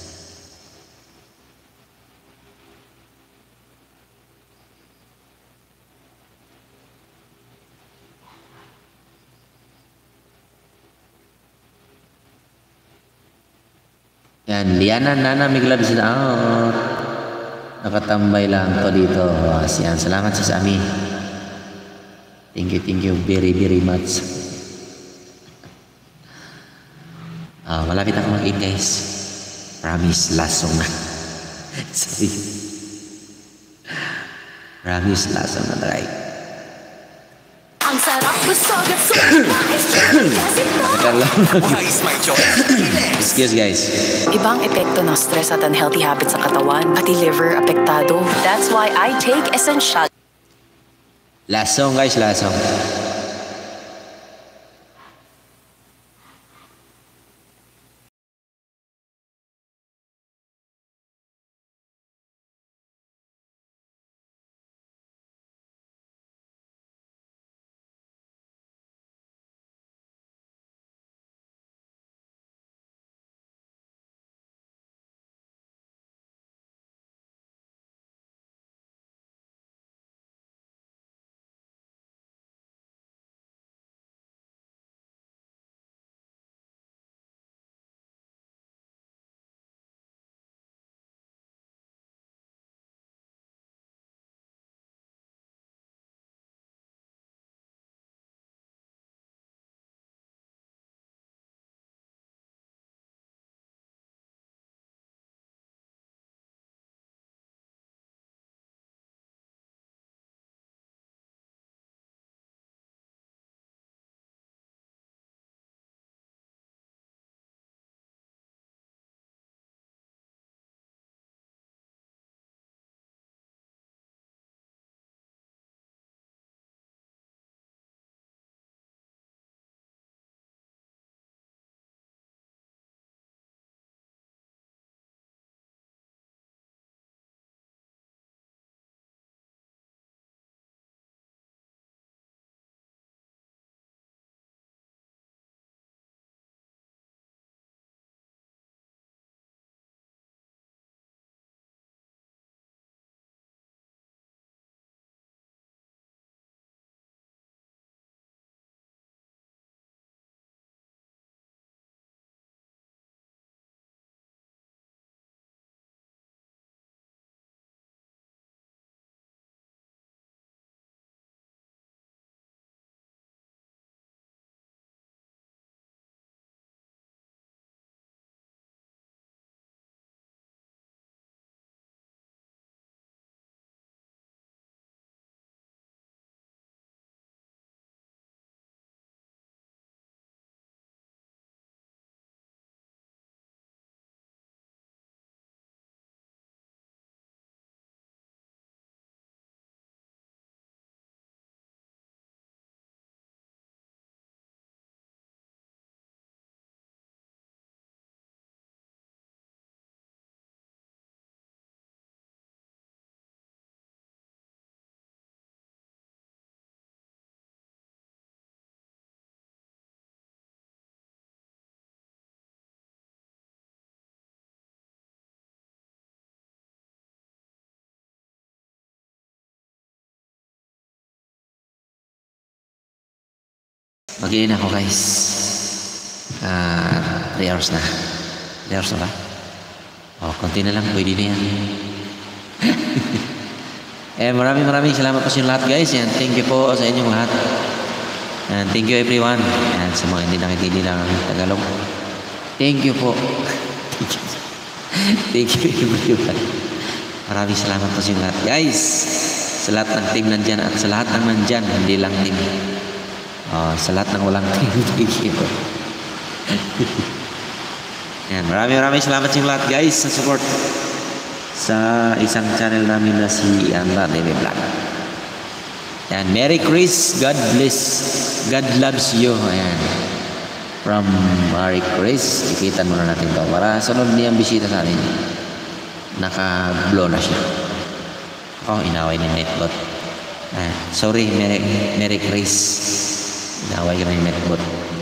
Yan, Liana, Nana, may gloves na out. Nakatambay lang to dito. Yan, salamat sa amin. Thank you very much. Malapit ako mag-in guys. Promise, last song na. Sorry. Promise, last song na try. Ang sarap busog at Excuse guys. Ibang epekto ng stress at unhealthy habits sa katawan, pati liver apektado. That's why I take Essential. Last song guys, last song. Mag-iin ako guys. 3 hours na. 3 hours na ba? Konti na lang. Pwede na yan. Maraming salamat po sa inyo lahat guys. Yan, thank you po sa inyong lahat. And thank you everyone. Yan, sa mga hindi nakitindi lang ang Tagalog. Thank you po. Thank you everyone. Maraming salamat po sa inyo lahat guys. Sa lahat ng team nandyan at sa lahat ng nandyan, hindi lang team. Sa lahat ng walang team, thank you. Yan, maraming salamat sa inyo lahat guys sa support. sa isang channel namin na si Anla TV Vlog. Yan, Merry Chris, God bless, God loves you. Ayan, from Merry Chris. Ikitan muna natin to para sunod niyang bisita sa atin. Naka-blow na siya. Oh, inaway ni Netbot. Sorry, Merry Chris. Inaway ka ni Netbot.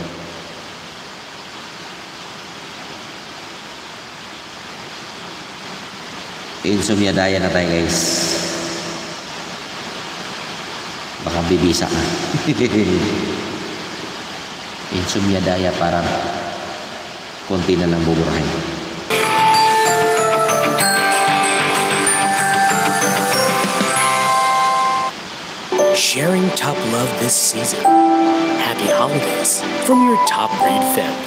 Insomnia daya na tayo, guys. Baka bibisa ka. Insomnia daya, parang konti na lang buburahin. Sharing top love this season. Happy holidays from your top grade family.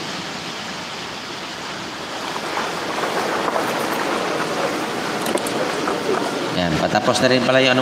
Yan, patapos na rin pala yung ano.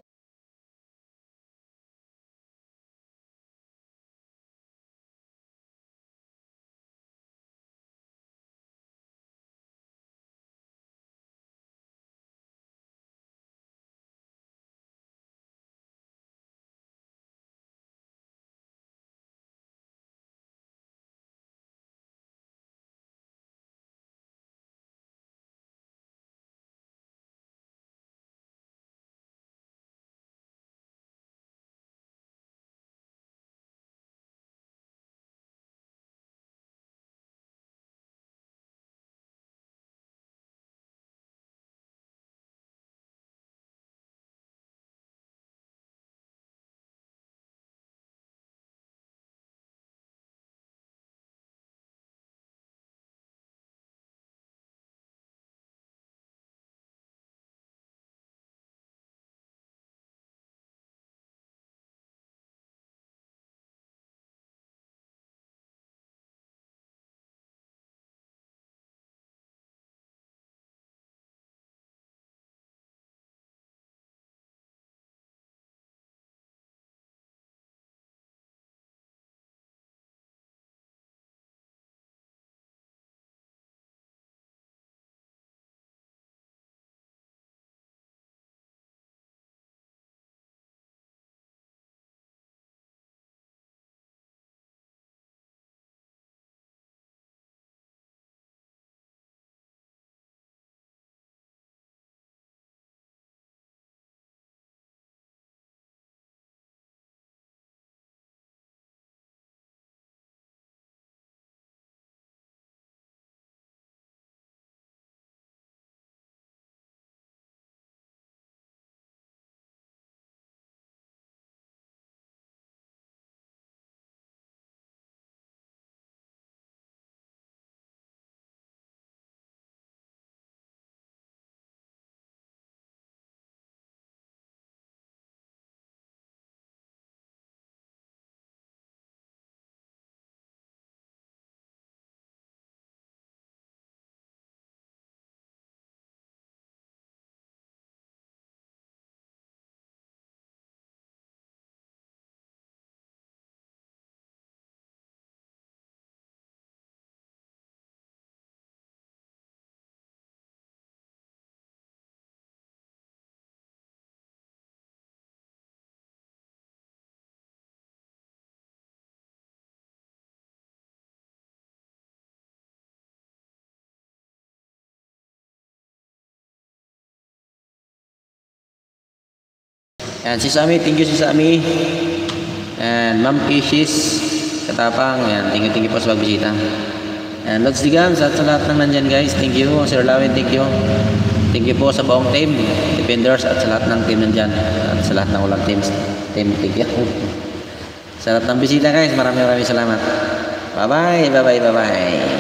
Yan, si Sami, thank you si Sami. And Ma'am Kishes Katapang, yan, thank you po sa pagbisita. And Lods Digams at sa lahat ng nandyan, guys, thank you. Sir Lawin, thank you. Thank you po sa buong team, Defenders, at sa lahat ng team nandyan, at sa lahat ng ulang teams. Team, thank you. Sa lahat ng bisita, guys, maraming salamat. Bye-bye, bye-bye, bye-bye.